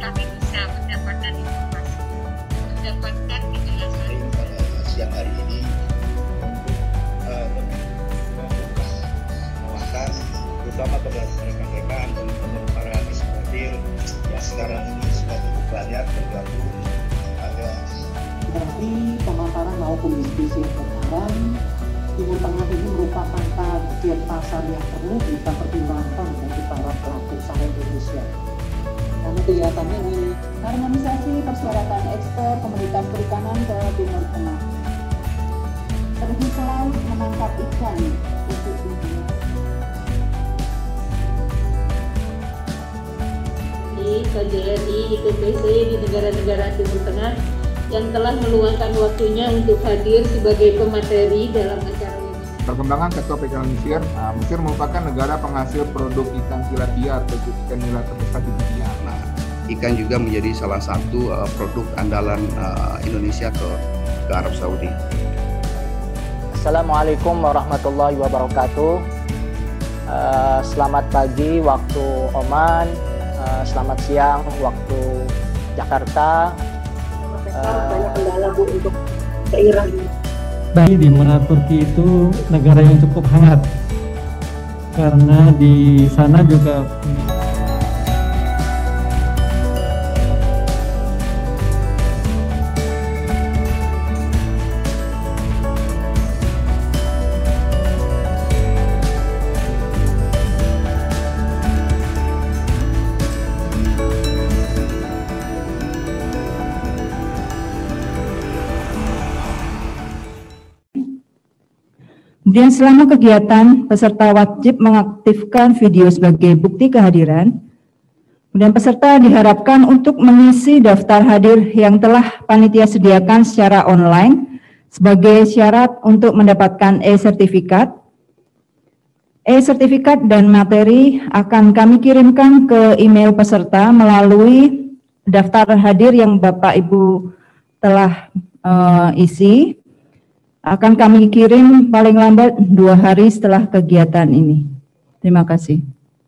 kami bisa mendapatkan informasi, mendapatkan kejelasan. Pada siang hari ini untuk membuka wawasan, terutama kepada rekan-rekan teman-teman para eksportir yang sekarang ini sudah cukup banyak bergabung. Berarti pemaparan maupun diskusi yang sekarang Timur Tengah ini merupakan target pasar yang perlu kita pertimbangkan bagi para pelaku usaha Indonesia. Karena kelihatannya ini harmonisasi persyaratan ekspor komoditas perikanan ke Timur Tengah. Pergi ke laut menangkap ikan untuk dunia. KJRI, ITPC di negara-negara Timur Tengah yang telah meluangkan waktunya untuk hadir sebagai pemateri dalam acara ini. Perkembangan sektor perikanan Mesir, Mesir merupakan negara penghasil produk ikan tilapia atau ikan nila terbesar di dunia. Nah, ikan juga menjadi salah satu produk andalan Indonesia ke Arab Saudi. Assalamualaikum warahmatullahi wabarakatuh. Selamat pagi waktu Oman, selamat siang waktu Jakarta. Banyak kendala Bu untuk ke Iran. Di mana Turki itu negara yang cukup hangat karena di sana juga Kemudian selama kegiatan, peserta wajib mengaktifkan video sebagai bukti kehadiran. Kemudian peserta diharapkan untuk mengisi daftar hadir yang telah panitia sediakan secara online sebagai syarat untuk mendapatkan e-sertifikat. E-sertifikat dan materi akan kami kirimkan ke email peserta melalui daftar hadir yang Bapak Ibu telah isi. Akan kami kirim paling lambat 2 hari setelah kegiatan ini. Terima kasih.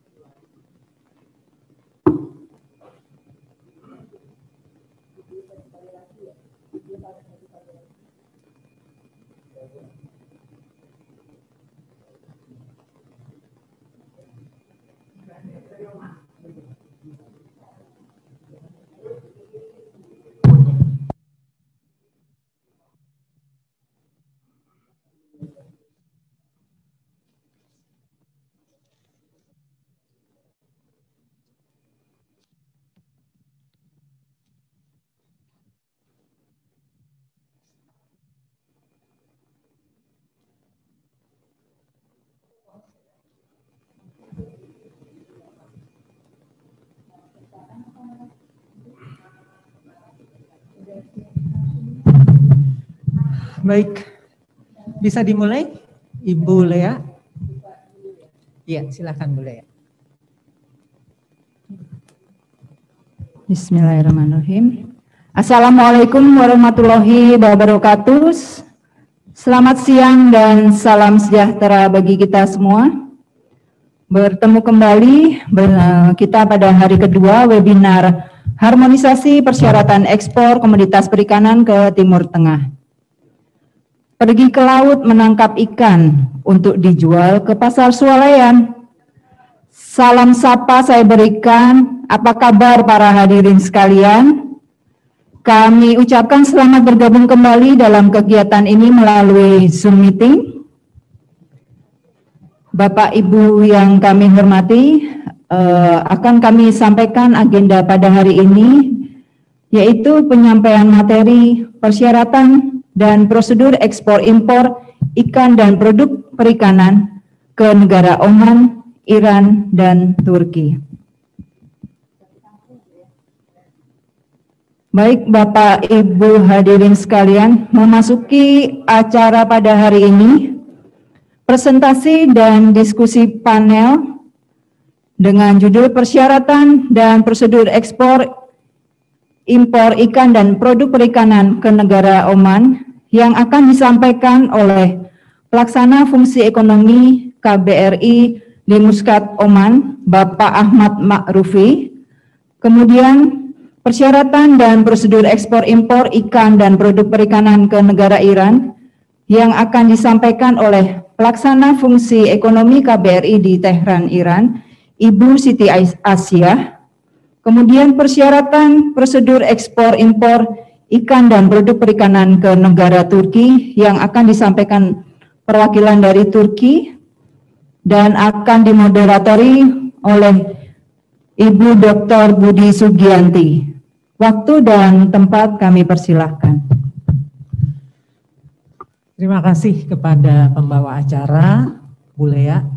Baik, bisa dimulai, Ibu Lea? Iya, silakan Bu Lea. Bismillahirrahmanirrahim. Assalamualaikum warahmatullahi wabarakatuh. Selamat siang dan salam sejahtera bagi kita semua. Bertemu kembali kita pada hari kedua webinar harmonisasi persyaratan ekspor komoditas perikanan ke Timur Tengah. Pergi ke laut menangkap ikan untuk dijual ke pasar swalayan. Salam sapa saya berikan, apa kabar para hadirin sekalian? Kami ucapkan selamat bergabung kembali dalam kegiatan ini melalui Zoom meeting. Bapak Ibu yang kami hormati, akan kami sampaikan agenda pada hari ini, yaitu penyampaian materi, persyaratan, dan prosedur ekspor impor ikan dan produk perikanan ke negara Oman, Iran, dan Turki. Baik Bapak Ibu hadirin sekalian, memasuki acara pada hari ini, presentasi dan diskusi panel dengan judul persyaratan dan prosedur ekspor impor ikan dan produk perikanan ke negara Oman yang akan disampaikan oleh Pelaksana Fungsi Ekonomi KBRI di Muscat, Oman, Bapak Ahmad Ma'rufi. Kemudian persyaratan dan prosedur ekspor impor ikan dan produk perikanan ke negara Iran yang akan disampaikan oleh Pelaksana Fungsi Ekonomi KBRI di Tehran, Iran, Ibu Siti Asyah. Kemudian persyaratan prosedur ekspor impor ikan dan produk perikanan ke negara Turki yang akan disampaikan perwakilan dari Turki dan akan dimoderatori oleh Ibu Dr. Budi Sugianti. Waktu dan tempat kami persilahkan. Terima kasih kepada pembawa acara, Bu Lea.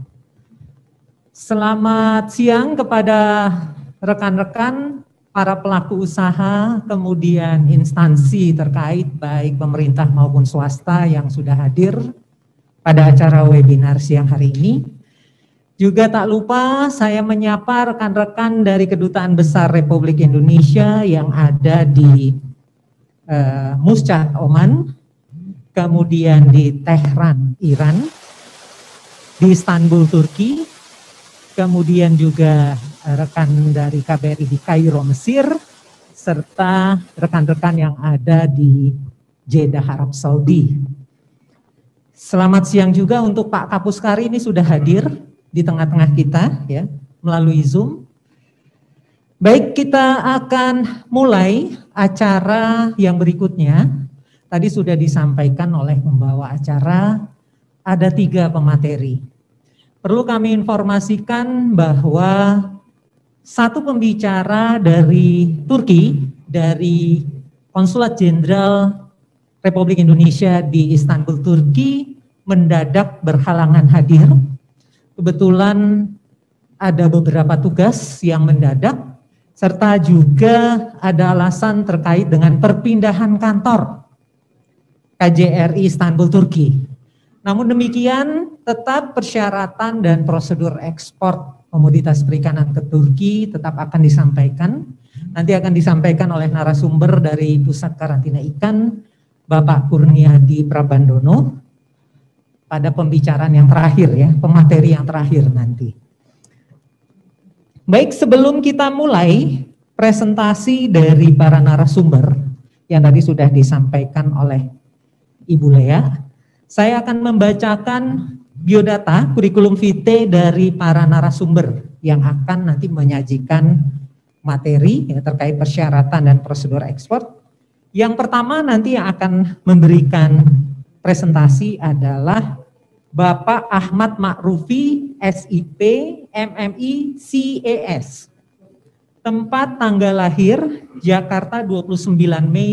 Selamat siang kepada rekan-rekan, para pelaku usaha, kemudian instansi terkait baik pemerintah maupun swasta yang sudah hadir pada acara webinar siang hari ini. Juga tak lupa saya menyapa rekan-rekan dari Kedutaan Besar Republik Indonesia yang ada di Muscat, Oman, kemudian di Tehran, Iran, di Istanbul, Turki, kemudian juga rekan dari KBRI di Kairo, Mesir, serta rekan-rekan yang ada di Jeddah, Arab Saudi. Selamat siang juga untuk Pak Kapuskari, ini sudah hadir di tengah-tengah kita ya melalui Zoom. Baik, kita akan mulai acara yang berikutnya. Tadi sudah disampaikan oleh pembawa acara, ada 3 pemateri. Perlu kami informasikan bahwa satu pembicara dari Turki, dari Konsulat Jenderal Republik Indonesia di Istanbul, Turki, mendadak berhalangan hadir. Kebetulan ada beberapa tugas yang mendadak, serta juga ada alasan terkait dengan perpindahan kantor KJRI Istanbul, Turki. Namun demikian, tetap persyaratan dan prosedur ekspor komoditas perikanan ke Turki tetap akan disampaikan. Nanti akan disampaikan oleh narasumber dari Pusat Karantina Ikan, Bapak Kurniadi Prabandono, pada pembicaraan yang terakhir ya, pemateri yang terakhir nanti. Baik, sebelum kita mulai presentasi dari para narasumber yang tadi sudah disampaikan oleh Ibu Lea, saya akan membacakan biodata kurikulum vitae dari para narasumber yang akan nanti menyajikan materi ya, terkait persyaratan dan prosedur ekspor. Yang pertama nanti yang akan memberikan presentasi adalah Bapak Ahmad Ma'rufi, SIP, MMI, CAS. Tempat tanggal lahir Jakarta 29 Mei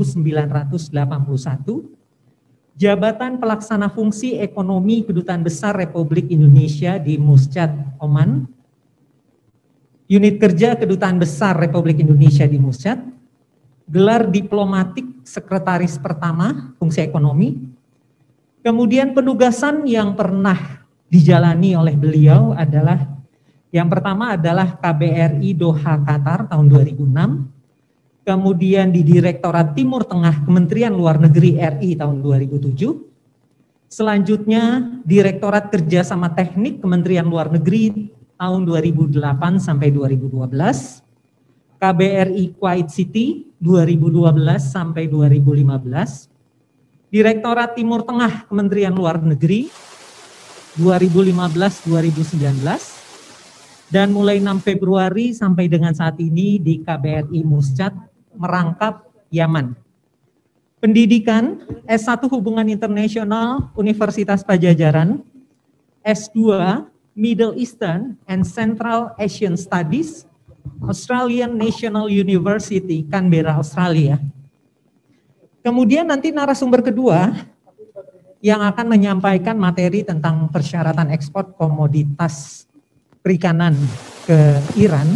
1981. Jabatan Pelaksana Fungsi Ekonomi Kedutaan Besar Republik Indonesia di Muscat, Oman. Unit Kerja Kedutaan Besar Republik Indonesia di Muscat. Gelar diplomatik Sekretaris Pertama Fungsi Ekonomi. Kemudian penugasan yang pernah dijalani oleh beliau adalah yang pertama adalah KBRI Doha, Qatar tahun 2006. Kemudian di Direktorat Timur Tengah Kementerian Luar Negeri RI tahun 2007. Selanjutnya Direktorat Kerjasama Teknik Kementerian Luar Negeri tahun 2008 sampai 2012. KBRI Kuwait City 2012 sampai 2015. Direktorat Timur Tengah Kementerian Luar Negeri 2015-2019. Dan mulai 6 Februari sampai dengan saat ini di KBRI Muscat, Merangkap, Yaman. Pendidikan S1 Hubungan Internasional Universitas Pajajaran, S2 Middle Eastern and Central Asian Studies, Australian National University, Canberra, Australia. Kemudian nanti narasumber kedua yang akan menyampaikan materi tentang persyaratan ekspor komoditas perikanan ke Iran.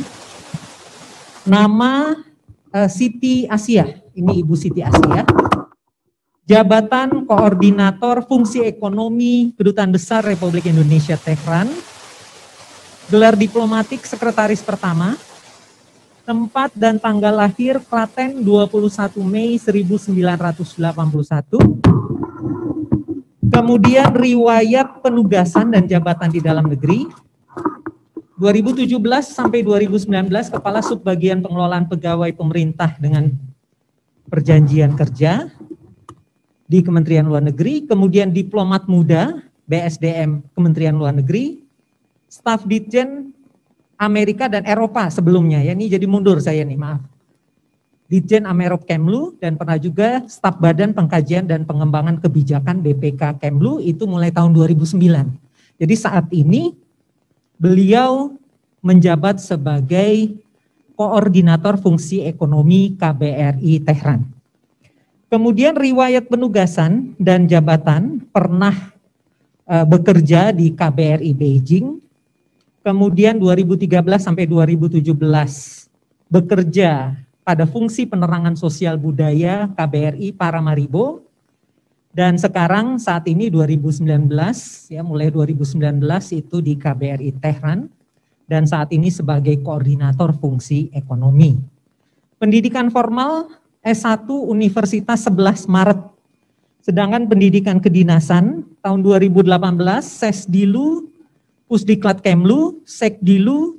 Nama Siti Asyah, ini Ibu Siti Asyah, Jabatan Koordinator Fungsi Ekonomi Kedutaan Besar Republik Indonesia Tehran, gelar diplomatik Sekretaris Pertama, tempat dan tanggal lahir Klaten 21 Mei 1981, kemudian riwayat penugasan dan jabatan di dalam negeri, 2017 sampai 2019 Kepala Subbagian Pengelolaan Pegawai Pemerintah dengan Perjanjian Kerja di Kementerian Luar Negeri, kemudian Diplomat Muda BSDM Kementerian Luar Negeri, Staf Ditjen Amerika dan Eropa sebelumnya, ya ini jadi mundur saya nih, maaf. Ditjen Amerop Kemlu dan pernah juga Staf Badan Pengkajian dan Pengembangan Kebijakan BPK Kemlu itu mulai tahun 2009. Jadi saat ini beliau menjabat sebagai Koordinator Fungsi Ekonomi KBRI Tehran. Kemudian riwayat penugasan dan jabatan pernah bekerja di KBRI Beijing. Kemudian 2013 sampai 2017 bekerja pada fungsi penerangan sosial budaya KBRI Paramaribo. Dan sekarang saat ini 2019, ya mulai 2019 itu di KBRI Tehran dan saat ini sebagai koordinator fungsi ekonomi. Pendidikan formal S1 Universitas 11 Maret. Sedangkan pendidikan kedinasan tahun 2018 Sesdilu Pusdiklat Kemlu, Sekdilu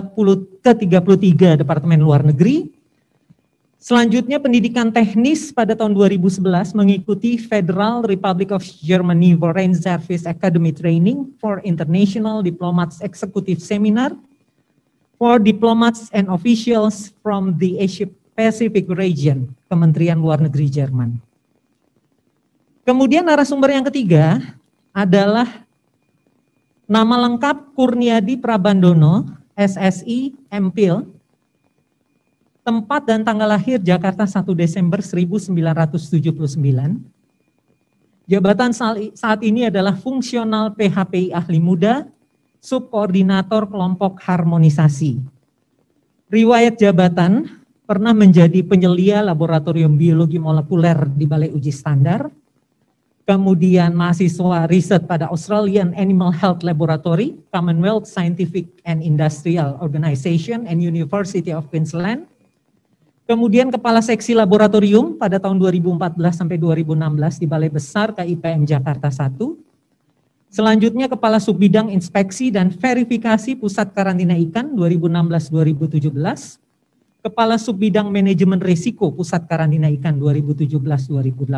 33 Departemen Luar Negeri. Selanjutnya pendidikan teknis pada tahun 2011 mengikuti Federal Republic of Germany Foreign Service Academy Training for International Diplomats Executive Seminar for Diplomats and Officials from the Asia Pacific Region, Kementerian Luar Negeri Jerman. Kemudian narasumber yang ketiga adalah nama lengkap Kurniadi Prabandono, SSI, MPhil. Tempat dan tanggal lahir Jakarta 1 Desember 1979. Jabatan saat ini adalah fungsional PHPI Ahli Muda, Subkoordinator Kelompok Harmonisasi. Riwayat jabatan pernah menjadi penyelia Laboratorium Biologi Molekuler di Balai Uji Standar, kemudian mahasiswa riset pada Australian Animal Health Laboratory, Commonwealth Scientific and Industrial Organization and University of Queensland. Kemudian Kepala Seksi Laboratorium pada tahun 2014 sampai 2016 di Balai Besar KIPM Jakarta 1. Selanjutnya Kepala Subbidang Inspeksi dan Verifikasi Pusat Karantina Ikan 2016-2017. Kepala Subbidang Manajemen Risiko Pusat Karantina Ikan 2017-2018.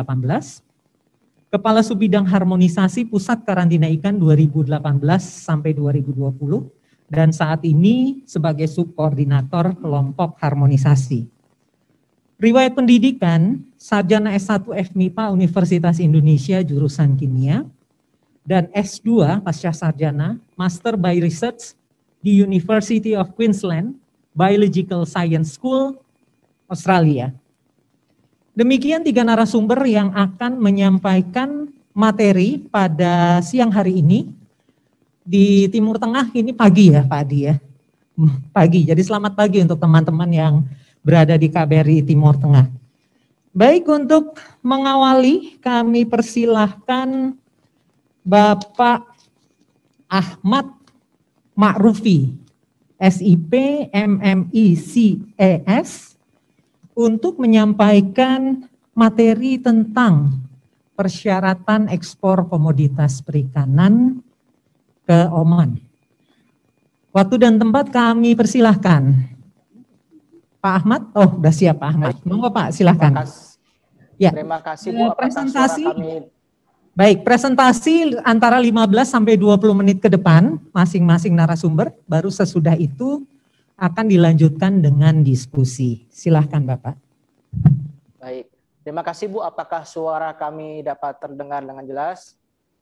Kepala Subbidang Harmonisasi Pusat Karantina Ikan 2018 sampai 2020 dan saat ini sebagai subkoordinator kelompok harmonisasi. Riwayat pendidikan, sarjana S1 FMIPA Universitas Indonesia jurusan Kimia, dan S2 pasca sarjana, Master by Research di University of Queensland, Biological Science School, Australia. Demikian 3 narasumber yang akan menyampaikan materi pada siang hari ini. Di Timur Tengah ini pagi ya Pak Adi ya, pagi, jadi selamat pagi untuk teman-teman yang berada di KBRI Timur Tengah. Baik, untuk mengawali kami persilahkan Bapak Ahmad Ma'rufi, SIP MMI CES, untuk menyampaikan materi tentang persyaratan ekspor komoditas perikanan ke Oman. Waktu dan tempat kami persilahkan. Pak Ahmad, oh udah siap Pak Ahmad. Monggo Pak, silahkan. Ya. Terima kasih Bu. Presentasi. Baik, presentasi antara 15 sampai 20 menit ke depan masing-masing narasumber, baru sesudah itu akan dilanjutkan dengan diskusi. Silahkan Bapak. Baik, terima kasih Bu. Apakah suara kami dapat terdengar dengan jelas?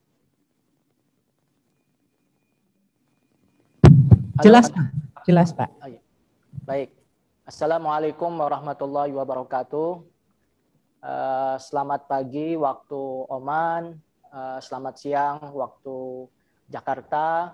Jelas Pak. Jelas Pak. Oh, ya. Baik. Assalamualaikum warahmatullahi wabarakatuh. Selamat pagi waktu Oman, selamat siang waktu Jakarta.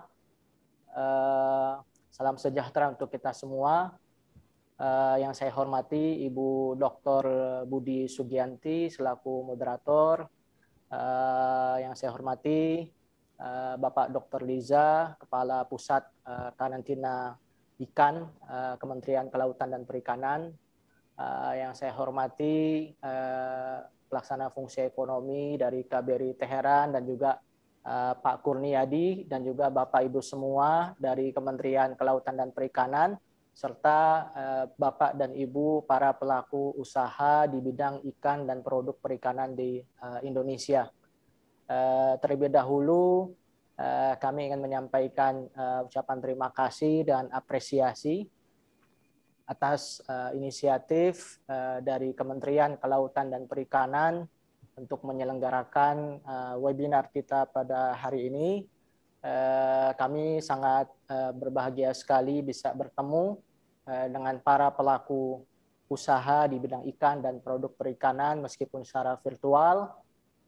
Salam sejahtera untuk kita semua. Yang saya hormati Ibu Dr. Budi Sugianti selaku moderator. Yang saya hormati Bapak Dr. Liza, Kepala Pusat Karantina Ikan, Kementerian Kelautan dan Perikanan. Yang saya hormati pelaksana fungsi ekonomi dari KBRI Teheran dan juga Pak Kurniadi dan juga Bapak Ibu semua dari Kementerian Kelautan dan Perikanan, serta Bapak dan Ibu para pelaku usaha di bidang ikan dan produk perikanan di Indonesia. Terlebih dahulu kami ingin menyampaikan ucapan terima kasih dan apresiasi atas inisiatif dari Kementerian Kelautan dan Perikanan untuk menyelenggarakan webinar kita pada hari ini. Kami sangat berbahagia sekali bisa bertemu dengan para pelaku usaha di bidang ikan dan produk perikanan meskipun secara virtual.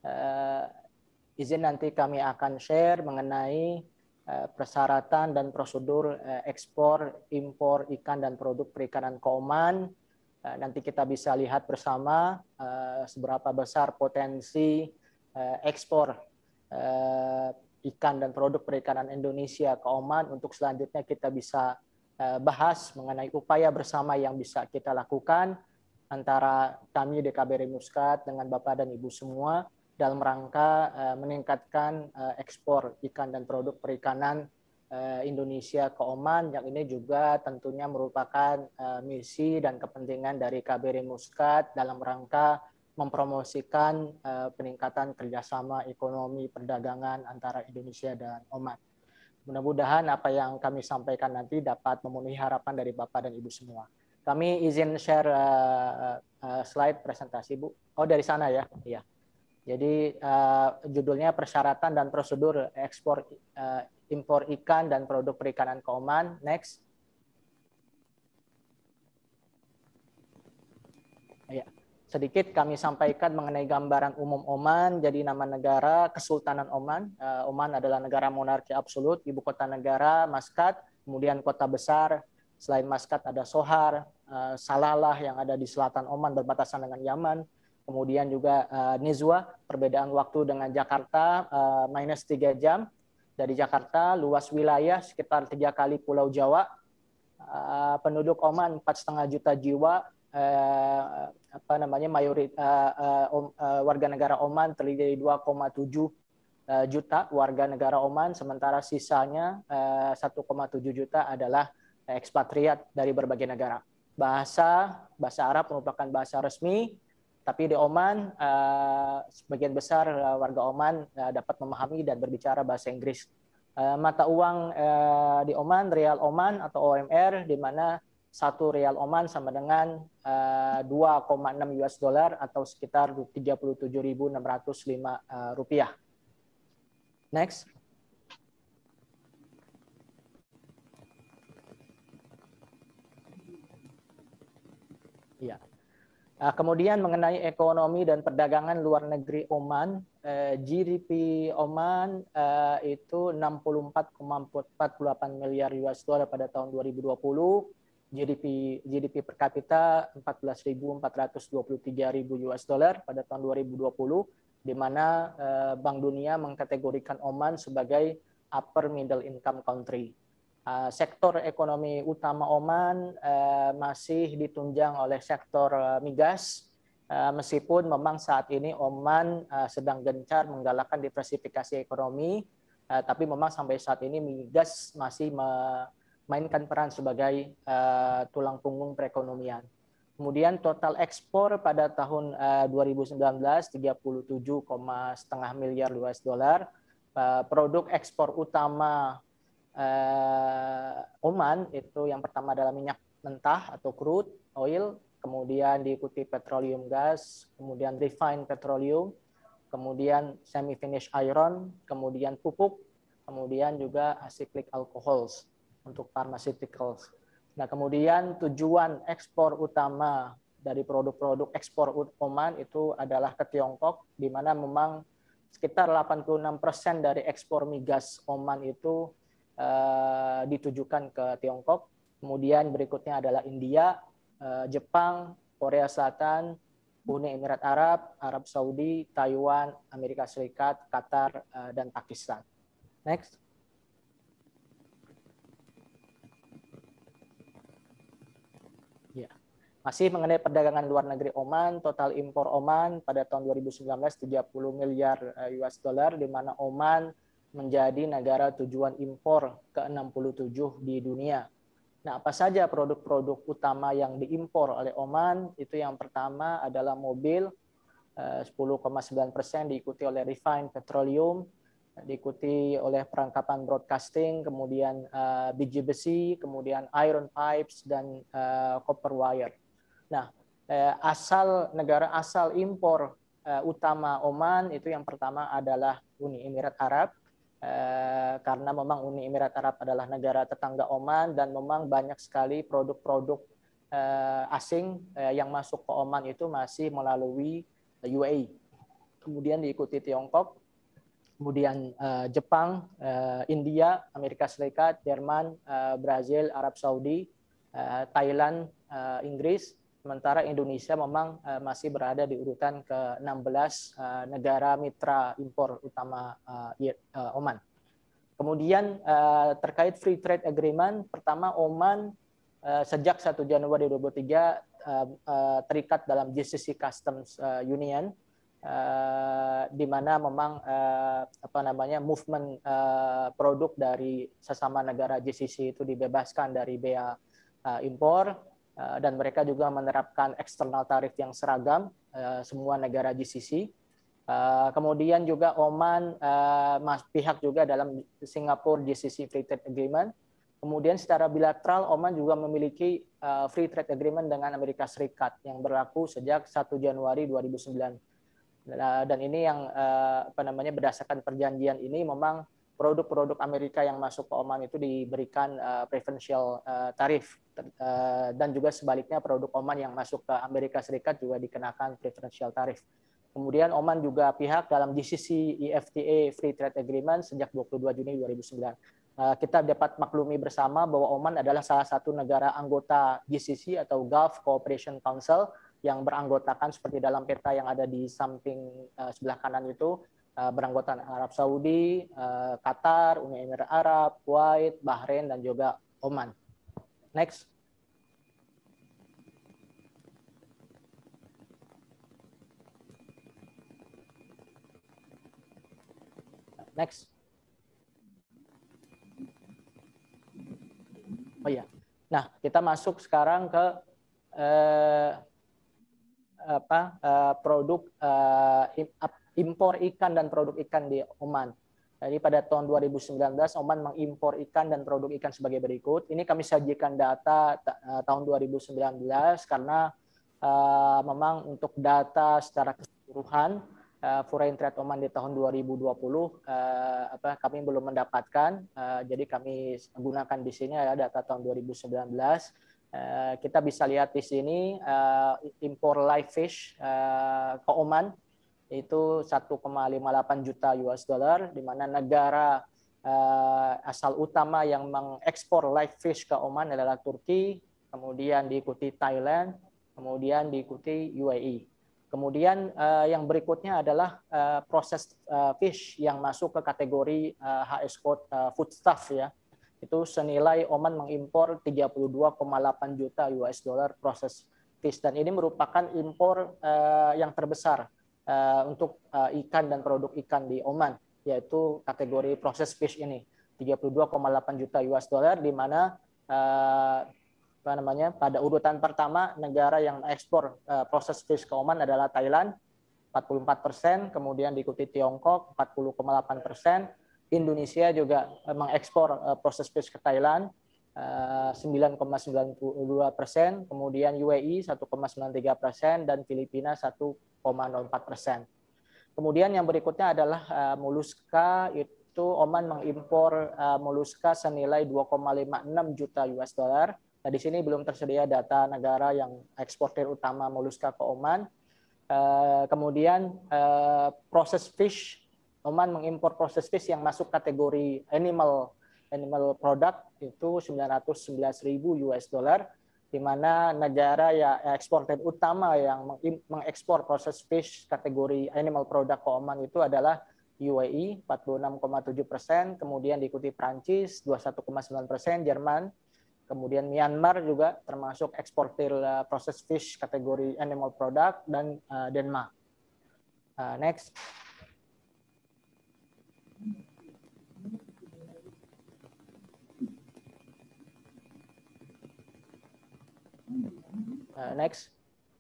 Izin nanti kami akan share mengenai persyaratan dan prosedur ekspor impor ikan dan produk perikanan ke Oman. Nanti kita bisa lihat bersama seberapa besar potensi ekspor ikan dan produk perikanan Indonesia ke Oman. Untuk selanjutnya kita bisa bahas mengenai upaya bersama yang bisa kita lakukan antara kami DKBRI Muscat dengan Bapak dan Ibu semua dalam rangka meningkatkan ekspor ikan dan produk perikanan Indonesia ke Oman, yang ini juga tentunya merupakan misi dan kepentingan dari KBRI Muscat dalam rangka mempromosikan peningkatan kerjasama ekonomi perdagangan antara Indonesia dan Oman. Mudah-mudahan apa yang kami sampaikan nanti dapat memenuhi harapan dari Bapak dan Ibu semua. Kami izin share slide presentasi, Bu. Oh, dari sana ya? Iya. Jadi judulnya persyaratan dan prosedur ekspor impor ikan dan produk perikanan ke Oman. Next. Ya, sedikit kami sampaikan mengenai gambaran umum Oman. Jadi nama negara Kesultanan Oman. Oman adalah negara monarki absolut. Ibu kota negara Maskat. Kemudian kota besar selain Maskat ada Sohar, Salalah yang ada di selatan Oman berbatasan dengan Yaman. Kemudian juga Nizwa, perbedaan waktu dengan Jakarta minus 3 jam. Dari Jakarta, luas wilayah sekitar 3 kali Pulau Jawa. Penduduk Oman 4,5 juta jiwa. Warga negara Oman terdiri dari 2,7 juta warga negara Oman, sementara sisanya 1,7 juta adalah ekspatriat dari berbagai negara. Bahasa Arab merupakan bahasa resmi. Tapi di Oman, sebagian besar warga Oman dapat memahami dan berbicara bahasa Inggris. Mata uang di Oman, Rial Oman atau OMR, di mana 1 Rial Oman sama dengan 2,6 US dollar atau sekitar 37.605 rupiah. Next. Ya. Kemudian mengenai ekonomi dan perdagangan luar negeri Oman, GDP Oman itu 64,48 miliar US dollar pada tahun 2020, GDP per kapita 14.423.000 US dollar pada tahun 2020, di mana Bank Dunia mengkategorikan Oman sebagai upper middle income country. Sektor ekonomi utama Oman masih ditunjang oleh sektor migas, meskipun memang saat ini Oman sedang gencar menggalakkan diversifikasi ekonomi, tapi memang sampai saat ini migas masih memainkan peran sebagai tulang punggung perekonomian. Kemudian total ekspor pada tahun 2019 37,5 miliar US dollar. Produk ekspor utama Oman itu yang pertama adalah minyak mentah atau crude oil, kemudian diikuti petroleum gas, kemudian refined petroleum, kemudian semi finished iron, kemudian pupuk, kemudian juga acyclic alcohols untuk pharmaceuticals. Nah, kemudian tujuan ekspor utama dari produk-produk ekspor Oman itu adalah ke Tiongkok, di mana memang sekitar 86% dari ekspor migas Oman itu ditujukan ke Tiongkok. Kemudian berikutnya adalah India, Jepang, Korea Selatan, Uni Emirat Arab, Arab Saudi, Taiwan, Amerika Serikat, Qatar, dan Pakistan. Next. Ya. Masih mengenai perdagangan luar negeri Oman, total impor Oman pada tahun 2019 30 miliar US dollar, di mana Oman menjadi negara tujuan impor ke-67 di dunia. Nah, apa saja produk-produk utama yang diimpor oleh Oman? Itu yang pertama adalah mobil, 10,9%, diikuti oleh refined petroleum, diikuti oleh perlengkapan broadcasting, kemudian biji besi, kemudian iron pipes, dan copper wire. Nah, negara asal impor utama Oman itu yang pertama adalah Uni Emirat Arab, karena memang Uni Emirat Arab adalah negara tetangga Oman dan memang banyak sekali produk-produk asing yang masuk ke Oman itu masih melalui UAE. Kemudian diikuti Tiongkok, kemudian Jepang, India, Amerika Serikat, Jerman, Brazil, Arab Saudi, Thailand, Inggris. Sementara Indonesia memang masih berada di urutan ke-16 negara mitra impor utama Oman. Kemudian terkait Free Trade Agreement, pertama Oman sejak 1 Januari 2023 terikat dalam GCC Customs Union, di mana memang movement produk dari sesama negara GCC itu dibebaskan dari bea impor, dan mereka juga menerapkan external tarif yang seragam semua negara GCC. Kemudian juga Oman pihak juga dalam Singapore GCC Free Trade Agreement. Kemudian secara bilateral Oman juga memiliki Free Trade Agreement dengan Amerika Serikat yang berlaku sejak 1 Januari 2009. Dan ini yang berdasarkan perjanjian ini memang produk-produk Amerika yang masuk ke Oman itu diberikan preferential tarif, dan juga sebaliknya produk Oman yang masuk ke Amerika Serikat juga dikenakan preferential tarif. Kemudian Oman juga pihak dalam GCC EFTA Free Trade Agreement sejak 22 Juni 2009. Kita dapat maklumi bersama bahwa Oman adalah salah satu negara anggota GCC atau Gulf Cooperation Council yang beranggotakan seperti dalam peta yang ada di samping sebelah kanan itu, beranggotakan Arab Saudi, Qatar, Uni Emirat Arab, Kuwait, Bahrain, dan juga Oman. Next. Next. Oh ya. Nah, kita masuk sekarang ke produk impor ikan dan produk ikan di Oman. Jadi pada tahun 2019 Oman mengimpor ikan dan produk ikan sebagai berikut. Ini kami sajikan data tahun 2019 karena memang untuk data secara keseluruhan foreign trade Oman di tahun 2020 kami belum mendapatkan. Jadi kami gunakan di sini ya data tahun 2019. Kita bisa lihat di sini impor live fish ke Oman itu 1,58 juta US dollar, di mana negara asal utama yang mengekspor live fish ke Oman adalah Turki, kemudian diikuti Thailand, kemudian diikuti UAE. Kemudian yang berikutnya adalah proses fish yang masuk ke kategori HS code foodstuff ya. Itu senilai Oman mengimpor 32,8 juta US dollar proses fish, dan ini merupakan impor yang terbesar untuk ikan dan produk ikan di Oman, yaitu kategori proses fish ini 32,8 juta US dollar, di mana pada urutan pertama negara yang ekspor proses fish ke Oman adalah Thailand 44%, kemudian diikuti Tiongkok 40,8%, Indonesia juga mengekspor proses fish ke Thailand 9,92%, kemudian UAE 1,93%, dan Filipina 1,04%. Kemudian yang berikutnya adalah moluska, itu Oman mengimpor moluska senilai 2,56 juta US dollar. Nah, di sini belum tersedia data negara yang eksportir utama moluska ke Oman. Kemudian proses fish, Oman mengimpor proses fish yang masuk kategori animal product itu 911.000 US dollar, di mana negara ya eksportir utama yang mengekspor proses fish kategori animal product ke Oman itu adalah UAE 46,7%, kemudian diikuti Prancis 21,9%, Jerman, kemudian Myanmar juga termasuk eksportir proses fish kategori animal product, dan Denmark. Next. Next.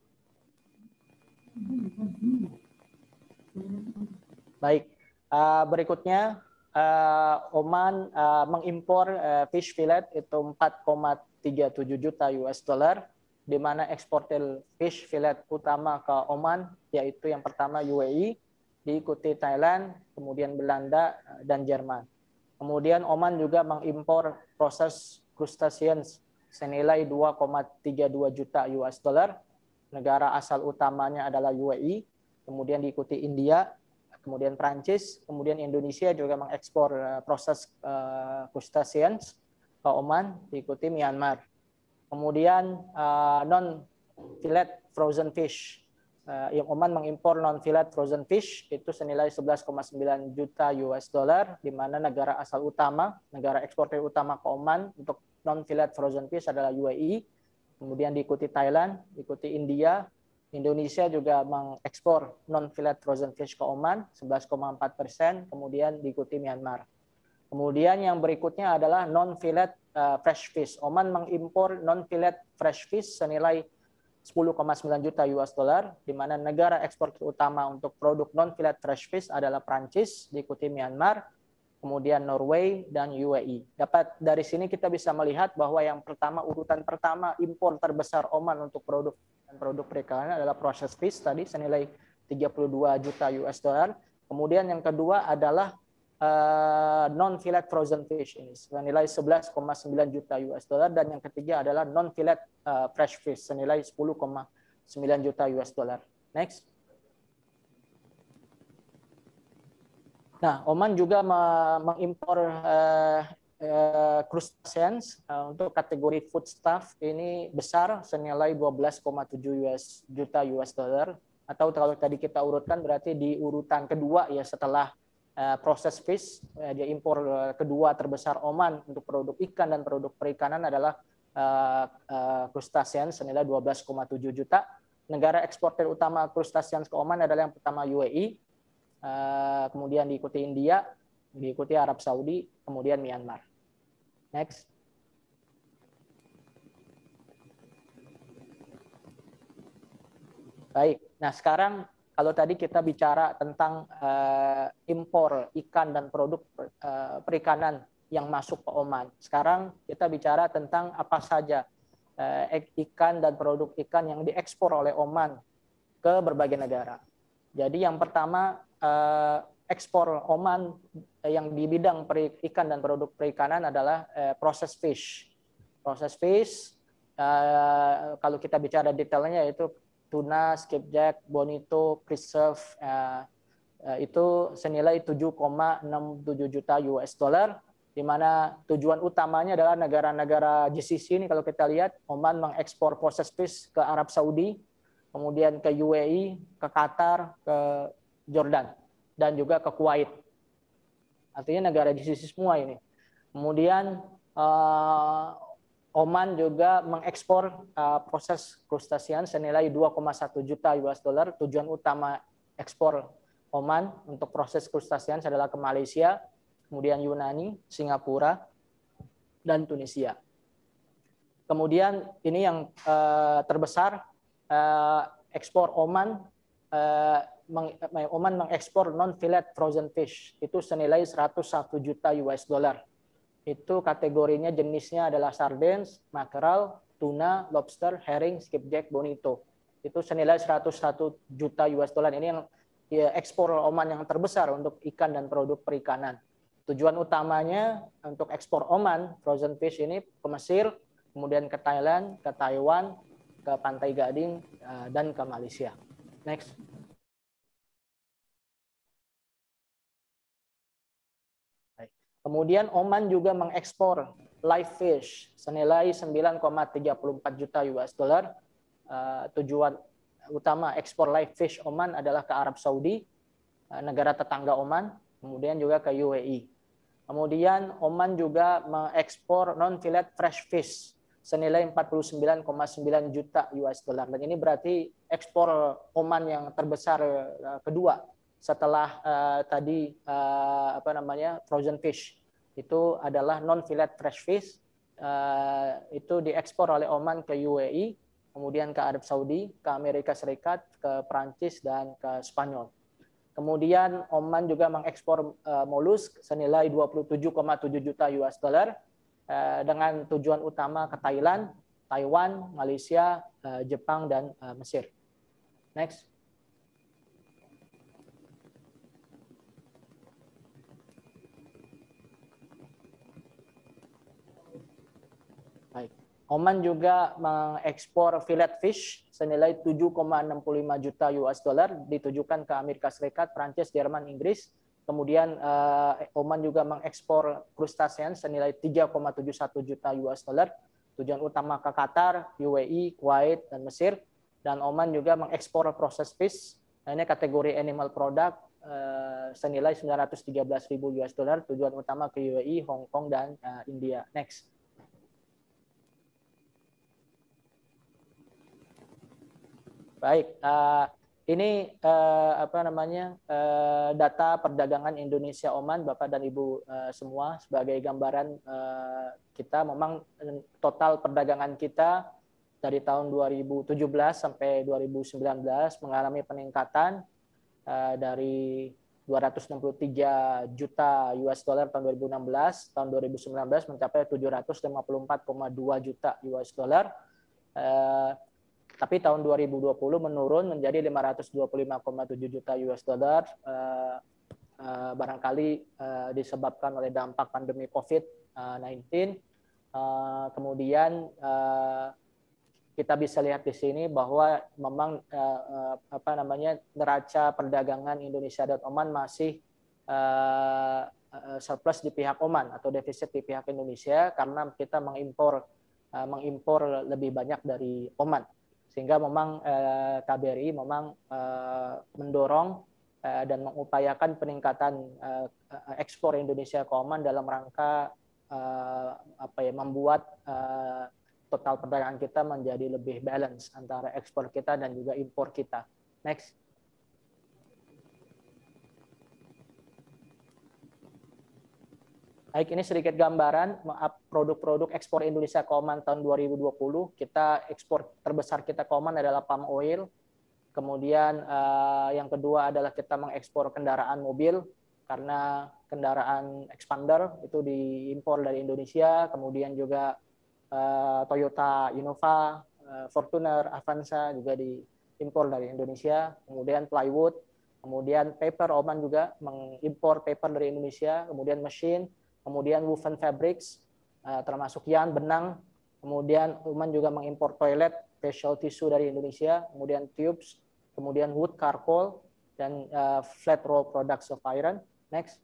Baik, berikutnya Oman mengimpor fish fillet itu 4,37 juta US dollar, di mana eksportir fish fillet utama ke Oman yaitu yang pertama UAE, diikuti Thailand, kemudian Belanda dan Jerman. Kemudian Oman juga mengimpor proses crustaceans senilai 2,32 juta US dollar. Negara asal utamanya adalah UAE, kemudian diikuti India, kemudian Prancis, kemudian Indonesia juga mengekspor proses crustaceans ke Oman, diikuti Myanmar. Kemudian non-fillet frozen fish, yang Oman mengimpor non-fillet frozen fish itu senilai 11,9 juta US dollar, di mana negara asal utama, negara eksportir utama ke Oman untuk non-fillet frozen fish adalah UAE, kemudian diikuti Thailand, diikuti India. Indonesia juga mengekspor non-fillet frozen fish ke Oman 11,4%, kemudian diikuti Myanmar. Kemudian yang berikutnya adalah non-fillet fresh fish. Oman mengimpor non-fillet fresh fish senilai 10,9 juta US dollar, di mana negara ekspor utama untuk produk non-fillet fresh fish adalah Prancis, diikuti Myanmar, kemudian Norway dan UAE. Dari sini kita bisa melihat bahwa yang pertama, urutan pertama impor terbesar Oman untuk produk perikanan adalah proses fish tadi senilai 32 juta US dollar. Kemudian yang kedua adalah non-fillet frozen fish ini senilai 11,9 juta US dollar, dan yang ketiga adalah non-fillet fresh fish senilai 10,9 juta US dollar. Next. Nah, Oman juga mengimpor crustaceans untuk kategori foodstuff ini besar senilai 12,7 juta US dollar, atau kalau tadi kita urutkan berarti di urutan kedua ya setelah proses fish, dia impor kedua terbesar Oman untuk produk ikan dan produk perikanan adalah crustaceans senilai 12,7 juta. Negara eksportir utama crustaceans ke Oman adalah yang pertama UAE, kemudian diikuti India, diikuti Arab Saudi, kemudian Myanmar. Next. Baik, nah sekarang kalau tadi kita bicara tentang impor ikan dan produk perikanan yang masuk ke Oman, sekarang kita bicara tentang apa saja ikan dan produk ikan yang diekspor oleh Oman ke berbagai negara. Jadi yang pertama, ekspor Oman yang di bidang ikan dan produk perikanan adalah proses fish. Proses fish, kalau kita bicara detailnya yaitu tuna, skipjack, bonito, preserve, itu senilai 7,67 juta US dollar, di mana tujuan utamanya adalah negara-negara GCC ini. Kalau kita lihat, Oman mengekspor proses fish ke Arab Saudi, kemudian ke UAE, ke Qatar, ke Jordan, dan juga ke Kuwait. Artinya negara GCC semua ini. Kemudian Oman juga mengekspor proses crustacean senilai 2,1 juta US dollar. Tujuan utama ekspor Oman untuk proses crustacean adalah ke Malaysia, kemudian Yunani, Singapura, dan Tunisia. Kemudian ini yang terbesar, ekspor Oman. Oman mengekspor non-fillet frozen fish itu senilai 101 juta US dollar. Itu kategorinya jenisnya adalah sardines, mackerel, tuna, lobster, herring, skipjack, bonito. Itu senilai 101 juta US dollar. Ini yang ekspor Oman yang terbesar untuk ikan dan produk perikanan. Tujuan utamanya untuk ekspor Oman frozen fish ini ke Mesir, kemudian ke Thailand, ke Taiwan, ke Pantai Gading, dan ke Malaysia. Next. Kemudian Oman juga mengekspor live fish senilai 9,34 juta US dollar. Tujuan utama ekspor live fish Oman adalah ke Arab Saudi, negara tetangga Oman, kemudian juga ke UAE. Kemudian Oman juga mengekspor non-fillet fresh fish senilai 49,9 juta US dollar. Dan ini berarti ekspor Oman yang terbesar kedua setelah tadi frozen fish. Itu adalah non-fillet fresh fish, itu diekspor oleh Oman ke UAE, kemudian ke Arab Saudi, ke Amerika Serikat, ke Prancis, dan ke Spanyol. Kemudian Oman juga mengekspor molusk senilai 27,7 juta US dollar dengan tujuan utama ke Thailand, Taiwan, Malaysia, Jepang, dan Mesir. Next. Baik. Oman juga mengekspor fillet fish senilai 7,65 juta US dollar ditujukan ke Amerika Serikat, Prancis, Jerman, Inggris. Kemudian Oman juga mengekspor crustacean senilai 3,71 juta US dollar. Tujuan utama ke Qatar, UAE, Kuwait, dan Mesir. Dan Oman juga mengekspor processed fish, ini kategori animal product senilai 913.000 US dollar. Tujuan utama ke UAE, Hong Kong, dan India. Next. Baik, ini data perdagangan Indonesia Oman, Bapak dan Ibu semua, sebagai gambaran kita. Memang total perdagangan kita dari tahun 2017 sampai 2019 mengalami peningkatan dari 263 juta US dollar tahun 2016, tahun 2019 mencapai 754,2 juta US dollar. Tapi tahun 2020 menurun menjadi 525,7 juta US dollar, barangkali disebabkan oleh dampak pandemi COVID-19. Kemudian kita bisa lihat di sini bahwa memang neraca perdagangan Indonesia dan Oman masih surplus di pihak Oman atau defisit di pihak Indonesia karena kita mengimpor lebih banyak dari Oman. Sehingga memang KBRI memang mendorong dan mengupayakan peningkatan ekspor Indonesia ke Oman dalam rangka membuat total perdagangan kita menjadi lebih balance antara ekspor kita dan juga impor kita. Next. Baik, ini sedikit gambaran produk-produk ekspor Indonesia ke Oman tahun 2020. Kita ekspor terbesar kita ke Oman adalah palm oil. Kemudian yang kedua adalah kita mengekspor kendaraan mobil karena kendaraan expander itu diimpor dari Indonesia. Kemudian juga Toyota Innova, Fortuner, Avanza juga diimpor dari Indonesia. Kemudian plywood, kemudian paper, Oman juga mengimpor paper dari Indonesia. Kemudian mesin, kemudian woven fabrics, termasuk yarn, benang. Kemudian Oman juga mengimpor toilet, facial tissue dari Indonesia. Kemudian tubes, kemudian wood, charcoal, dan flat roll products of iron. Next.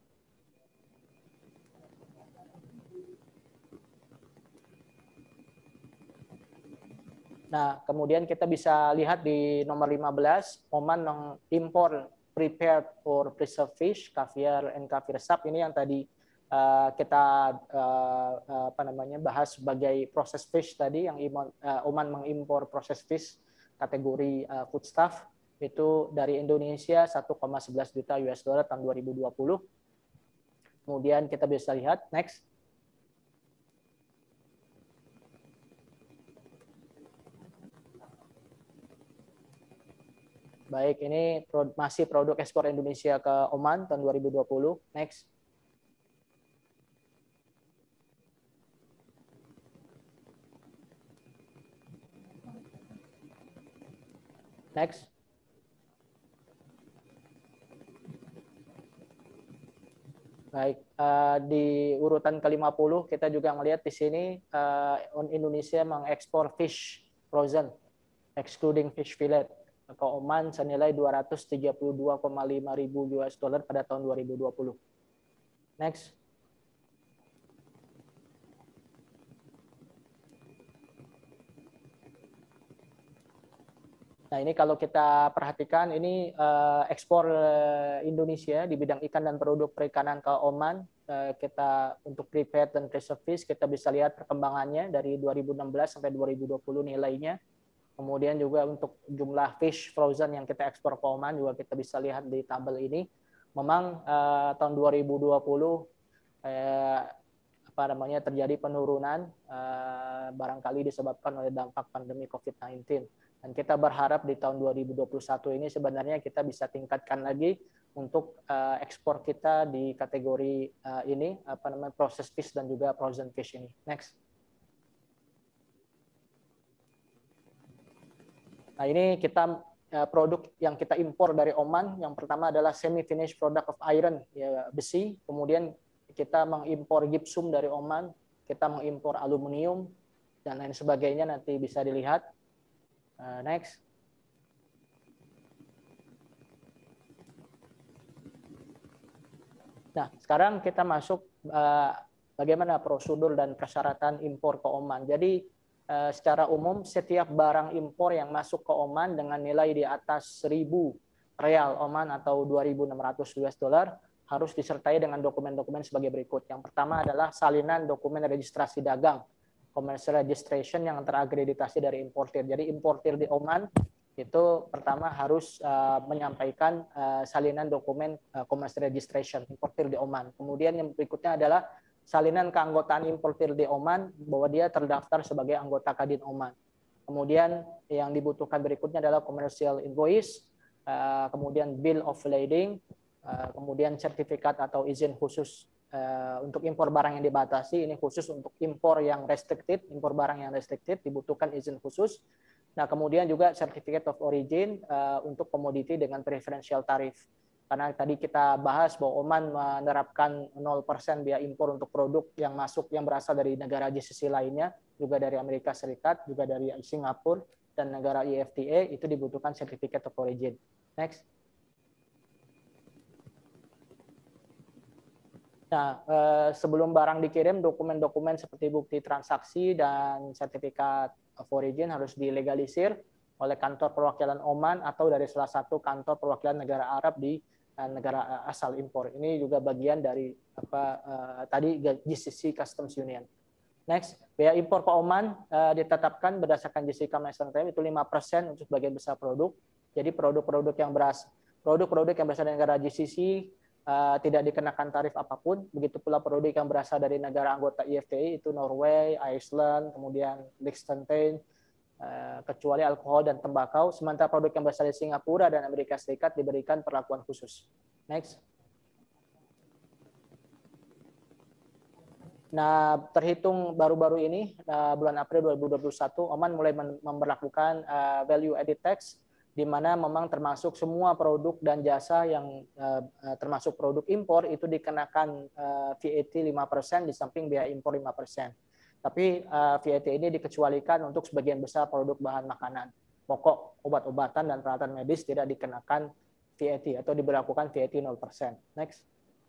Nah, kemudian kita bisa lihat di nomor 15, Oman mengimpor prepared or preserved fish, caviar and caviar sub. Ini yang tadi kita bahas sebagai processed fish tadi, yang Oman mengimpor processed fish kategori foodstuff itu dari Indonesia 1,11 juta US dollar tahun 2020. Kemudian kita bisa lihat next. Baik, ini masih produk ekspor Indonesia ke Oman tahun 2020. Next. Next. Baik, di urutan ke-50 kita juga melihat di sini Indonesia mengekspor fish frozen, excluding fish fillet, ke Oman senilai 232,5 ribu US dollar pada tahun 2020. Next. Nah, ini kalau kita perhatikan, ini ekspor Indonesia di bidang ikan dan produk perikanan ke Oman. Kita untuk prepared dan preserved fish, kita bisa lihat perkembangannya dari 2016 sampai 2020 nilainya. Kemudian juga untuk jumlah fish frozen yang kita ekspor ke Oman juga kita bisa lihat di tabel ini. Memang tahun 2020 terjadi penurunan barangkali disebabkan oleh dampak pandemi COVID-19. Dan kita berharap di tahun 2021 ini sebenarnya kita bisa tingkatkan lagi untuk ekspor kita di kategori ini processed fish dan juga frozen fish ini. Next. Nah, ini kita produk yang kita impor dari Oman. Yang pertama adalah semi finished product of iron, ya, besi. Kemudian kita mengimpor gipsum dari Oman, kita mengimpor aluminium dan lain sebagainya, nanti bisa dilihat. Next. Nah, sekarang kita masuk bagaimana prosedur dan persyaratan impor ke Oman. Jadi secara umum setiap barang impor yang masuk ke Oman dengan nilai di atas 1.000 real Oman atau 2.600 US dollar harus disertai dengan dokumen-dokumen sebagai berikut. Yang pertama adalah salinan dokumen registrasi dagang, commercial registration yang terakreditasi dari importir. Jadi importir di Oman itu pertama harus menyampaikan salinan dokumen commercial registration importir di Oman. Kemudian yang berikutnya adalah salinan keanggotaan importir di Oman bahwa dia terdaftar sebagai anggota Kadin Oman. Kemudian yang dibutuhkan berikutnya adalah commercial invoice, kemudian bill of lading, kemudian sertifikat atau izin khusus untuk impor barang yang dibatasi. Ini khusus untuk impor yang restricted, impor barang yang restricted dibutuhkan izin khusus. Nah, kemudian juga certificate of origin untuk komoditi dengan preferential tarif. Karena tadi kita bahas bahwa Oman menerapkan 0% biaya impor untuk produk yang masuk yang berasal dari negara GCC lainnya, juga dari Amerika Serikat, juga dari Singapura dan negara EFTA, itu dibutuhkan certificate of origin. Next. Nah, sebelum barang dikirim, dokumen-dokumen seperti bukti transaksi dan sertifikat of origin harus dilegalisir oleh kantor perwakilan Oman atau dari salah satu kantor perwakilan negara Arab di negara asal impor. Ini juga bagian dari tadi GCC Customs Union. Next, biaya impor ke Oman ditetapkan berdasarkan GCC Master Time itu 5% untuk sebagian besar produk. Jadi produk-produk yang berasal dari negara GCC tidak dikenakan tarif apapun. Begitu pula produk yang berasal dari negara anggota EFTA itu Norway, Iceland, kemudian Liechtenstein, kecuali alkohol dan tembakau. Sementara produk yang berasal dari Singapura dan Amerika Serikat diberikan perlakuan khusus. Next. Nah, terhitung baru-baru ini bulan April 2021, Oman mulai memberlakukan value added tax, di mana memang termasuk semua produk dan jasa yang termasuk produk impor itu dikenakan VAT 5% di samping biaya impor 5%. Tapi VAT ini dikecualikan untuk sebagian besar produk bahan makanan. Pokok, obat-obatan, dan peralatan medis tidak dikenakan VAT atau diberlakukan VAT 0%. Next.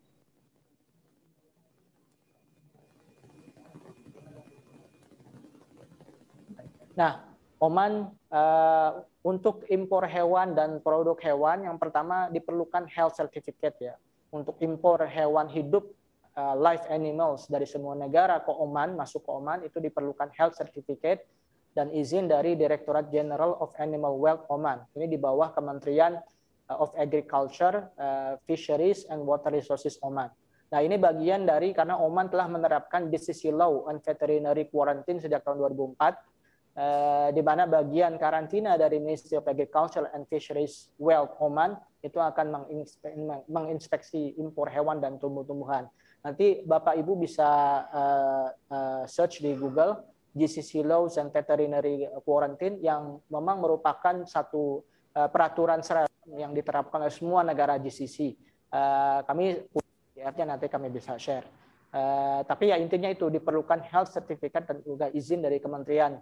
Nah, Oman untuk impor hewan dan produk hewan yang pertama diperlukan health certificate ya. Untuk impor hewan hidup live animals dari semua negara ke Oman, masuk ke Oman itu diperlukan health certificate dan izin dari Directorate General of Animal Wealth Oman. Ini di bawah Kementerian of Agriculture, Fisheries and Water Resources Oman. Nah, ini bagian dari karena Oman telah menerapkan GCC Law on Veterinary Quarantine sejak tahun 2004. Di mana bagian karantina dari Ministry of Agriculture and Fisheries Wealth Oman itu akan menginspeksi impor hewan dan tumbuh-tumbuhan. Nanti Bapak Ibu bisa search di Google GCC Laws and Veterinary Quarantine yang memang merupakan satu peraturan yang diterapkan oleh semua negara GCC. Kami PDF-nya nanti kami bisa share. Tapi ya intinya itu diperlukan health certificate dan juga izin dari Kementerian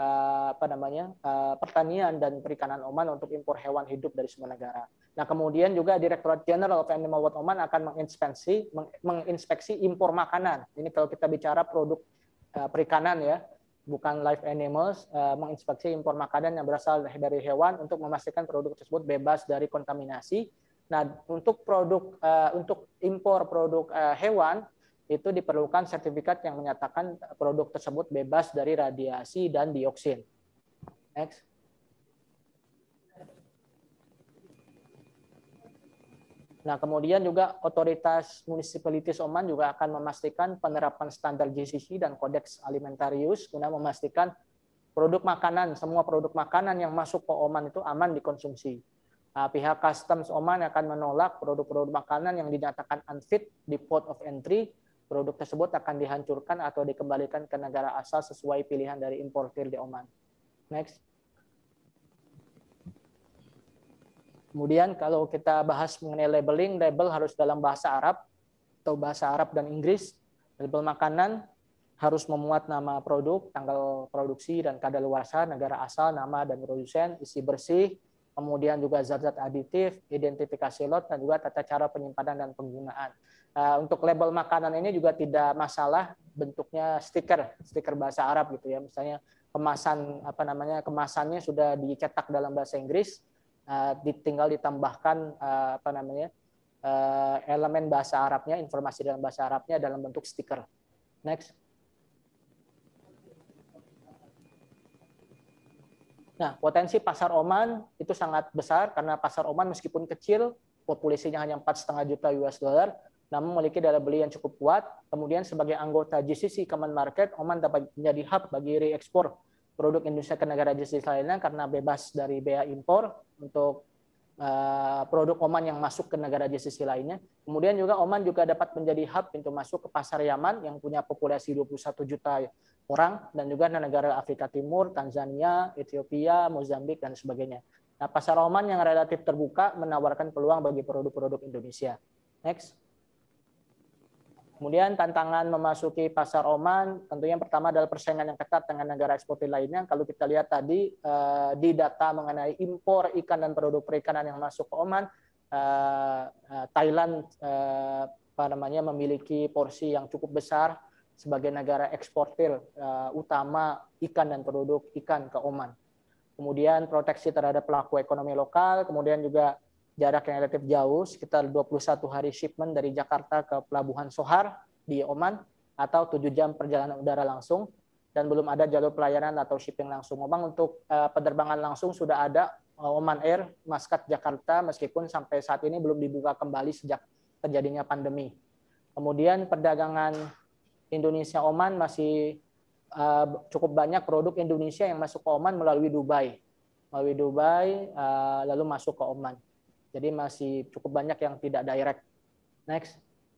Pertanian dan Perikanan Oman untuk impor hewan hidup dari semua negara. Nah, kemudian juga Directorate General of Animal Wealth Oman akan menginspeksi impor makanan. Ini kalau kita bicara produk perikanan ya, bukan live animals, menginspeksi impor makanan yang berasal dari hewan untuk memastikan produk tersebut bebas dari kontaminasi. Nah, untuk untuk impor produk hewan itu diperlukan sertifikat yang menyatakan produk tersebut bebas dari radiasi dan dioksin. Next. Nah, kemudian juga otoritas municipalities Oman juga akan memastikan penerapan standar GCC dan Kodeks Alimentarius guna memastikan produk makanan, semua produk makanan yang masuk ke Oman itu aman dikonsumsi. Pihak Customs Oman akan menolak produk-produk makanan yang dinyatakan unfit di port of entry. Produk tersebut akan dihancurkan atau dikembalikan ke negara asal sesuai pilihan dari importir di Oman. Next. Kemudian kalau kita bahas mengenai labeling, label harus dalam bahasa Arab atau bahasa Arab dan Inggris. Label makanan harus memuat nama produk, tanggal produksi dan kadaluarsa, negara asal, nama dan produsen, isi bersih, kemudian juga zat-zat aditif, identifikasi lot, dan juga tata cara penyimpanan dan penggunaan. Untuk label makanan ini juga tidak masalah bentuknya stiker bahasa Arab gitu ya. Misalnya kemasannya sudah dicetak dalam bahasa Inggris, tinggal ditambahkan elemen bahasa Arabnya, informasi dalam bahasa Arabnya dalam bentuk stiker. Next. Nah, potensi pasar Oman itu sangat besar karena pasar Oman meskipun kecil, populasinya hanya 4,5 juta US dollar, namun memiliki daya beli yang cukup kuat. Kemudian sebagai anggota GCC Common Market, Oman dapat menjadi hub bagi reekspor produk Indonesia ke negara GCC lainnya karena bebas dari bea impor untuk produk Oman yang masuk ke negara GCC lainnya. Kemudian juga Oman juga dapat menjadi hub pintu masuk ke pasar Yaman yang punya populasi 21 juta orang dan juga negara Afrika Timur, Tanzania, Ethiopia, Mozambik dan sebagainya. Nah, pasar Oman yang relatif terbuka menawarkan peluang bagi produk-produk Indonesia. Next. Kemudian tantangan memasuki pasar Oman, tentunya yang pertama adalah persaingan yang ketat dengan negara eksportir lainnya. Kalau kita lihat tadi di data mengenai impor ikan dan produk perikanan yang masuk ke Oman, Thailand memiliki porsi yang cukup besar sebagai negara eksportir utama ikan dan produk ikan ke Oman. Kemudian proteksi terhadap pelaku ekonomi lokal, kemudian juga jarak yang relatif jauh, sekitar 21 hari shipment dari Jakarta ke Pelabuhan Sohar di Oman, atau 7 jam perjalanan udara langsung, dan belum ada jalur pelayanan atau shipping langsung. Memang untuk penerbangan langsung sudah ada Oman Air, Muscat Jakarta, meskipun sampai saat ini belum dibuka kembali sejak terjadinya pandemi. Kemudian perdagangan Indonesia-Oman masih cukup banyak produk Indonesia yang masuk ke Oman melalui Dubai. Lalu masuk ke Oman. Jadi masih cukup banyak yang tidak direct. Next.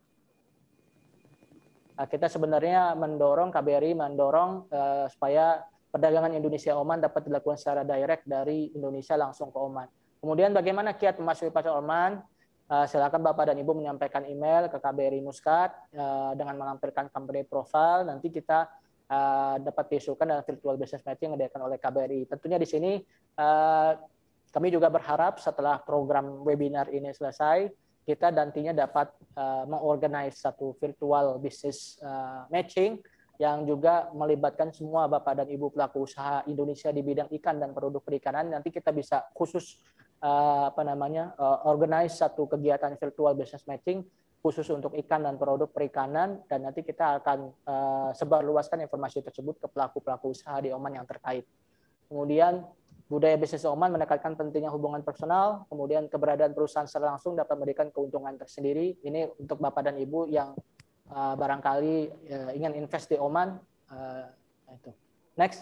Kita sebenarnya KBRI mendorong supaya perdagangan Indonesia-Oman dapat dilakukan secara direct dari Indonesia langsung ke Oman. Kemudian bagaimana kiat memasuki pasar Oman? Silakan Bapak dan Ibu menyampaikan email ke KBRI Muscat dengan melampirkan company profile. Nanti kita dapat diusulkan dalam virtual business meeting yang diadakan oleh KBRI. Tentunya di sini kami juga berharap setelah program webinar ini selesai, kita nantinya dapat mengorganize satu virtual business matching yang juga melibatkan semua Bapak dan Ibu pelaku usaha Indonesia di bidang ikan dan produk perikanan. Nanti kita bisa khusus organize satu kegiatan virtual business matching khusus untuk ikan dan produk perikanan, dan nanti kita akan sebarluaskan informasi tersebut ke pelaku-pelaku usaha di Oman yang terkait. Kemudian budaya bisnis Oman menekankan pentingnya hubungan personal, kemudian keberadaan perusahaan secara langsung dapat memberikan keuntungan tersendiri. Ini untuk Bapak dan Ibu yang barangkali ingin invest di Oman. Itu. Next.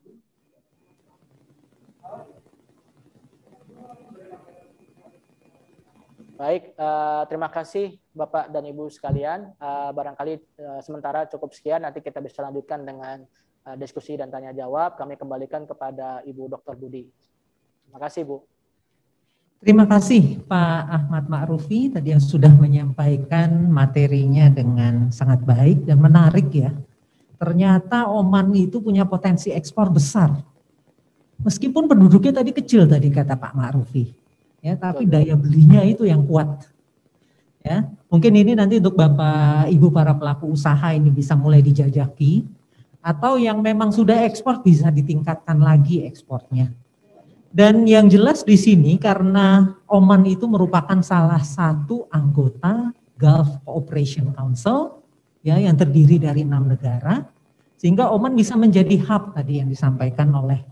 Baik, terima kasih Bapak dan Ibu sekalian. Barangkali sementara cukup sekian, nanti kita bisa lanjutkan dengan diskusi dan tanya jawab. Kami kembalikan kepada Ibu Dr. Budi. Terima kasih, Bu. Terima kasih Pak Ahmad Ma'rufi tadi yang sudah menyampaikan materinya dengan sangat baik dan menarik ya. Ternyata Oman itu punya potensi ekspor besar. Meskipun penduduknya tadi kecil tadi kata Pak Ma'rufi. Ya, tapi daya belinya itu yang kuat. Ya, mungkin ini nanti untuk Bapak Ibu para pelaku usaha ini bisa mulai dijajaki. Atau yang memang sudah ekspor bisa ditingkatkan lagi ekspornya. Dan yang jelas di sini karena Oman itu merupakan salah satu anggota Gulf Cooperation Council ya yang terdiri dari 6 negara, sehingga Oman bisa menjadi hub tadi yang disampaikan oleh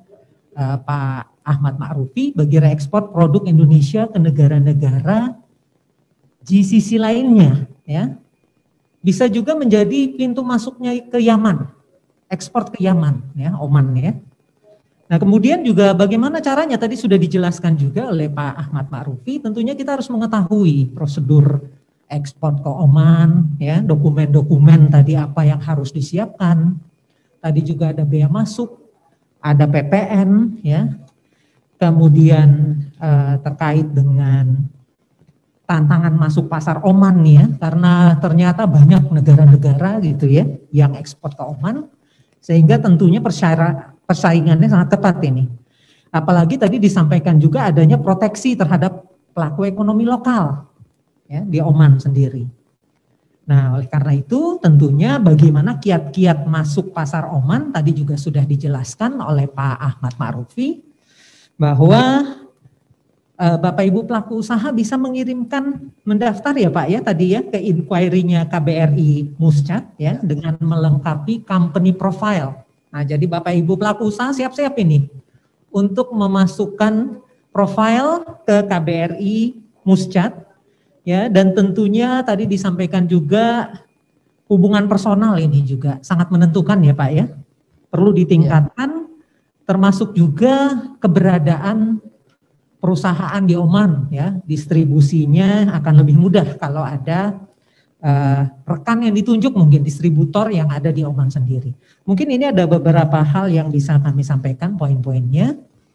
Pak Ahmad Ma'rufi bagi reekspor produk Indonesia ke negara-negara GCC lainnya, ya. Bisa juga menjadi pintu masuknya ke Yaman, ekspor ke Yaman, ya, Oman, ya. Nah, kemudian juga bagaimana caranya tadi sudah dijelaskan juga oleh Pak Ahmad Ma'rufi, tentunya kita harus mengetahui prosedur ekspor ke Oman, ya, dokumen-dokumen tadi apa yang harus disiapkan. Tadi juga ada bea masuk, ada PPN, ya. Kemudian terkait dengan tantangan masuk pasar Oman nih ya, karena ternyata banyak negara-negara gitu ya yang ekspor ke Oman, sehingga tentunya persaingannya sangat ketat ini. Apalagi tadi disampaikan juga adanya proteksi terhadap pelaku ekonomi lokal ya di Oman sendiri. Nah, oleh karena itu tentunya bagaimana kiat-kiat masuk pasar Oman tadi juga sudah dijelaskan oleh Pak Ahmad Ma'rufi bahwa Bapak Ibu pelaku usaha bisa mengirimkan mendaftar ya Pak ya tadi ya ke inquiry-nya KBRI Muscat ya dengan melengkapi company profile. Nah, jadi Bapak Ibu pelaku usaha siap-siap ini untuk memasukkan profile ke KBRI Muscat ya, dan tentunya tadi disampaikan juga hubungan personal ini juga sangat menentukan ya Pak ya. Perlu ditingkatkan termasuk juga keberadaan perusahaan di Oman ya, distribusinya akan lebih mudah kalau ada rekan yang ditunjuk, mungkin distributor yang ada di Oman sendiri. Mungkin ini ada beberapa hal yang bisa kami sampaikan poin-poinnya.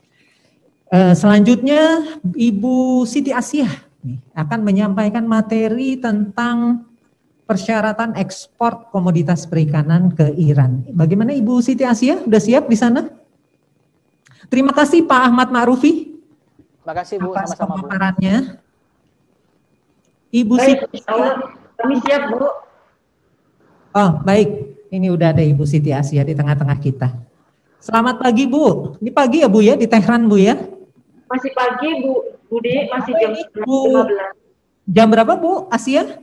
Selanjutnya Ibu Siti Asiah akan menyampaikan materi tentang persyaratan ekspor komoditas perikanan ke Iran. Bagaimana Ibu Siti Asiah? Sudah siap di sana? Terima kasih Pak Ahmad Ma'rufi. Terima kasih Bu, sama-sama Bu. Pemaparannya. Ibu Siti. Kami siap Bu. Oh baik, ini udah ada Ibu Siti Asiah di tengah-tengah kita. Selamat pagi Bu. Ini pagi ya Bu ya di Tehran Bu ya? Masih pagi Bu Budi, masih jam 11.15. Jam berapa Bu Asia?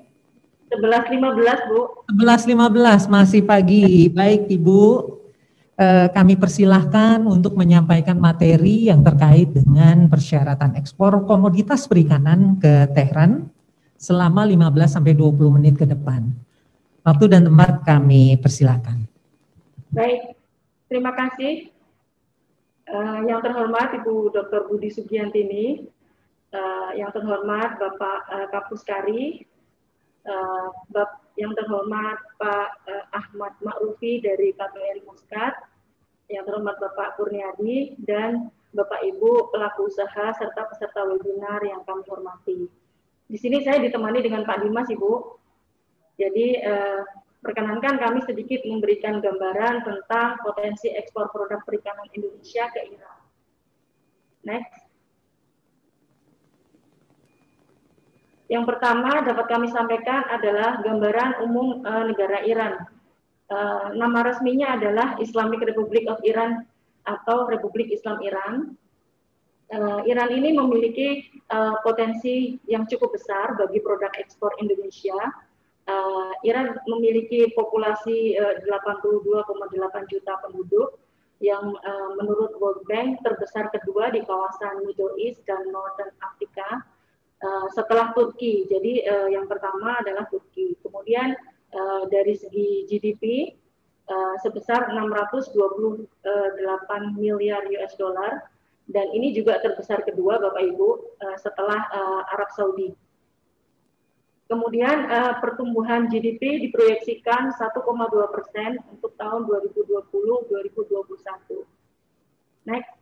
11.15 Bu. 11.15 masih pagi. Baik Ibu. Kami persilahkan untuk menyampaikan materi yang terkait dengan persyaratan ekspor komoditas perikanan ke Tehran selama 15-20 menit ke depan. Waktu dan tempat kami persilahkan. Baik, terima kasih. Yang terhormat Ibu Dr. Budi Sugiantini, yang terhormat Bapak Kapus Kari, yang terhormat Pak Ahmad Ma'rufi dari KBRI Muscat, yang terhormat Bapak Kurniadi, dan Bapak Ibu pelaku usaha serta peserta webinar yang kami hormati. Di sini saya ditemani dengan Pak Dimas, Ibu. Jadi perkenankan kami sedikit memberikan gambaran tentang potensi ekspor produk perikanan Indonesia ke Iran. Next. Yang pertama dapat kami sampaikan adalah gambaran umum negara Iran. Nama resminya adalah Islamic Republic of Iran atau Republik Islam Iran. Iran ini memiliki potensi yang cukup besar bagi produk ekspor Indonesia. Iran memiliki populasi 82,8 juta penduduk yang menurut World Bank terbesar kedua di kawasan Middle East dan Northern Africa setelah Turki. Jadi yang pertama adalah Turki. Kemudian dari segi GDP sebesar 628 miliar US dollar, dan ini juga terbesar kedua Bapak Ibu setelah Arab Saudi. Kemudian pertumbuhan GDP diproyeksikan 1,2% untuk tahun 2020-2021. Next.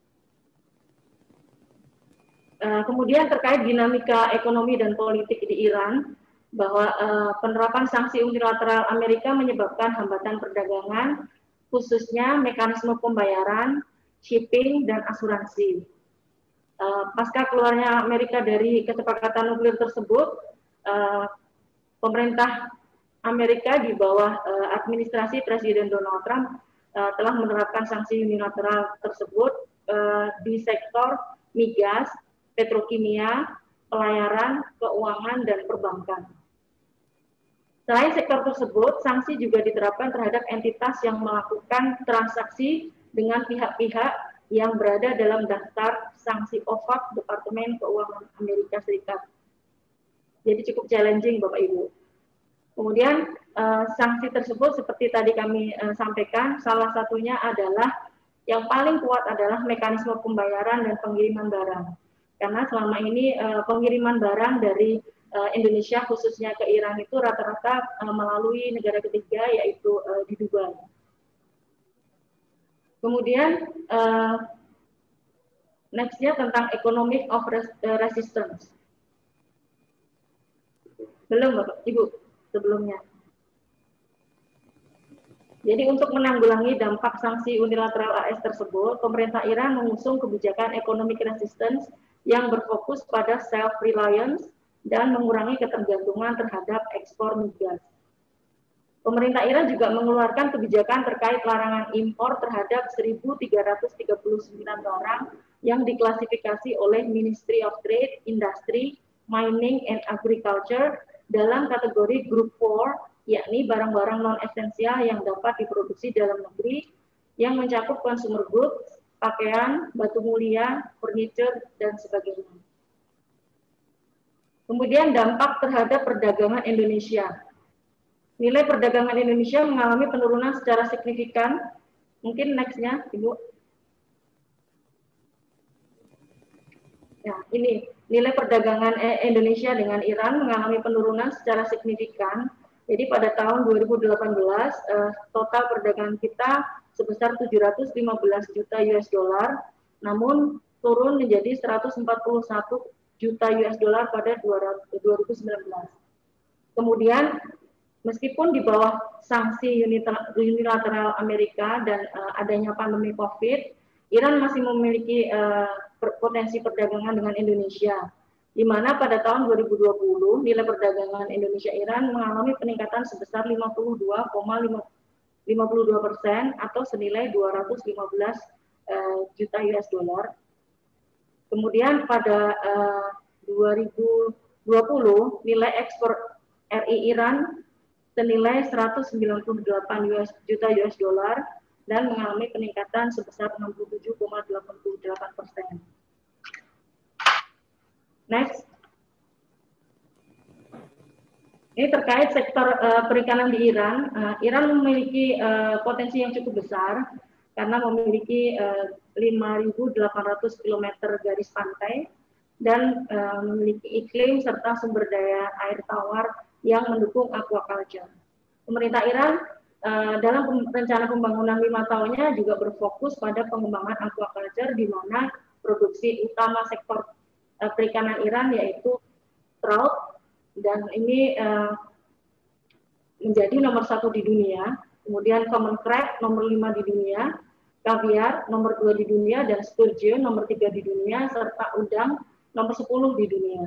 Kemudian terkait dinamika ekonomi dan politik di Iran, bahwa penerapan sanksi unilateral Amerika menyebabkan hambatan perdagangan, khususnya mekanisme pembayaran, shipping, dan asuransi. Pasca keluarnya Amerika dari kesepakatan nuklir tersebut, pemerintah Amerika di bawah administrasi Presiden Donald Trump telah menerapkan sanksi unilateral tersebut di sektor migas, petrokimia, pelayaran, keuangan, dan perbankan. Selain sektor tersebut, sanksi juga diterapkan terhadap entitas yang melakukan transaksi dengan pihak-pihak yang berada dalam daftar sanksi OFAC Departemen Keuangan Amerika Serikat. Jadi cukup challenging Bapak Ibu. Kemudian sanksi tersebut seperti tadi kami sampaikan, salah satunya adalah yang paling kuat adalah mekanisme pembayaran dan pengiriman barang. Karena selama ini pengiriman barang dari Indonesia khususnya ke Iran itu rata-rata melalui negara ketiga yaitu di Dubai. Kemudian next-nya tentang economic of resistance. Belum Bapak Ibu sebelumnya. Jadi untuk menanggulangi dampak sanksi unilateral AS tersebut, pemerintah Iran mengusung kebijakan economic resistance yang berfokus pada self-reliance dan mengurangi ketergantungan terhadap ekspor migas. Pemerintah Iran juga mengeluarkan kebijakan terkait larangan impor terhadap 1.339 barang yang diklasifikasi oleh Ministry of Trade, Industry, Mining, and Agriculture dalam kategori Group 4, yakni barang-barang non-esensial yang dapat diproduksi dalam negeri yang mencakup consumer goods, pakaian, batu mulia, furniture, dan sebagainya. Kemudian dampak terhadap perdagangan Indonesia. Nilai perdagangan Indonesia mengalami penurunan secara signifikan. Mungkin next-nya, Ibu. Nah, ini nilai perdagangan Indonesia dengan Iran mengalami penurunan secara signifikan. Jadi pada tahun 2018 total perdagangan kita sebesar 715 juta US dollar, namun turun menjadi 141 juta US dollar pada 2019. Kemudian meskipun di bawah sanksi unilateral Amerika dan adanya pandemi COVID, Iran masih memiliki potensi perdagangan dengan Indonesia, di mana pada tahun 2020 nilai perdagangan Indonesia-Iran mengalami peningkatan sebesar 52,52% atau senilai 215 juta US dollar. Kemudian pada 2020 nilai ekspor RI Iran senilai 198 juta US dollar dan mengalami peningkatan sebesar 67,88%. Next. Ini terkait sektor perikanan di Iran. Iran memiliki potensi yang cukup besar karena memiliki 5.800 km garis pantai dan memiliki iklim serta sumber daya air tawar yang mendukung aquaculture. Pemerintah Iran dalam rencana pembangunan 5 tahunnya juga berfokus pada pengembangan aquaculture, di mana produksi utama sektor perikanan Iran yaitu trout, dan ini menjadi nomor 1 di dunia. Kemudian common crab nomor 5 di dunia, kaviar nomor 2 di dunia, dan sturgeon nomor 3 di dunia, serta udang nomor 10 di dunia.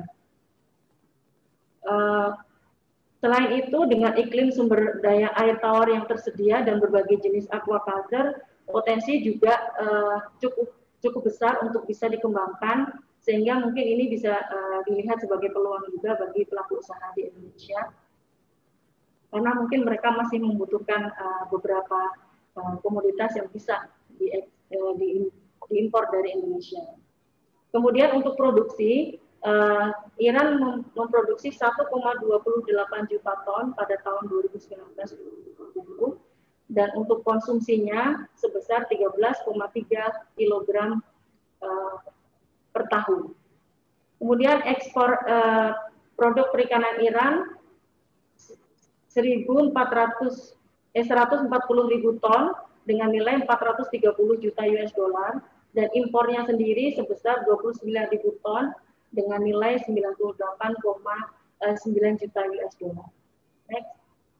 Selain itu, dengan iklim sumber daya air tawar yang tersedia dan berbagai jenis aquaculture, potensi juga cukup besar untuk bisa dikembangkan, sehingga mungkin ini bisa dilihat sebagai peluang juga bagi pelaku usaha di Indonesia, karena mungkin mereka masih membutuhkan beberapa komoditas yang bisa diimpor dari Indonesia. Kemudian untuk produksi, Iran memproduksi 1,28 juta ton pada tahun 2019 dan untuk konsumsinya sebesar 13,3 kg per tahun. Kemudian ekspor produk perikanan Iran 140.000 ton dengan nilai 430 juta US dollar, dan impornya sendiri sebesar 29.000 ton dengan nilai 98,9 juta US dollar. Next.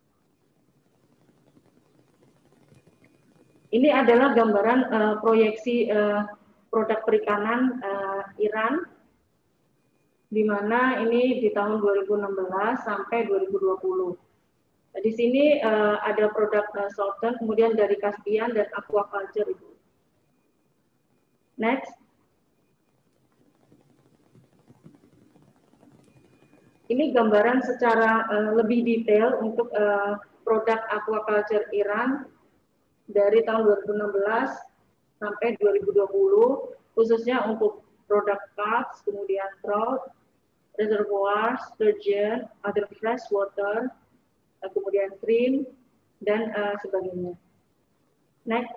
Ini adalah gambaran proyeksi produk perikanan Iran, di mana ini di tahun 2016 sampai 2020. Di sini ada produk Sultan, kemudian dari Caspian dan aquaculture itu. Next. Ini gambaran secara lebih detail untuk produk aquaculture Iran dari tahun 2016 sampai 2020, khususnya untuk produk carp, kemudian trout, reservoir, sturgeon, other fresh water, kemudian shrimp, dan sebagainya. Next.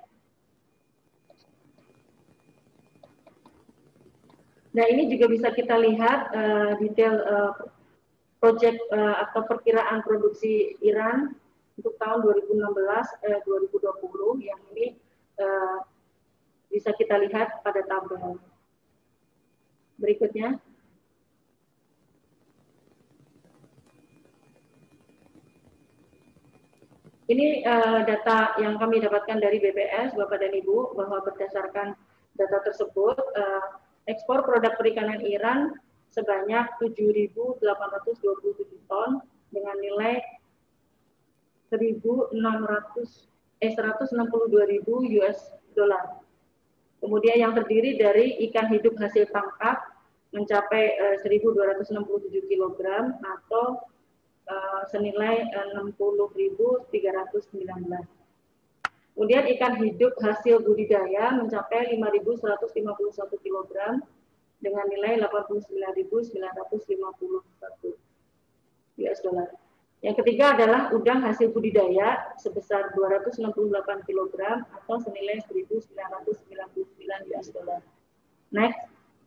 Nah, ini juga bisa kita lihat detail proyek atau perkiraan produksi Iran untuk tahun 2016-2020 yang ini bisa kita lihat pada tabel berikutnya. Ini data yang kami dapatkan dari BPS, Bapak dan Ibu, bahwa berdasarkan data tersebut, ekspor produk perikanan Iran sebanyak 7.827 ton dengan nilai 162.000 US dollar. Kemudian yang terdiri dari ikan hidup hasil tangkap mencapai 1.267 kg atau senilai 60.319. Kemudian ikan hidup hasil budidaya mencapai 5.151 kg dengan nilai 89.951 US dollar. Yang ketiga adalah udang hasil budidaya sebesar 268 kg atau senilai 1.999 US dollar. Next.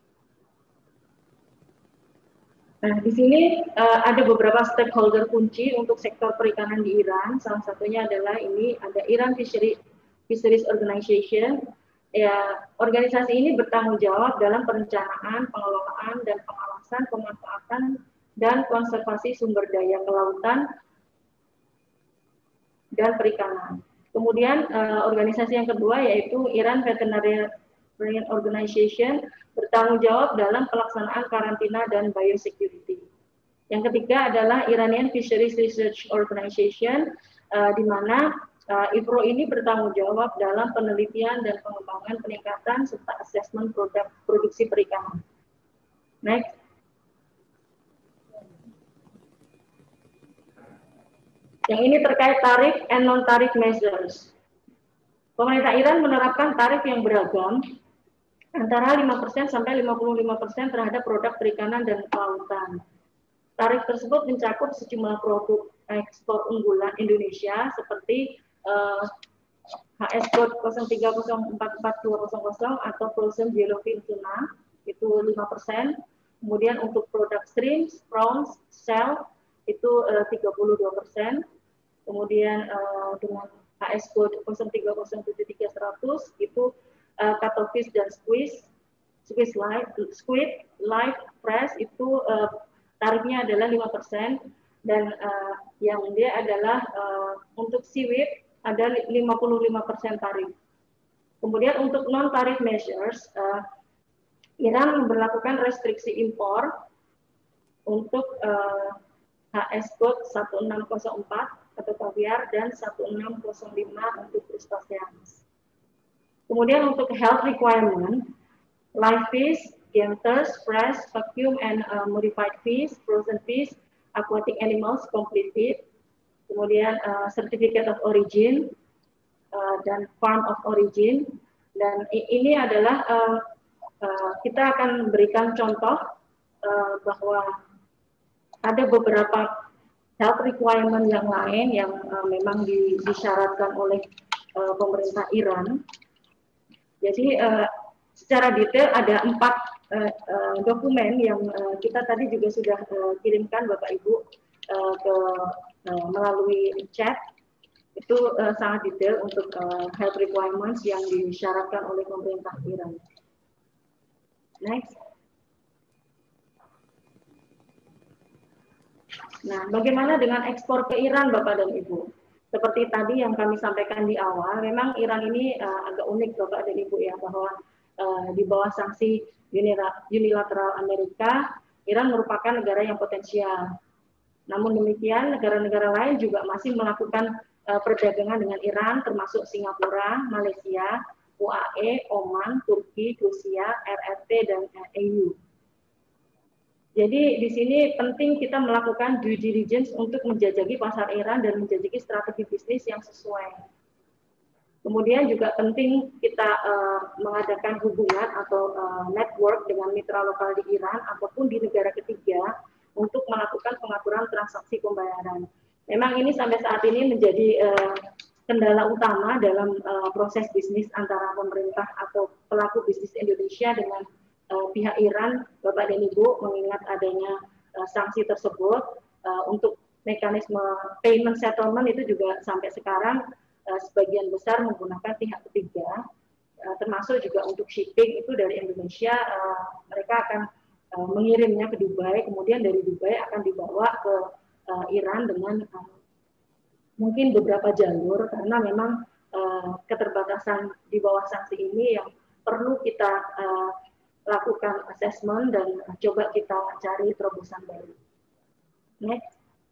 Nah, di sini ada beberapa stakeholder kunci untuk sektor perikanan di Iran. Salah satunya adalah ini ada Iran Fisheries Organization. Ya, organisasi ini bertanggung jawab dalam perencanaan, pengelolaan, dan pengawasan pemanfaatan dan konservasi sumber daya kelautan dan perikanan. Kemudian organisasi yang kedua yaitu Iran Veterinary Organization bertanggung jawab dalam pelaksanaan karantina dan biosecurity. Yang ketiga adalah Iranian Fisheries Research Organization, di mana IFRO ini bertanggung jawab dalam penelitian dan pengembangan peningkatan serta asesmen produksi perikanan. Next. Yang ini terkait tarif and non-tarif measures. Pemerintah Iran menerapkan tarif yang beragam, antara 5% sampai 55% terhadap produk perikanan dan kelautan. Tarif tersebut mencakup sejumlah produk ekspor unggulan Indonesia seperti HS Code 03044200 atau frozen yellowfin tuna, itu 5%. Kemudian untuk produk shrimp, prawns, shell, itu 32%. Kemudian dengan HS Code 03073100 itu cuttlefish dan squid live fresh itu tarifnya adalah 5%, dan yang dia adalah untuk seaweed ada 55% tarif. Kemudian untuk non tarif measures, Iran memberlakukan restriksi impor untuk HS Code 1604 atau kaviar dan 1605 untuk crustaceans. Kemudian untuk health requirement, live fish, ganters, fresh, vacuum and modified fish, frozen fish, aquatic animals completed. Kemudian certificate of origin dan farm of origin. Dan ini adalah kita akan berikan contoh bahwa ada beberapa health requirement yang lain yang memang disyaratkan oleh pemerintah Iran. Jadi secara detail ada 4 dokumen yang kita tadi juga sudah kirimkan Bapak Ibu melalui chat. Itu sangat detail untuk health requirements yang disyaratkan oleh pemerintah Iran. Next. Nah, bagaimana dengan ekspor ke Iran, Bapak dan Ibu? Seperti tadi yang kami sampaikan di awal, memang Iran ini agak unik, Bapak dan Ibu, ya, bahwa di bawah sanksi unilateral Amerika, Iran merupakan negara yang potensial. Namun demikian, negara-negara lain juga masih melakukan perdagangan dengan Iran, termasuk Singapura, Malaysia, UAE, Oman, Turki, Rusia, RRT, dan EU. Jadi di sini penting kita melakukan due diligence untuk menjajaki pasar Iran dan menjajaki strategi bisnis yang sesuai. Kemudian juga penting kita mengadakan hubungan atau network dengan mitra lokal di Iran ataupun di negara ketiga transaksi pembayaran. Memang ini sampai saat ini menjadi kendala utama dalam proses bisnis antara pemerintah atau pelaku bisnis Indonesia dengan pihak Iran, Bapak dan Ibu, mengingat adanya sanksi tersebut. Untuk mekanisme payment settlement itu juga sampai sekarang sebagian besar menggunakan pihak ketiga, termasuk juga untuk shipping itu dari Indonesia, mereka akan mengirimnya ke Dubai, kemudian dari Dubai akan dibawa ke Iran dengan mungkin beberapa jalur, karena memang keterbatasan di bawah sanksi ini yang perlu kita lakukan assessment dan coba kita cari terobosan baru. Next.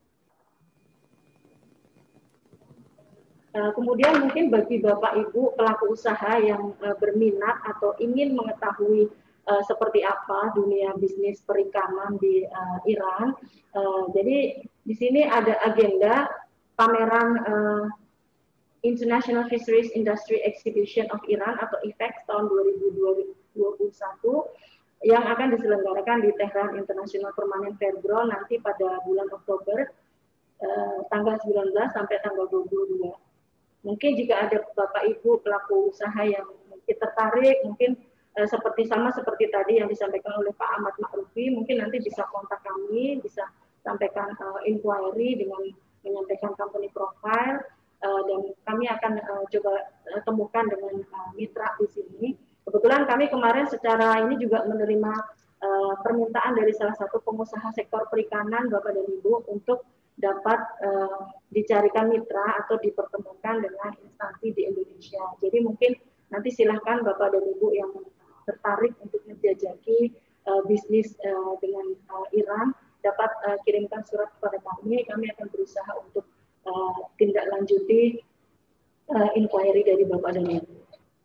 Kemudian mungkin bagi Bapak Ibu pelaku usaha yang berminat atau ingin mengetahui seperti apa dunia bisnis perikanan di Iran, jadi di sini ada agenda pameran International Fisheries Industry Exhibition of Iran atau IFEX tahun 2021 yang akan diselenggarakan di Tehran International Permanent Fairground nanti pada bulan Oktober tanggal 19 sampai tanggal 22. Mungkin jika ada Bapak Ibu pelaku usaha yang mungkin tertarik, mungkin seperti tadi yang disampaikan oleh Pak Ahmad Ma'rufi, mungkin nanti bisa kontak kami, bisa sampaikan inquiry dengan menyampaikan company profile, dan kami akan coba temukan dengan mitra di sini. Kebetulan kami kemarin secara ini juga menerima permintaan dari salah satu pengusaha sektor perikanan, Bapak dan Ibu, untuk dapat dicarikan mitra atau dipertemukan dengan instansi di Indonesia. Jadi mungkin nanti silahkan Bapak dan Ibu yang tertarik untuk menjajaki bisnis dengan Iran dapat kirimkan surat kepada kami akan berusaha untuk tindak lanjuti inquiry dari Bapak dan Ibu.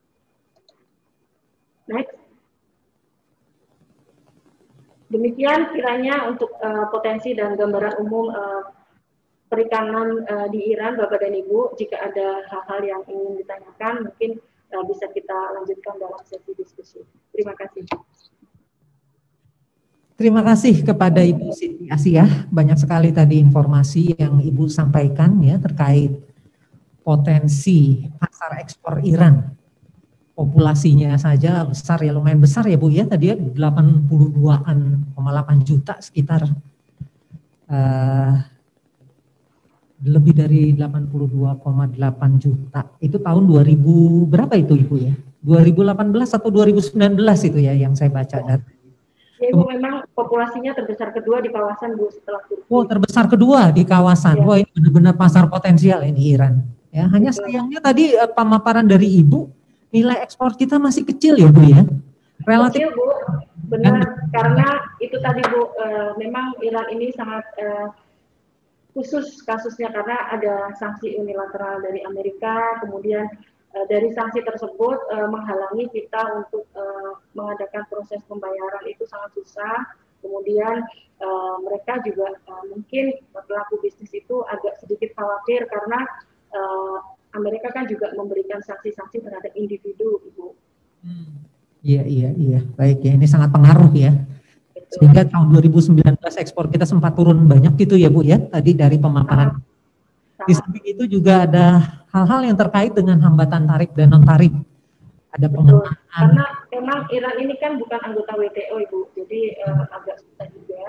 Next. Demikian kiranya untuk potensi dan gambaran umum perikanan di Iran, Bapak dan Ibu. Jika ada hal-hal yang ingin ditanyakan, mungkin bisa kita lanjutkan dalam sesi diskusi. Terima kasih. Terima kasih kepada Ibu Siti Asiyah. Banyak sekali tadi informasi yang Ibu sampaikan ya terkait potensi pasar ekspor Iran. Populasinya saja besar ya, lumayan besar ya Bu ya, tadi ya 82,8 juta sekitar. Lebih dari 82,8 juta. Itu tahun 2000 berapa itu Ibu ya? 2018 atau 2019 itu ya yang saya baca data. Ya Ibu, memang populasinya terbesar kedua di kawasan Bu setelah Turki. Oh, terbesar kedua di kawasan. Ya. Wah, ini benar-benar pasar potensial ini Iran. Ya, hanya sayangnya tadi pemaparan dari Ibu, nilai ekspor kita masih kecil ya Bu ya. Relatif kecil Bu. Benar, karena itu tadi Bu, memang Iran ini sangat khusus kasusnya karena ada sanksi unilateral dari Amerika, kemudian dari sanksi tersebut menghalangi kita untuk mengadakan proses pembayaran itu sangat susah. Kemudian mereka juga mungkin pelaku bisnis itu agak sedikit khawatir karena Amerika kan juga memberikan sanksi-sanksi terhadap individu, Ibu. Iya. Baik ya, ini sangat pengaruh ya. Sehingga tahun 2019 ekspor kita sempat turun banyak gitu ya Bu ya, tadi dari pemaparan. Di samping itu juga ada hal-hal yang terkait dengan hambatan tarif dan non tarif. Ada pengenaan. Karena memang Iran ini kan bukan anggota WTO Ibu, jadi agak susah juga.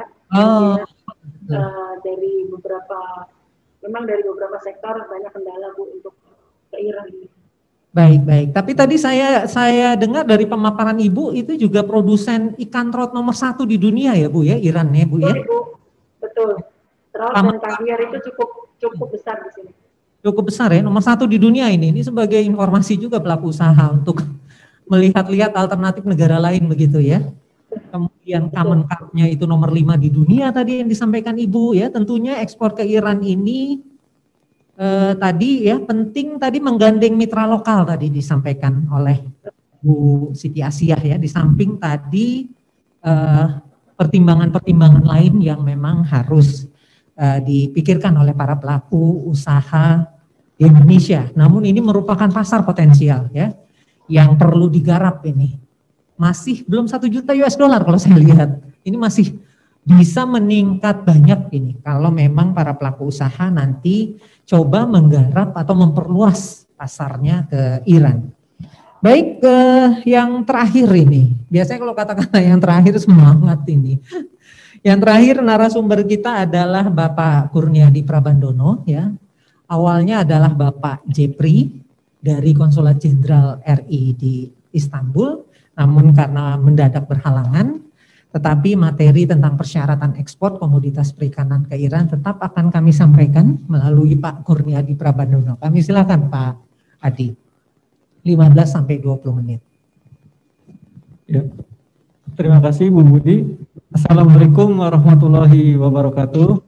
Dari beberapa sektor banyak kendala Bu untuk ke Iran ini. Baik. Tapi tadi saya dengar dari pemaparan Ibu itu juga produsen ikan trot nomor 1 di dunia ya Bu ya, Iran ya Bu ya. Betul. Trot dan kaviar itu cukup besar di sini. Cukup besar ya, nomor 1 di dunia ini. Ini sebagai informasi juga pelaku usaha untuk melihat-lihat alternatif negara lain begitu ya. Kemudian Common Carp-nya itu nomor 5 di dunia tadi yang disampaikan Ibu ya. Tentunya ekspor ke Iran ini tadi ya penting tadi menggandeng mitra lokal tadi disampaikan oleh Bu Siti Asiyah ya, di samping tadi pertimbangan-pertimbangan lain yang memang harus dipikirkan oleh para pelaku usaha di Indonesia. Namun ini merupakan pasar potensial ya yang perlu digarap ini. Masih belum 1 juta US dollar kalau saya lihat. Ini masih bisa meningkat banyak ini kalau memang para pelaku usaha nanti coba menggarap atau memperluas pasarnya ke Iran. Baik, yang terakhir ini, biasanya kalau kata-kata yang terakhir semangat ini. Yang terakhir narasumber kita adalah Bapak Kurniadi Prabandono, ya. Awalnya adalah Bapak Jepri dari Konsulat Jenderal RI di Istanbul, namun karena mendadak berhalangan, tetapi materi tentang persyaratan ekspor komoditas perikanan ke Iran tetap akan kami sampaikan melalui Pak Kurniadi Prabandono. Kami silakan Pak Adi, 15 sampai 20 menit. Ya. Terima kasih Bu Budi. Assalamualaikum warahmatullahi wabarakatuh.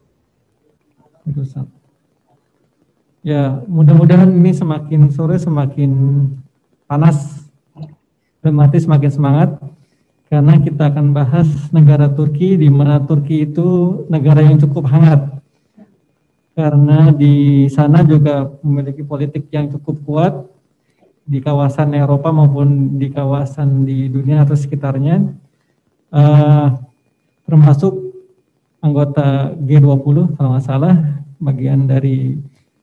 Ya, mudah-mudahan ini semakin sore semakin panas, dramatis, semakin semangat. Karena kita akan bahas negara Turki, di mana Turki itu negara yang cukup hangat. Karena di sana juga memiliki politik yang cukup kuat di kawasan Eropa maupun di kawasan di dunia atau sekitarnya. Termasuk anggota G20 kalau nggak salah, bagian dari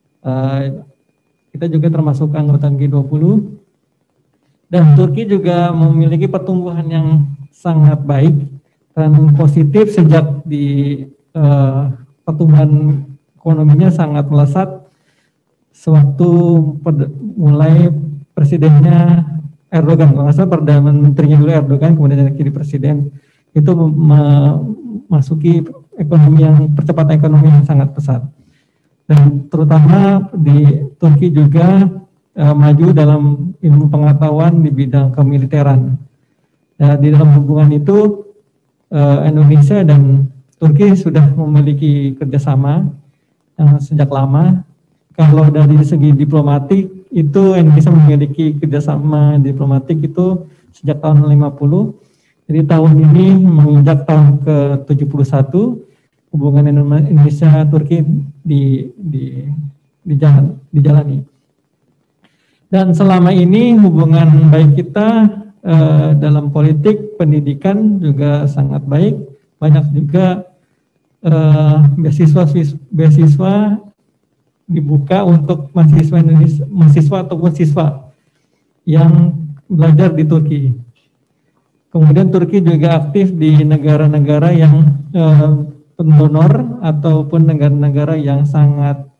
kita juga termasuk anggota G20. Dan Turki juga memiliki pertumbuhan yang sangat baik dan positif sejak di pertumbuhan ekonominya sangat melesat sewaktu mulai presidennya Erdogan, kalau nggak salah Perdana Menterinya dulu Erdogan, kemudian jadi presiden, itu memasuki ekonomi yang percepatan ekonomi yang sangat pesat. Dan terutama di Turki juga maju dalam ilmu pengetahuan di bidang kemiliteran. Di dalam hubungan itu Indonesia dan Turki sudah memiliki kerjasama sejak lama. Kalau dari segi diplomatik itu Indonesia memiliki kerjasama diplomatik itu sejak tahun 50. Jadi tahun ini menginjak tahun ke-71 hubungan Indonesia Turki dijalani. Dan selama ini hubungan baik kita dalam politik, pendidikan juga sangat baik. Banyak juga beasiswa dibuka untuk mahasiswa ataupun siswa yang belajar di Turki. Kemudian Turki juga aktif di negara-negara yang pendonor ataupun negara-negara yang sangat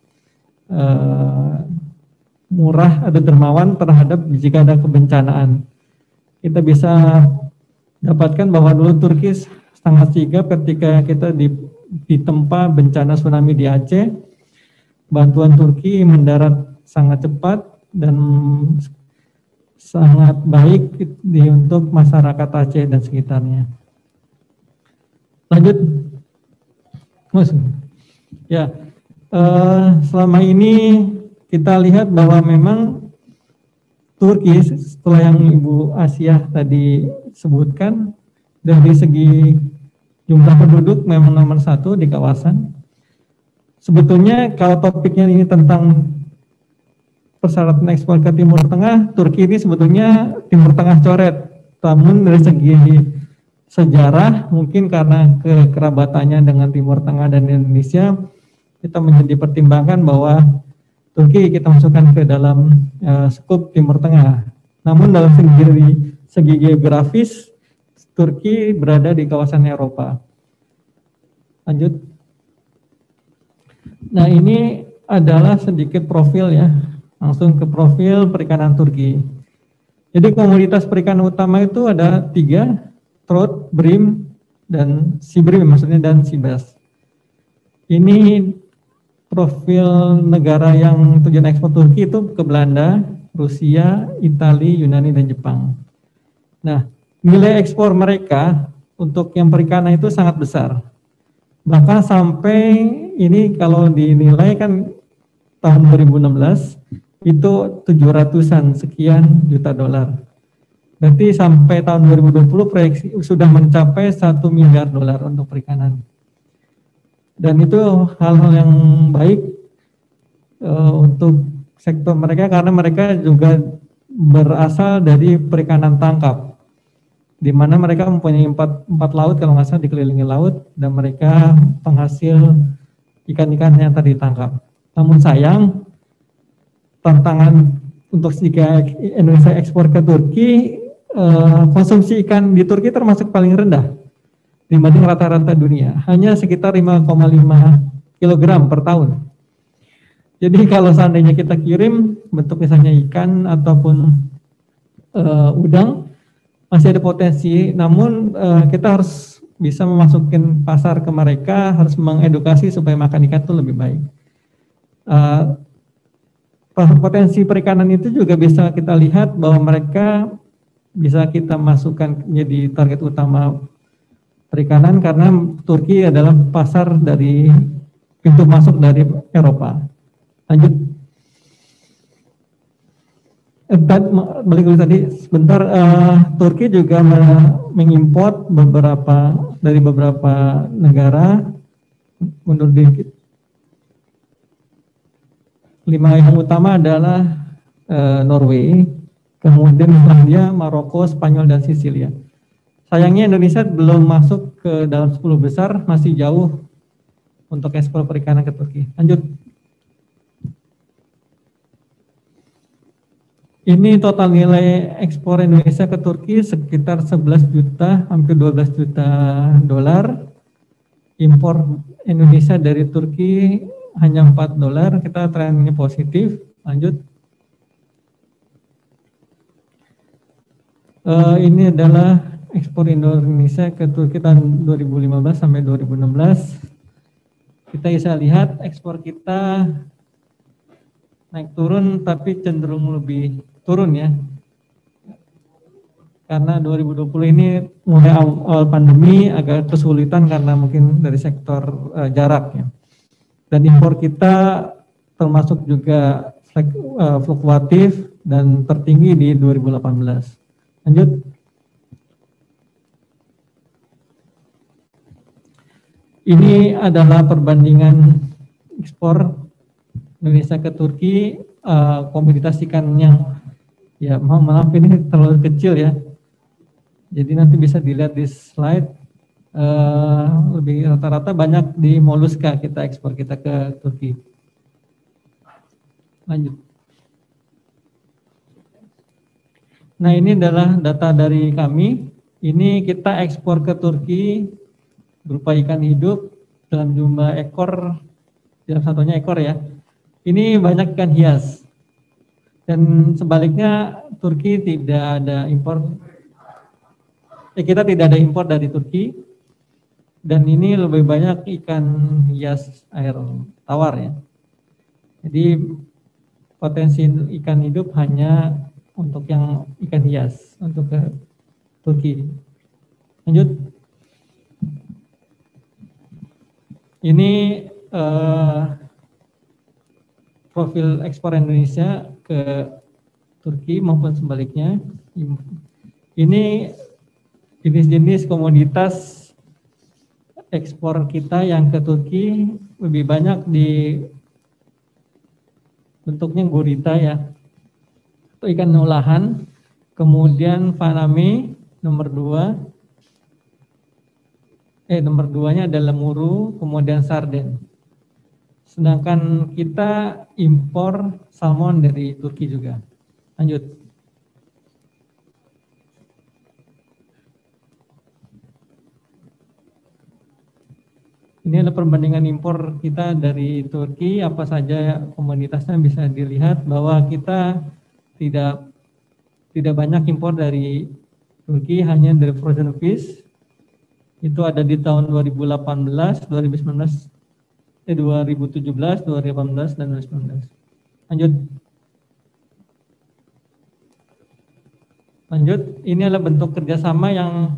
murah atau dermawan terhadap jika ada kebencanaan. Kita bisa dapatkan bahwa dulu Turki sangat sigap ketika kita ditempa bencana tsunami di Aceh. Bantuan Turki mendarat sangat cepat dan sangat baik untuk masyarakat Aceh dan sekitarnya. Lanjut, Mas. Ya, selama ini kita lihat bahwa memang Turki setelah yang Ibu Asia tadi sebutkan dari segi jumlah penduduk memang nomor 1 di kawasan. Sebetulnya kalau topiknya ini tentang persyaratan ekspor ke Timur Tengah, Turki ini sebetulnya Timur Tengah coret. Namun dari segi sejarah mungkin karena kekerabatannya dengan Timur Tengah dan Indonesia, kita menjadi pertimbangan bahwa Turki kita masukkan ke dalam skup Timur Tengah. Namun dalam segi geografis, Turki berada di kawasan Eropa. Lanjut. Nah, ini adalah sedikit profil ya, langsung ke profil perikanan Turki. Jadi komoditas perikanan utama itu ada 3, trout, bream, dan sea bream maksudnya, dan sea bass. Ini profil negara yang tujuan ekspor Turki itu ke Belanda, Rusia, Italia, Yunani, dan Jepang. Nah, nilai ekspor mereka untuk yang perikanan itu sangat besar. Bahkan sampai ini kalau dinilai kan tahun 2016 itu 700-an sekian juta dolar. Berarti sampai tahun 2020 proyeksi sudah mencapai 1 miliar dolar untuk perikanan. Dan itu hal-hal yang baik untuk sektor mereka karena mereka juga berasal dari perikanan tangkap. di mana mereka mempunyai empat laut kalau nggak salah, dikelilingi laut, dan mereka penghasil ikan-ikan yang tadi ditangkap. Namun sayang, tantangan untuk jika Indonesia ekspor ke Turki, konsumsi ikan di Turki termasuk paling rendah dibanding rata-rata dunia, hanya sekitar 5,5 kg per tahun. Jadi kalau seandainya kita kirim bentuk misalnya ikan ataupun udang, masih ada potensi, namun kita harus bisa memasukin pasar ke mereka, harus mengedukasi supaya makan ikan itu lebih baik. Potensi perikanan itu juga bisa kita lihat bahwa mereka bisa kita masukkan menjadi target utama perikanan, karena Turki adalah pasar dari pintu masuk dari Eropa. Lanjut. Balik dulu tadi sebentar, Turki juga mengimpor dari beberapa negara. Mundur dikit. 5 yang utama adalah Norway, kemudian Islandia, Maroko, Spanyol, dan Sisilia. Sayangnya Indonesia belum masuk ke dalam 10 besar, masih jauh untuk ekspor perikanan ke Turki. Lanjut. Ini total nilai ekspor Indonesia ke Turki sekitar 11 juta, hampir 12 juta dolar. Impor Indonesia dari Turki hanya 4 dolar, kita trennya positif. Lanjut. Ini adalah ekspor Indonesia ke Turki tahun 2015 sampai 2016. Kita bisa lihat ekspor kita naik turun, tapi cenderung lebih turun ya, karena 2020 ini mulai awal pandemi agak kesulitan karena mungkin dari sektor jarak ya, dan impor kita termasuk juga fluktuatif dan tertinggi di 2018. Lanjut. Ini adalah perbandingan ekspor Indonesia ke Turki, komoditas ikan yang ya maaf ini terlalu kecil ya, jadi nanti bisa dilihat di slide. Lebih rata-rata banyak di moluska kita ekspor kita ke Turki. Lanjut. Nah, ini adalah data dari kami. Ini kita ekspor ke Turki berupa ikan hidup dalam jumlah ekor, dalam satunya ekor ya. Ini banyak ikan hias. Dan sebaliknya Turki tidak ada impor, kita tidak ada impor dari Turki, dan ini lebih banyak ikan hias air tawar ya. Jadi potensi ikan hidup hanya untuk yang ikan hias untuk ke Turki. Lanjut. Ini profil ekspor Indonesia ke Turki maupun sebaliknya. Ini jenis-jenis komoditas ekspor kita yang ke Turki lebih banyak di bentuknya gurita ya, itu ikan olahan, kemudian faname nomor 2nya adalah lemuru, kemudian sarden. Sedangkan kita impor salmon dari Turki juga. Lanjut. Ini adalah perbandingan impor kita dari Turki, apa saja komoditasnya bisa dilihat bahwa kita tidak banyak impor dari Turki, hanya dari frozen fish. Itu ada di tahun 2018, 2019, 2017, 2018, dan 2019. Lanjut. Ini adalah bentuk kerjasama yang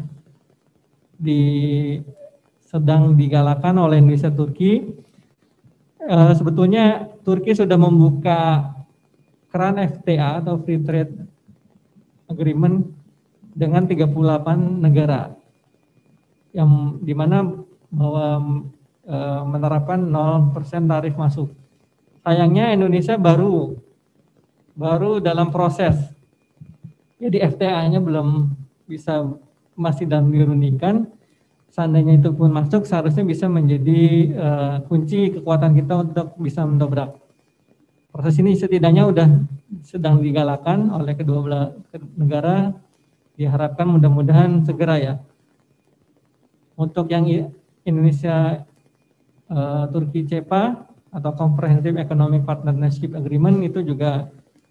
sedang digalakan oleh Indonesia Turki. Sebetulnya Turki sudah membuka keran FTA atau Free Trade Agreement dengan 38 negara, yang dimana bahwa menerapkan 0% tarif masuk. Sayangnya Indonesia baru dalam proses, jadi FTA-nya belum bisa masih dalam dirundingkan. Seandainya itu pun masuk, seharusnya bisa menjadi kunci kekuatan kita untuk bisa mendobrak. Proses ini setidaknya udah sedang digalakan oleh kedua belah negara, diharapkan mudah-mudahan segera ya. Untuk yang Indonesia Turki CEPA atau Comprehensive Economic Partnership Agreement itu juga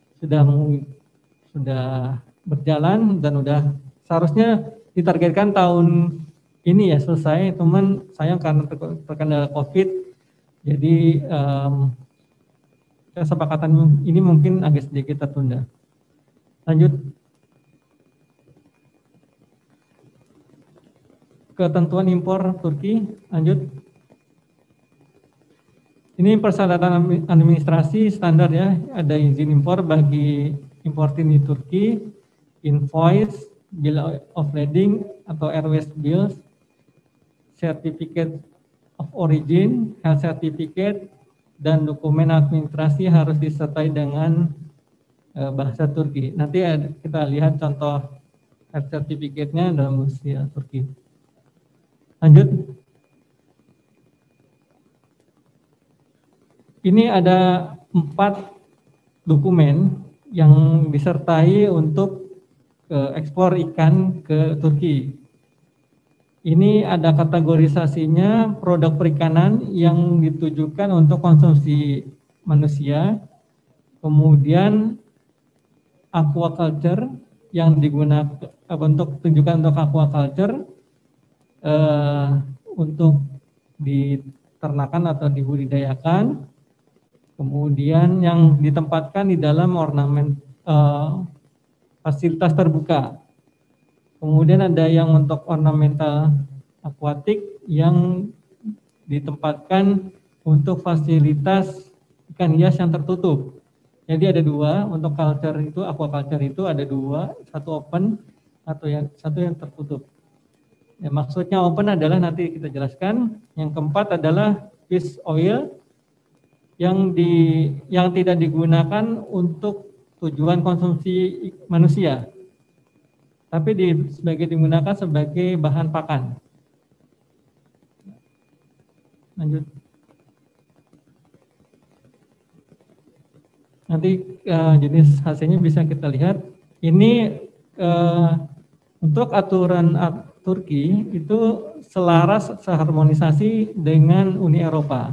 sudah berjalan dan udah seharusnya ditargetkan tahun ini ya selesai, cuman sayang karena terkendala COVID, jadi kesepakatan ini mungkin agak sedikit tertunda. Lanjut. Ketentuan impor Turki, lanjut. Ini persyaratan administrasi standar ya, ada izin impor bagi importir di Turki, invoice, bill of lading atau airways bills, certificate of origin, health certificate, dan dokumen administrasi harus disertai dengan bahasa Turki. Nanti kita lihat contoh health certificate-nya dalam bahasa Turki. Lanjut. Ini ada 4 dokumen yang disertai untuk ekspor ikan ke Turki. Ini ada kategorisasinya produk perikanan yang ditujukan untuk konsumsi manusia, kemudian aquaculture yang digunakan untuk tunjukkan untuk aquaculture untuk diternakan atau dibudidayakan, kemudian yang ditempatkan di dalam ornamen fasilitas terbuka. Kemudian ada yang untuk ornamental akuatik yang ditempatkan untuk fasilitas ikan hias yang tertutup. Jadi ada 2 untuk culture itu, aquaculture itu ada 2, satu open atau satu yang tertutup. Ya, maksudnya open adalah nanti kita jelaskan. Yang keempat adalah fish oil yang tidak digunakan untuk tujuan konsumsi manusia, tapi digunakan sebagai bahan pakan. Lanjut. Nanti jenis hasilnya bisa kita lihat. Ini untuk aturan Turki itu selaras seharmonisasi dengan Uni Eropa.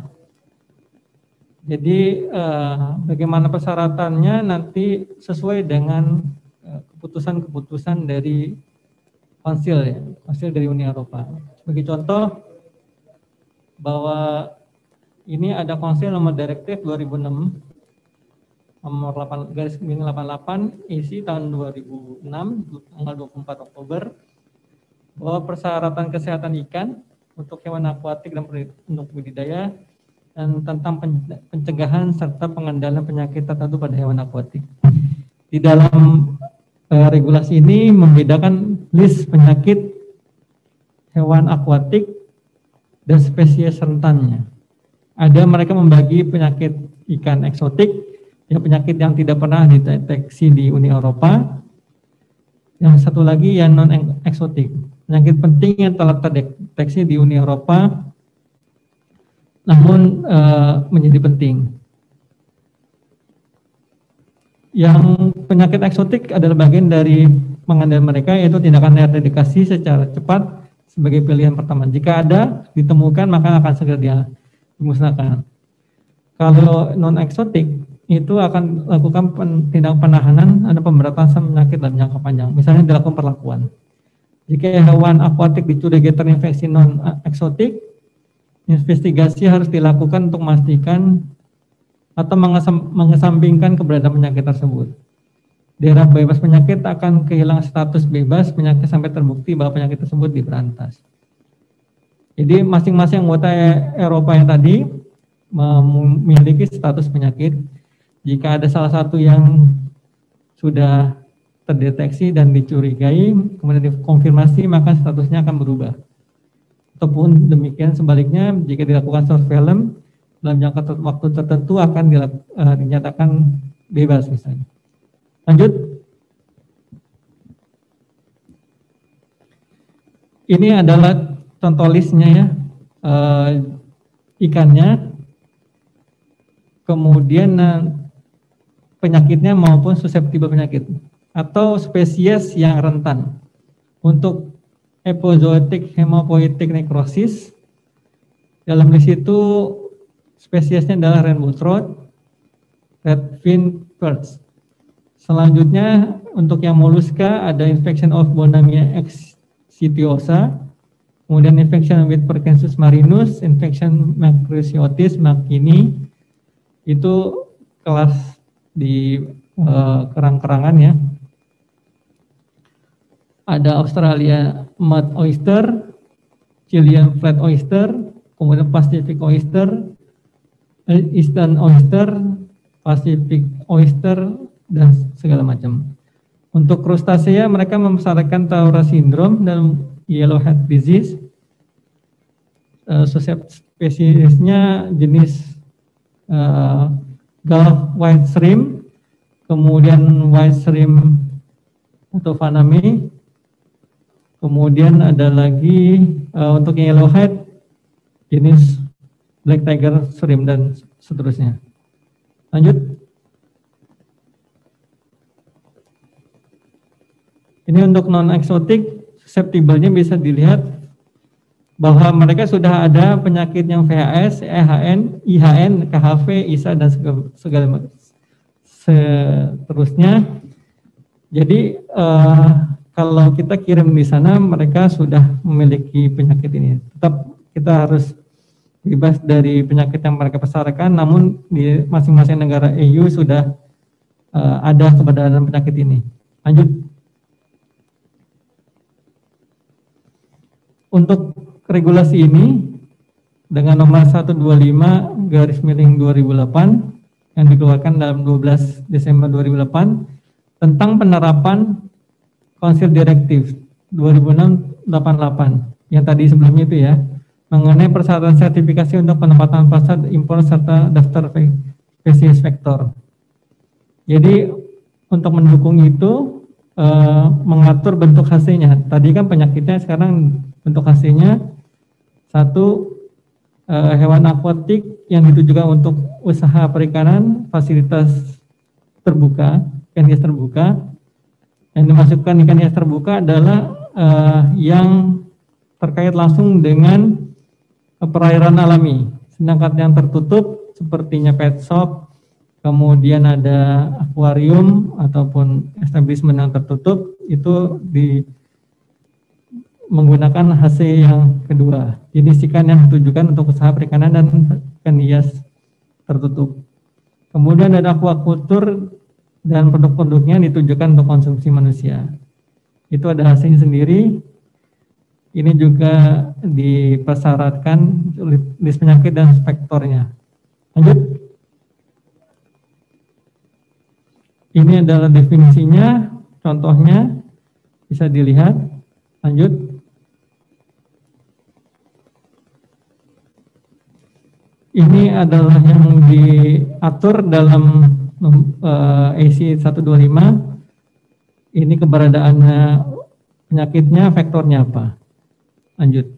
Jadi bagaimana persyaratannya nanti sesuai dengan keputusan-keputusan dari konsil dari Uni Eropa. Sebagai contoh bahwa ini ada konsil nomor direktif 2006 nomor 8/88 isi tahun 2006 tanggal 24 Oktober bahwa persyaratan kesehatan ikan untuk hewan akuatik dan untuk budidaya dan tentang pencegahan serta pengendalian penyakit tertentu pada hewan akuatik. Di dalam regulasi ini membedakan list penyakit hewan akuatik dan spesies rentannya. Ada mereka membagi penyakit ikan eksotik, yang penyakit yang tidak pernah dideteksi di Uni Eropa. Yang satu lagi yang non eksotik, penyakit penting yang telah terdeteksi di Uni Eropa namun menjadi penting. Yang penyakit eksotik adalah bagian dari pengendalian mereka, yaitu tindakan eradikasi secara cepat sebagai pilihan pertama. Jika ada ditemukan maka akan segera dimusnahkan. Kalau non eksotik itu akan lakukan tindakan penahanan atau pemberantasan penyakit dalam jangka panjang. Misalnya dilakukan perlakuan. Jika hewan akuatik dicurigai terinfeksi non eksotik, investigasi harus dilakukan untuk memastikan atau mengesampingkan keberadaan penyakit tersebut. Daerah bebas penyakit akan kehilangan status bebas penyakit sampai terbukti bahwa penyakit tersebut diberantas. Jadi masing-masing anggota Eropa yang tadi memiliki status penyakit. Jika ada salah satu yang sudah terdeteksi dan dicurigai, kemudian dikonfirmasi, maka statusnya akan berubah. Ataupun demikian sebaliknya, jika dilakukan surveillance dalam jangka waktu tertentu akan dinyatakan bebas misalnya. Lanjut. Ini adalah contoh listnya ya, ikannya, kemudian penyakitnya maupun susceptible penyakit atau spesies yang rentan. Untuk epizootic hemopoietic necrosis, dalam list itu spesiesnya adalah rainbow trout, red fin perch. Selanjutnya untuk yang molluska ada infection of Bonamia exitiosa, kemudian infection with Perkensus marinus, infection Macrocyotis makini, itu kelas di kerang-kerangan ya. Ada Australia mud oyster, Chilean flat oyster, kemudian Pacific oyster, Eastern oyster, Pacific oyster, dan segala macam. Untuk krustasea mereka membesarkan Taura syndrome dan yellowhead disease. Spesiesnya jenis Gulf white shrimp, kemudian white shrimp atau faname, kemudian ada lagi untuk yellowhead jenis black tiger shrimp dan seterusnya. Lanjut. Ini untuk non-eksotik, susceptible-nya bisa dilihat bahwa mereka sudah ada penyakit yang VHS, EHN, IHN, KHV, ISA, dan segala seterusnya. Jadi kalau kita kirim di sana, mereka sudah memiliki penyakit ini. Tetap kita harus bebas dari penyakit yang mereka pasarkan, namun di masing-masing negara EU sudah ada keberadaan penyakit ini. Lanjut. Untuk regulasi ini dengan nomor 125/2008 yang dikeluarkan dalam 12 Desember 2008 tentang penerapan Council Directive 2006/88 yang tadi sebelumnya itu ya, mengenai persyaratan sertifikasi untuk penempatan pasar impor serta daftar spesies vektor. Jadi untuk mendukung itu mengatur bentuk hasilnya. Tadi kan penyakitnya, sekarang bentuk hasilnya satu hewan akuatik yang ditujukan untuk usaha perikanan, fasilitas terbuka, ikan hias terbuka. Yang dimasukkan ikan hias terbuka adalah yang terkait langsung dengan perairan alami. Sedangkan yang tertutup sepertinya pet shop, kemudian ada akuarium ataupun establishment yang tertutup, itu menggunakan HC yang kedua, jenis ikan yang ditujukan untuk usaha perikanan dan ikan hias tertutup. Kemudian ada aquaculture dan produk-produknya ditujukan untuk konsumsi manusia. Itu ada HC sendiri. Ini juga dipersyaratkan list penyakit dan vektornya. Lanjut. Ini adalah definisinya, contohnya bisa dilihat. Lanjut. Ini adalah yang diatur dalam AC 125. Ini keberadaannya, penyakitnya, vektornya apa. Lanjut.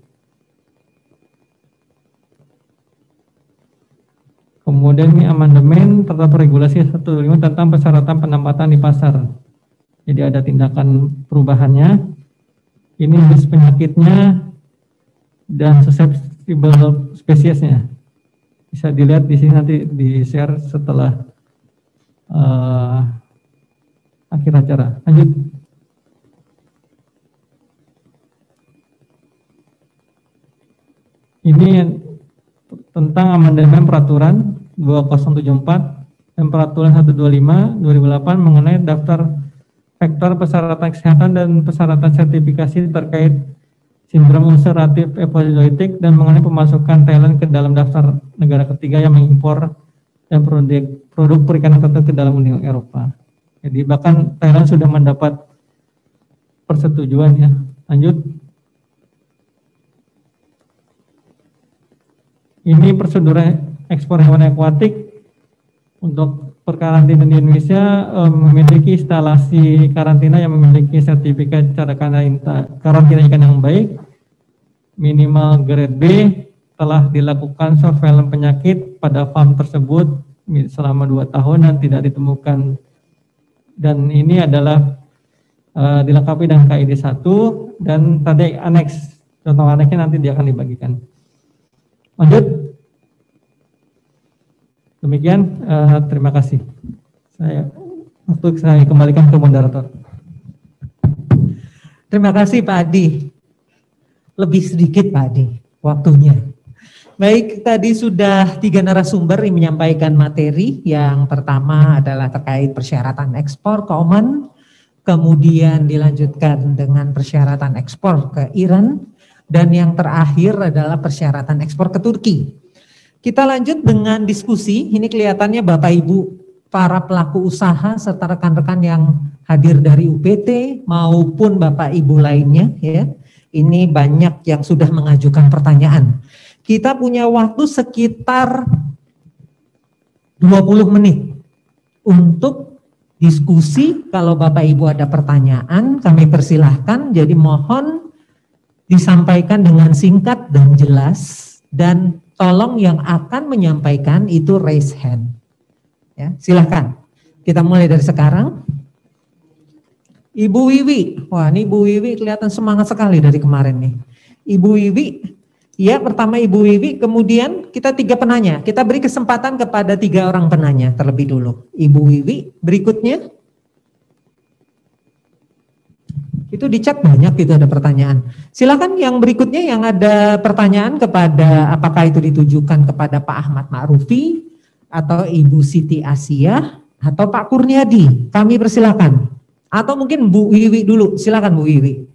Kemudian ini amandemen terhadap regulasi 125 tentang persyaratan penempatan di pasar. Jadi ada tindakan perubahannya. Ini list penyakitnya dan susceptible spesiesnya. Bisa dilihat di sini, nanti di-share setelah akhir acara. Lanjut. Ini tentang amandemen peraturan 2074 dan peraturan 125/2008 mengenai daftar vektor persyaratan kesehatan dan persyaratan sertifikasi terkait sindrom ulceratif epizootic dan mengenai pemasukan Thailand ke dalam daftar negara ketiga yang mengimpor dan produk perikanan tertentu ke dalam Uni Eropa. Jadi bahkan Thailand sudah mendapat persetujuan ya. Lanjut. Ini prosedur ekspor hewan akuatik untuk perkarantina di Indonesia, memiliki instalasi karantina yang memiliki sertifikat cara karantina ikan yang baik minimal grade B, telah dilakukan surveillance penyakit pada farm tersebut selama 2 tahun dan tidak ditemukan. Dan ini adalah dilengkapi dengan KID 1 dan tadi aneks, contoh aneksnya nanti dia akan dibagikan. Lanjut. Demikian, terima kasih. Saya kembalikan ke moderator. Terima kasih Pak Adi. Lebih sedikit Pak Adi waktunya. Baik, tadi sudah 3 narasumber yang menyampaikan materi. Yang pertama adalah terkait persyaratan ekspor ke Oman, kemudian dilanjutkan dengan persyaratan ekspor ke Iran, dan yang terakhir adalah persyaratan ekspor ke Turki. Kita lanjut dengan diskusi. Ini kelihatannya Bapak Ibu para pelaku usaha serta rekan-rekan yang hadir dari UPT maupun Bapak Ibu lainnya ya. Ini banyak yang sudah mengajukan pertanyaan. Kita punya waktu sekitar 20 menit untuk diskusi. Kalau Bapak Ibu ada pertanyaan kami persilahkan, jadi mohon disampaikan dengan singkat dan jelas, dan tolong yang akan menyampaikan itu raise hand. Ya, silahkan. Kita mulai dari sekarang. Ibu Wiwi, wah ini Ibu Wiwi kelihatan semangat sekali dari kemarin nih. Ibu Wiwi, ya pertama Ibu Wiwi, kemudian kita 3 penanya. Kita beri kesempatan kepada 3 orang penanya terlebih dulu. Ibu Wiwi, berikutnya. Itu di chat banyak itu ada pertanyaan. Silakan yang berikutnya yang ada pertanyaan kepada, apakah itu ditujukan kepada Pak Ahmad Ma'rufi atau Ibu Siti Asia atau Pak Kurniadi. Kami persilakan. Atau mungkin Bu Wiwi dulu. Silakan Bu Wiwi.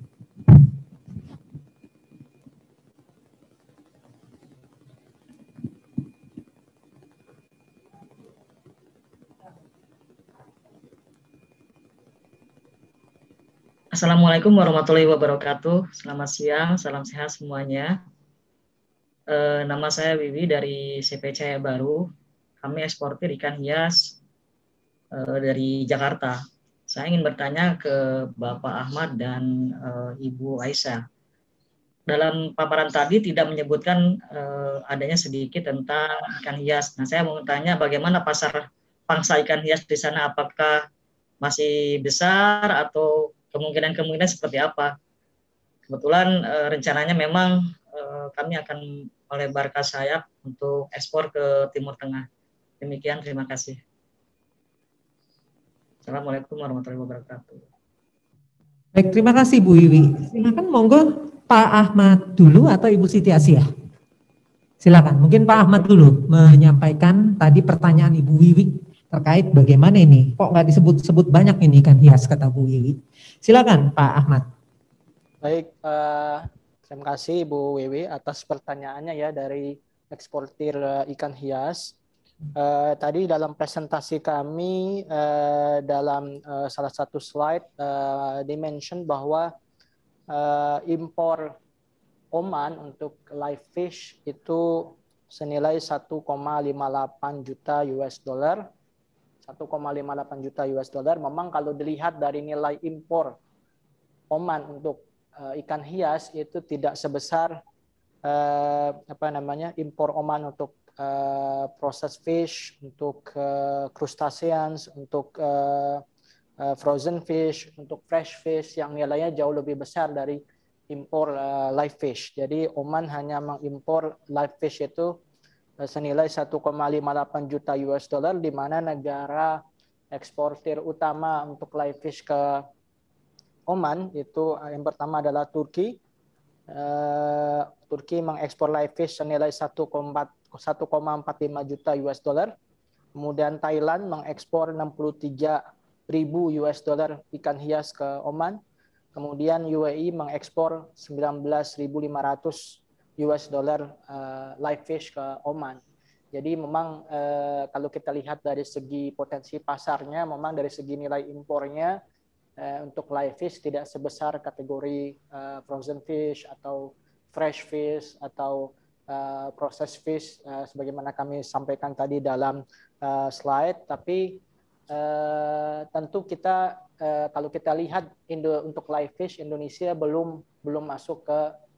Assalamualaikum warahmatullahi wabarakatuh. Selamat siang, salam sehat semuanya. Nama saya Wiwi dari CP Cahaya Baru. Kami eksportir ikan hias dari Jakarta. Saya ingin bertanya ke Bapak Ahmad dan Ibu Aisyah. Dalam paparan tadi tidak menyebutkan adanya sedikit tentang ikan hias. Nah, saya mau bertanya bagaimana pasar pangsa ikan hias di sana, apakah masih besar atau kemungkinan seperti apa? Kebetulan rencananya memang kami akan melebarkan sayap untuk ekspor ke Timur Tengah. Demikian, terima kasih. Assalamualaikum warahmatullahi wabarakatuh. Baik, terima kasih Bu Wiwi. Silakan monggo Pak Ahmad dulu atau Ibu Siti Asia. Silakan, mungkin Pak Ahmad dulu menyampaikan tadi pertanyaan Ibu Wiwi terkait bagaimana ini, kok nggak disebut-sebut banyak ini ikan hias kata Bu Wiwi. Silakan Pak Ahmad. Baik, terima kasih Bu Wiwi atas pertanyaannya ya dari eksportir ikan hias. Tadi dalam presentasi kami dalam salah satu slide dimention bahwa impor Oman untuk live fish itu senilai 1,58 juta US dollar. 1,58 juta US dollar. Memang kalau dilihat dari nilai impor Oman untuk ikan hias itu tidak sebesar impor Oman untuk processed fish, untuk crustaceans, untuk frozen fish, untuk fresh fish yang nilainya jauh lebih besar dari impor live fish. Jadi Oman hanya mengimpor live fish itu senilai 1,58 juta US dollar, di mana negara eksportir utama untuk live fish ke Oman itu yang pertama adalah Turki. Turki mengekspor live fish senilai 1,45 juta US dollar. Kemudian Thailand mengekspor 63.000 US dollar ikan hias ke Oman. Kemudian UAE mengekspor 19.500 US dollar live fish ke Oman. Jadi memang kalau kita lihat dari segi potensi pasarnya, memang dari segi nilai impornya untuk live fish tidak sebesar kategori frozen fish atau fresh fish atau processed fish sebagaimana kami sampaikan tadi dalam slide. Tapi tentu kita kalau kita lihat untuk live fish Indonesia belum masuk ke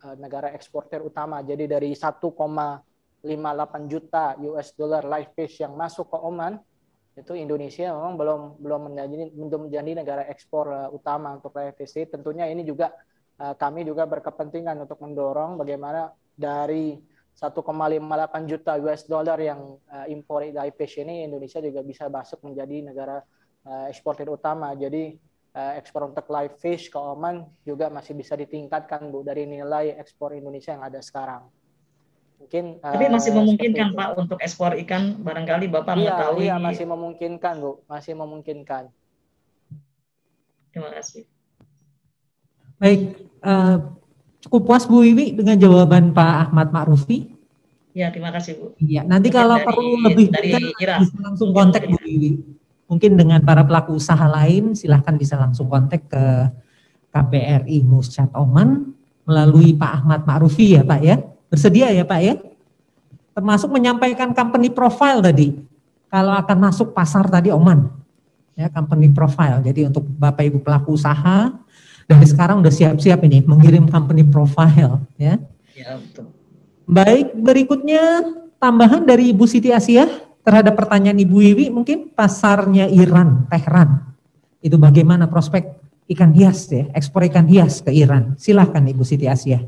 negara eksportir utama. Jadi dari 1,58 juta US dollar live fish yang masuk ke Oman, itu Indonesia memang belum menjadi negara ekspor utama untuk live fish. Tentunya ini juga kami juga berkepentingan untuk mendorong bagaimana dari 1,58 juta US dollar yang impor live fish ini, Indonesia juga bisa masuk menjadi negara eksportir utama. Jadi ekspor untuk live fish ke Oman juga masih bisa ditingkatkan, Bu, dari nilai ekspor Indonesia yang ada sekarang. Mungkin tapi masih memungkinkan Pak untuk ekspor ikan, barangkali Bapak mengetahui. Iya, masih memungkinkan, Bu, masih memungkinkan. Terima kasih. Baik, cukup puas Bu Wiwi dengan jawaban Pak Ahmad Ma'rufi? Ya, terima kasih Bu. Iya, nanti kalau perlu lebih detail bisa langsung kontak Bu Wiwi. Mungkin dengan para pelaku usaha lain silahkan bisa langsung kontak ke KBRI Muscat Oman melalui Pak Ahmad Ma'rufi ya Pak ya. Bersedia ya Pak ya? Termasuk menyampaikan company profile tadi. Kalau akan masuk pasar tadi Oman. Ya, company profile. Jadi untuk Bapak Ibu pelaku usaha dari sekarang udah siap-siap ini mengirim company profile ya. Ya, betul. Baik, berikutnya tambahan dari Ibu Siti Asiyah terhadap pertanyaan Ibu Wiwi, mungkin pasarnya Iran, Tehran. Itu bagaimana prospek ikan hias ya, ekspor ikan hias ke Iran. Silahkan Ibu Siti Asiyah.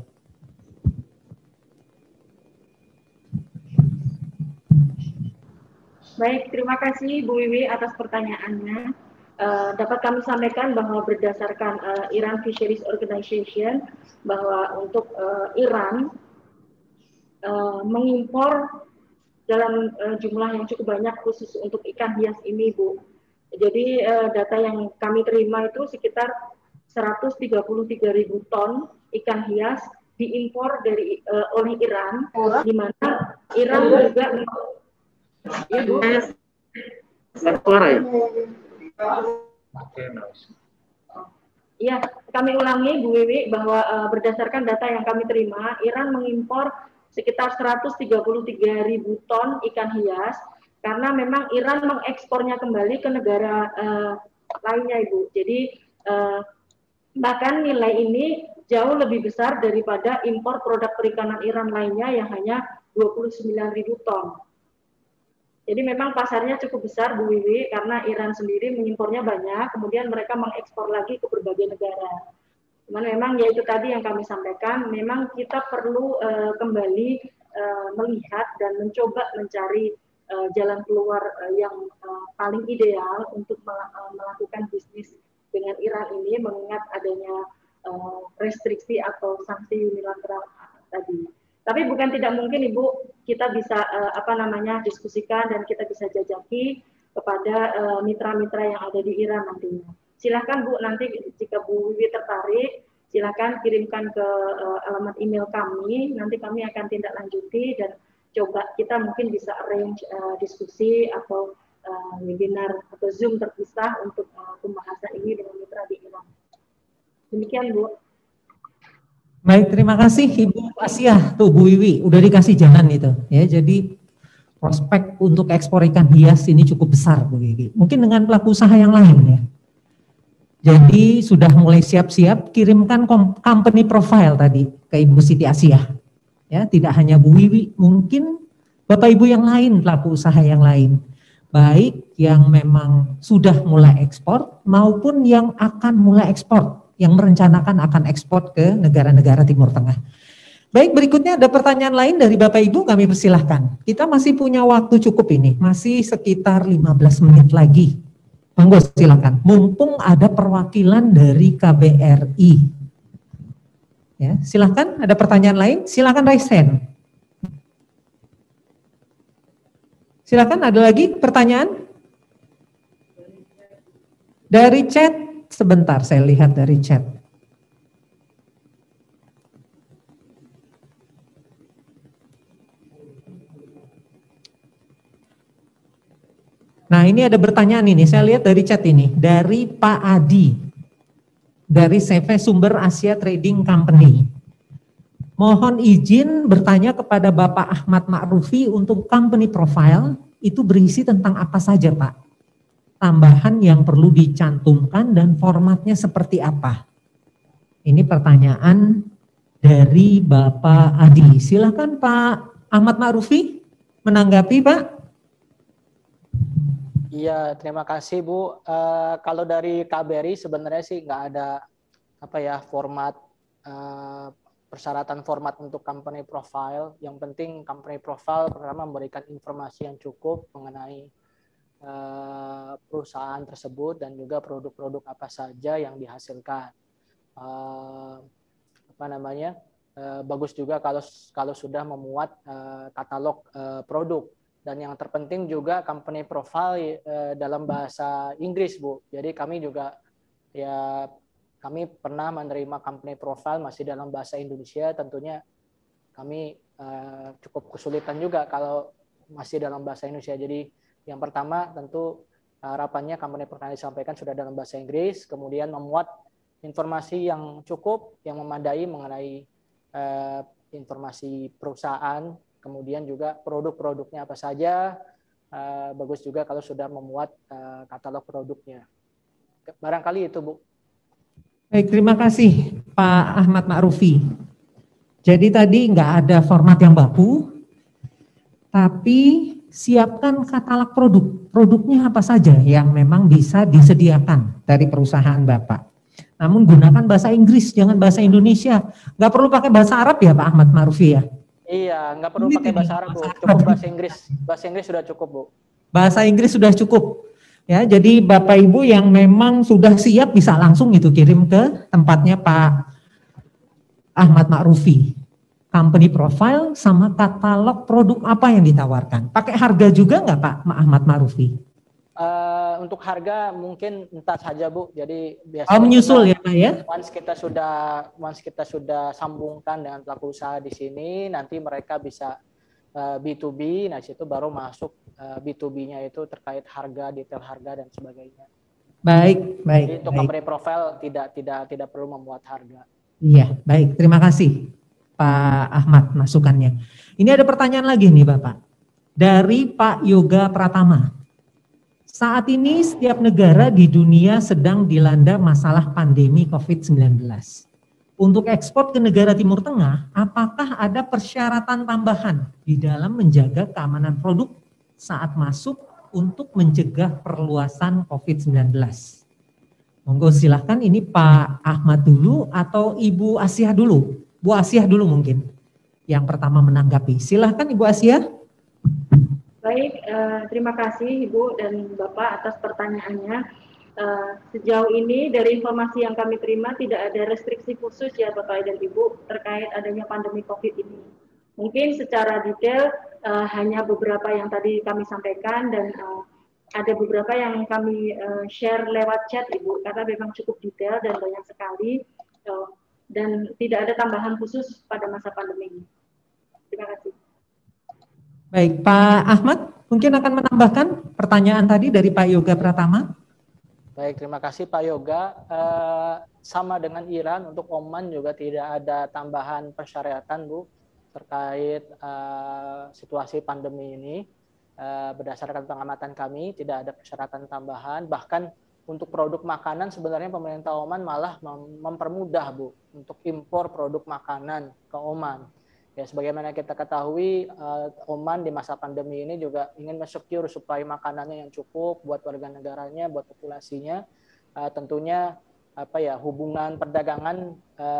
Baik, terima kasih Bu Wiwi atas pertanyaannya. Dapat kami sampaikan bahwa berdasarkan Iran Fisheries Organization, bahwa untuk Iran mengimpor dalam jumlah yang cukup banyak khusus untuk ikan hias ini, Bu. Jadi data yang kami terima itu sekitar 133.000 ton ikan hias diimpor oleh Iran, di mana Iran juga ya, Bu. Ya, kami ulangi Bu Wiwi bahwa berdasarkan data yang kami terima, Iran mengimpor sekitar 133.000 ton ikan hias karena memang Iran mengekspornya kembali ke negara lainnya, Ibu. Jadi bahkan nilai ini jauh lebih besar daripada impor produk perikanan Iran lainnya yang hanya 29.000 ton. Jadi memang pasarnya cukup besar, Bu Wiwi, karena Iran sendiri mengimpornya banyak, kemudian mereka mengekspor lagi ke berbagai negara. Cuman memang ya itu tadi yang kami sampaikan, memang kita perlu kembali melihat dan mencoba mencari jalan keluar yang paling ideal untuk melakukan bisnis dengan Iran ini, mengingat adanya restriksi atau sanksi unilateral tadi. Tapi bukan tidak mungkin Ibu, kita bisa diskusikan dan kita bisa jajaki kepada mitra-mitra yang ada di Iran nantinya. Silahkan Bu, nanti jika Bu Wiwi tertarik, silahkan kirimkan ke alamat email kami, nanti kami akan tindak lanjuti dan coba kita mungkin bisa arrange diskusi atau webinar atau Zoom terpisah untuk pembahasan ini dengan mitra di Iran. Demikian Bu. Baik, terima kasih Ibu Asiyah. Tuh Bu Wiwi, udah dikasih jalan itu. Ya, jadi prospek untuk ekspor ikan hias ini cukup besar Bu Wiwi. Mungkin dengan pelaku usaha yang lain ya. Jadi sudah mulai siap-siap kirimkan company profile tadi ke Ibu Siti Asiyah. Ya, tidak hanya Bu Wiwi, mungkin Bapak Ibu yang lain, pelaku usaha yang lain. Baik yang memang sudah mulai ekspor maupun yang akan mulai ekspor, yang merencanakan akan ekspor ke negara-negara Timur Tengah. Baik, berikutnya ada pertanyaan lain dari Bapak Ibu, kami persilahkan. Kita masih punya waktu cukup ini, masih sekitar 15 menit lagi. Monggo silakan. Mumpung ada perwakilan dari KBRI. Ya, silakan, ada pertanyaan lain? Silakan raise hand. Silakan, ada lagi pertanyaan? Dari chat, sebentar saya lihat dari chat. Nah, ini ada pertanyaan ini, saya lihat dari chat ini, dari Pak Adi, dari CV Sumber Asia Trading Company. Mohon izin bertanya kepada Bapak Ahmad Ma'rufi untuk company profile, itu berisi tentang apa saja Pak? Tambahan yang perlu dicantumkan dan formatnya seperti apa? Ini pertanyaan dari Bapak Adi. Silakan Pak Ahmad Ma'rufi menanggapi, Pak. Iya, terima kasih Bu. Kalau dari KBRI sebenarnya sih nggak ada format persyaratan format untuk company profile. Yang penting company profile pertama memberikan informasi yang cukup mengenai perusahaan tersebut dan juga produk-produk apa saja yang dihasilkan. Bagus juga kalau sudah memuat katalog produk. Dan yang terpenting juga company profile dalam bahasa Inggris, Bu. Jadi kami juga kami pernah menerima company profile masih dalam bahasa Indonesia. Tentunya kami cukup kesulitan juga kalau masih dalam bahasa Indonesia. Jadi yang pertama tentu harapannya company profile disampaikan sudah dalam bahasa Inggris, kemudian memuat informasi yang cukup, yang memadai mengenai informasi perusahaan, kemudian juga produk-produknya apa saja. Bagus juga kalau sudah memuat katalog produknya. Barangkali itu, Bu. Baik, terima kasih Pak Ahmad Ma'rufi. Jadi tadi nggak ada format yang baku, tapi siapkan katalog produk. Produknya apa saja yang memang bisa disediakan dari perusahaan Bapak. Namun gunakan bahasa Inggris, jangan bahasa Indonesia. Nggak perlu pakai bahasa Arab ya Pak Ahmad Ma'rufi ya? Iya, nggak perlu pakai bahasa Arab, Bu. Cukup bahasa Inggris. Bahasa Inggris sudah cukup, Bu. Bahasa Inggris sudah cukup. Ya, jadi Bapak Ibu yang memang sudah siap bisa langsung itu kirim ke tempatnya Pak Ahmad Ma'rufi. Company profile sama katalog produk apa yang ditawarkan. Pakai harga juga nggak Pak Ahmad Ma'rufi? Untuk harga mungkin entah saja, Bu. Jadi biasanya menyusul ya Pak ya. Once kita sudah sambungkan dengan pelaku usaha di sini, nanti mereka bisa B2B. Nah situ baru masuk B2B-nya itu terkait harga, detail harga dan sebagainya. Baik. Jadi untuk company profile tidak perlu membuat harga. Iya, baik. Terima kasih Pak Ahmad masukannya. Ini ada pertanyaan lagi nih Bapak. Dari Pak Yoga Pratama. Saat ini setiap negara di dunia sedang dilanda masalah pandemi COVID-19. Untuk ekspor ke negara Timur Tengah, apakah ada persyaratan tambahan di dalam menjaga keamanan produk saat masuk untuk mencegah perluasan COVID-19? Monggo silahkan, ini Pak Ahmad dulu atau Ibu Asiah dulu? Bu Asiah dulu mungkin yang pertama menanggapi. Silahkan Ibu Asiah. Baik, terima kasih Ibu dan Bapak atas pertanyaannya. Sejauh ini dari informasi yang kami terima tidak ada restriksi khusus ya Bapak dan Ibu terkait adanya pandemi COVID ini. Mungkin secara detail hanya beberapa yang tadi kami sampaikan dan ada beberapa yang kami share lewat chat Ibu karena memang cukup detail dan banyak sekali dan tidak ada tambahan khusus pada masa pandemi ini. Terima kasih. Baik, Pak Ahmad mungkin akan menambahkan pertanyaan tadi dari Pak Yoga Pratama. Baik, terima kasih Pak Yoga. Sama dengan Iran, untuk Oman juga tidak ada tambahan persyaratan Bu terkait situasi pandemi ini. Berdasarkan pengamatan kami tidak ada persyaratan tambahan. Bahkan untuk produk makanan sebenarnya pemerintah Oman malah mempermudah Bu untuk impor produk makanan ke Oman. Ya, sebagaimana kita ketahui, Oman di masa pandemi ini juga ingin mensecure supply makanannya yang cukup buat warga negaranya, buat populasinya. Tentunya hubungan perdagangan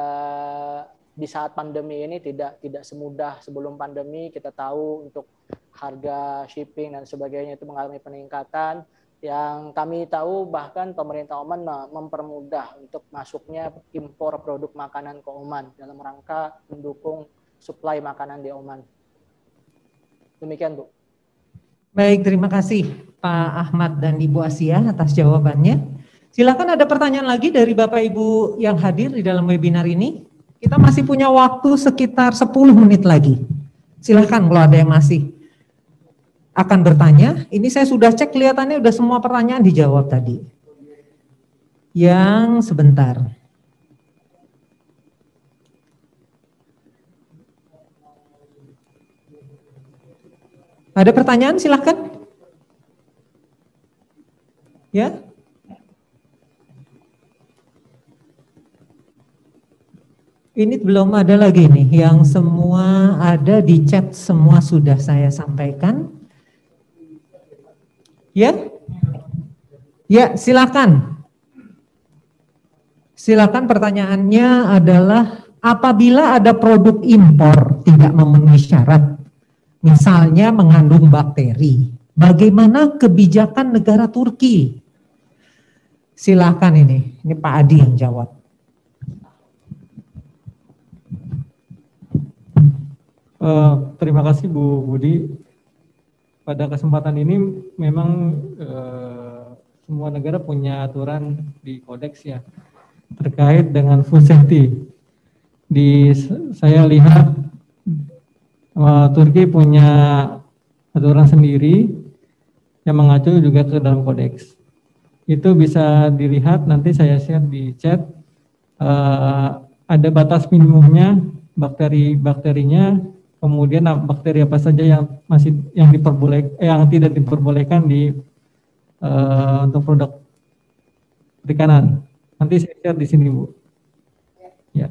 di saat pandemi ini tidak semudah sebelum pandemi. Kita tahu untuk harga shipping dan sebagainya itu mengalami peningkatan. Yang kami tahu bahkan pemerintah Oman mempermudah untuk masuknya impor produk makanan ke Oman dalam rangka mendukung suplai makanan di Oman. Demikian Bu. Baik, terima kasih Pak Ahmad dan Ibu Asiah atas jawabannya. Silakan ada pertanyaan lagi dari Bapak Ibu yang hadir di dalam webinar ini. Kita masih punya waktu sekitar 10 menit lagi. Silakan kalau ada yang masih akan bertanya. Ini saya sudah cek kelihatannya sudah semua pertanyaan dijawab tadi. Yang sebentar. Ada pertanyaan silahkan. Ya. Ini belum ada lagi nih, yang semua ada di chat semua sudah saya sampaikan. Ya? Ya, silakan. Silakan, pertanyaannya adalah apabila ada produk impor tidak memenuhi syarat, misalnya mengandung bakteri, bagaimana kebijakan negara Turki? Silakan ini Pak Adi yang jawab. Terima kasih Bu Budi. Pada kesempatan ini memang semua negara punya aturan di kodeks ya terkait dengan food safety. Saya lihat Turki punya aturan sendiri yang mengacu juga ke dalam kodeks. Itu bisa dilihat, nanti saya share di chat. Ada batas minimumnya bakteri-bakterinya. Kemudian bakteri apa saja yang tidak diperbolehkan untuk produk perikanan. Nanti saya share di sini, Bu. Ya.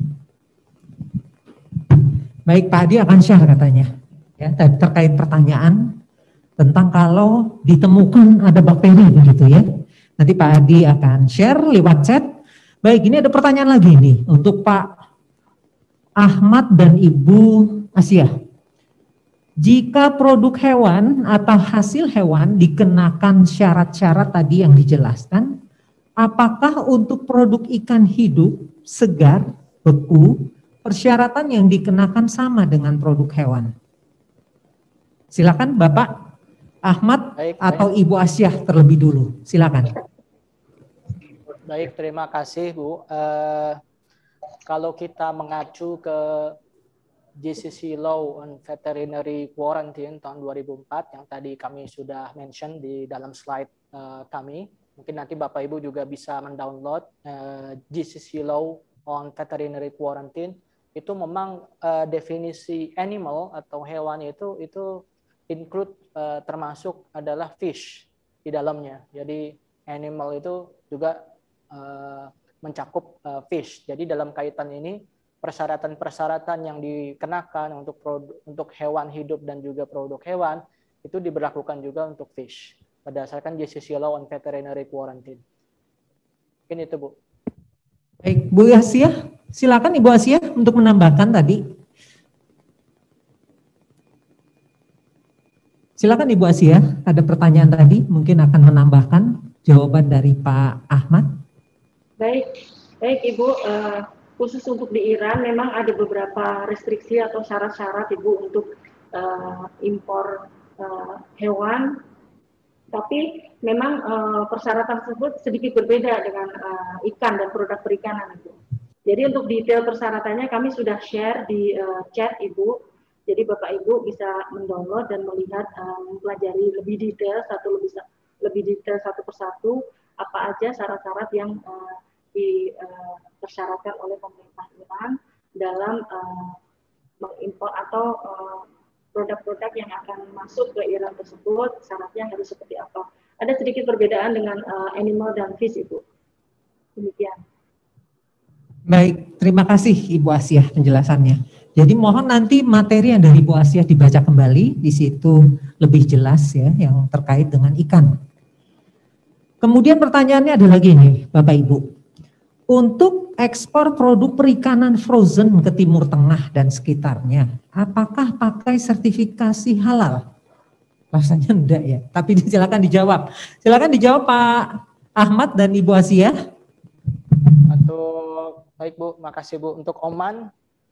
Baik, Pak Adi akan share katanya. Ya, terkait pertanyaan tentang kalau ditemukan ada bakteri begitu ya. Nanti Pak Adi akan share lewat chat. Baik, ini ada pertanyaan lagi nih untuk Pak Ahmad dan Ibu Asia. Jika produk hewan atau hasil hewan dikenakan syarat-syarat tadi yang dijelaskan, apakah untuk produk ikan hidup, segar, beku, persyaratan yang dikenakan sama dengan produk hewan? Silakan Bapak Ahmad atau Ibu Asia terlebih dulu. Silakan. Baik, terima kasih Bu. Kalau kita mengacu ke GCC Law on Veterinary Quarantine tahun 2004 yang tadi kami sudah mention di dalam slide kami, mungkin nanti Bapak Ibu juga bisa mendownload GCC Law on Veterinary Quarantine. Itu memang definisi animal atau hewan itu include termasuk adalah fish di dalamnya. Jadi animal itu juga mencakup fish. Jadi dalam kaitan ini persyaratan-persyaratan yang dikenakan untuk hewan hidup dan juga produk hewan itu diberlakukan juga untuk fish berdasarkan GCC Law on Veterinary Quarantine. Mungkin itu Bu. Baik, Bu Asia, silakan Ibu Asia untuk menambahkan tadi. Silakan Ibu Asia, ada pertanyaan tadi mungkin akan menambahkan jawaban dari Pak Ahmad. Baik Ibu, khusus untuk di Iran memang ada beberapa restriksi atau syarat-syarat Ibu untuk impor hewan, tapi memang persyaratan tersebut sedikit berbeda dengan ikan dan produk perikanan Ibu. Jadi untuk detail persyaratannya kami sudah share di chat Ibu. Jadi Bapak Ibu bisa mendownload dan melihat, mempelajari lebih detail satu persatu apa aja syarat-syarat yang dipersyaratkan oleh pemerintah Iran dalam mengimpor atau produk-produk yang akan masuk ke Iran tersebut, syaratnya harus seperti apa. Ada sedikit perbedaan dengan animal dan fish Ibu. Demikian. Baik, terima kasih Ibu Asia penjelasannya. Jadi mohon nanti materi yang dari Ibu Asia dibaca kembali, di situ lebih jelas ya yang terkait dengan ikan. Kemudian pertanyaannya ada lagi nih Bapak Ibu. Untuk ekspor produk perikanan frozen ke Timur Tengah dan sekitarnya, apakah pakai sertifikasi halal? Rasanya enggak ya, tapi silakan dijawab. Silakan dijawab Pak Ahmad dan Ibu Asia. Baik Bu, makasih Bu. Untuk Oman,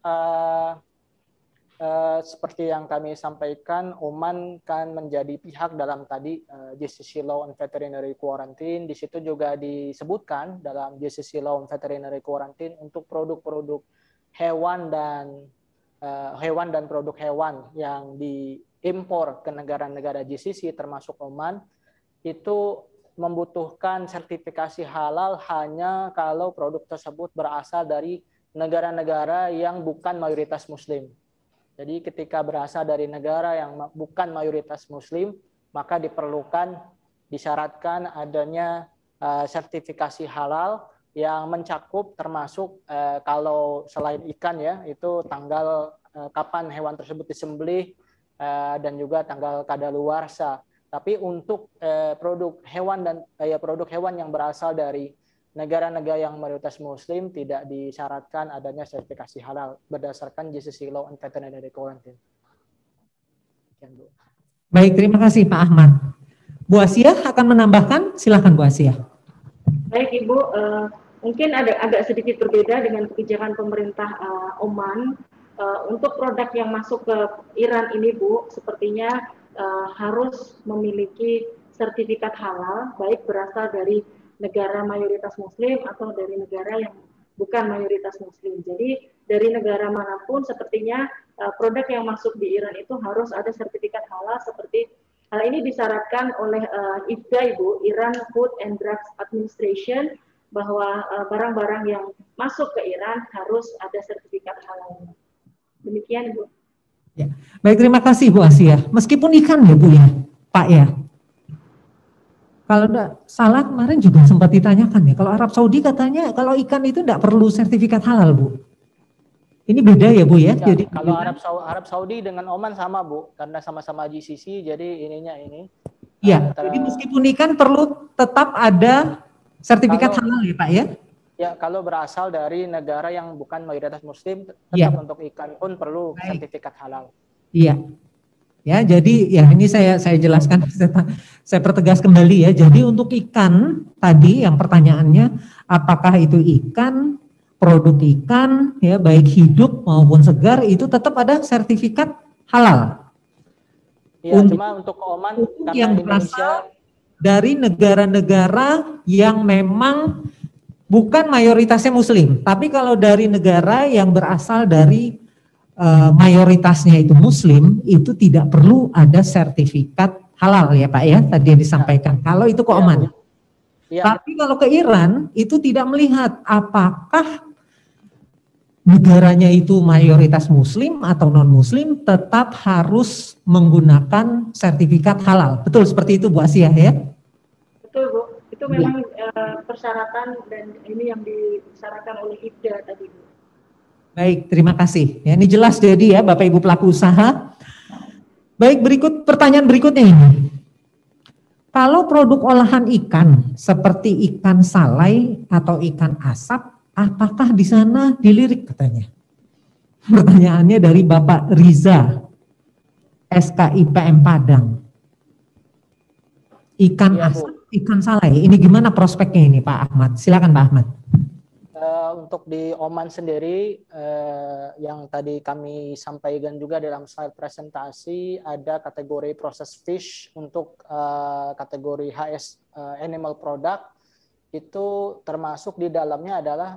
seperti yang kami sampaikan, Oman kan menjadi pihak dalam tadi GCC Law on Veterinary Quarantine. Di situ juga disebutkan dalam GCC Law on Veterinary Quarantine untuk produk-produk hewan dan produk hewan yang diimpor ke negara-negara GCC termasuk Oman itu membutuhkan sertifikasi halal hanya kalau produk tersebut berasal dari negara-negara yang bukan mayoritas Muslim. Jadi ketika berasal dari negara yang bukan mayoritas Muslim, maka disyaratkan adanya sertifikasi halal yang mencakup termasuk kalau selain ikan ya, itu tanggal kapan hewan tersebut disembelih dan juga tanggal kadaluarsa. Tapi untuk produk hewan dan produk hewan yang berasal dari negara-negara yang mayoritas Muslim tidak disyaratkan adanya sertifikasi halal berdasarkan GCC Law and Veterinary Quarantine. Baik, terima kasih Pak Ahmad. Bu Asia akan menambahkan, silakan Bu Asia. Baik Ibu, mungkin agak sedikit berbeda dengan kebijakan pemerintah Oman. Untuk produk yang masuk ke Iran ini Bu, sepertinya harus memiliki sertifikat halal, baik berasal dari negara mayoritas Muslim atau dari negara yang bukan mayoritas Muslim. Jadi dari negara manapun sepertinya produk yang masuk di Iran itu harus ada sertifikat halal, seperti hal ini disyaratkan oleh IFDA Ibu, Iran Food and Drugs Administration, bahwa barang-barang yang masuk ke Iran harus ada sertifikat halal. Demikian Ibu. Ya. Baik, terima kasih Bu Asia. Meskipun ikan ya Bu ya, Pak ya. Kalau enggak salah kemarin juga sempat ditanyakan ya, kalau Arab Saudi katanya kalau ikan itu enggak perlu sertifikat halal Bu. Ini beda ya Bu ya? Ya, jadi kalau Arab Saudi dengan Oman sama Bu, karena sama-sama GCC, jadi ininya ini. Iya, jadi meskipun ikan perlu tetap ada sertifikat halal ya Pak ya? Ya, kalau berasal dari negara yang bukan mayoritas Muslim, tetap untuk ikan pun perlu sertifikat halal. Iya. Ya, jadi ya ini saya jelaskan, saya pertegas kembali ya. Jadi untuk ikan tadi yang pertanyaannya, apakah itu ikan, produk ikan, ya baik hidup maupun segar itu tetap ada sertifikat halal. Iya, cuma untuk Oman karena yang berasal dari negara-negara yang memang bukan mayoritasnya Muslim, tapi kalau dari negara yang berasal dari mayoritasnya itu Muslim, itu tidak perlu ada sertifikat halal ya Pak ya, tadi yang disampaikan. Kalau itu ke Oman. Tapi kalau ke Iran, itu tidak melihat apakah negaranya itu mayoritas Muslim atau non-Muslim, tetap harus menggunakan sertifikat halal. Betul seperti itu Bu Asia ya? Betul Bu, itu memang persyaratan dan ini yang disyaratkan oleh IFDA tadi Bu. Baik, terima kasih. Ya, ini jelas jadi ya Bapak Ibu pelaku usaha. Baik, pertanyaan berikutnya ini. Kalau produk olahan ikan seperti ikan salai atau ikan asap, apakah di sana dilirik katanya? Pertanyaannya dari Bapak Riza, SKIPM Padang. Ikan asap, ikan salai, ini gimana prospeknya ini Pak Ahmad? Silakan Pak Ahmad. Untuk di Oman sendiri yang tadi kami sampaikan juga dalam slide presentasi, ada kategori processed fish untuk kategori HS animal product, itu termasuk di dalamnya adalah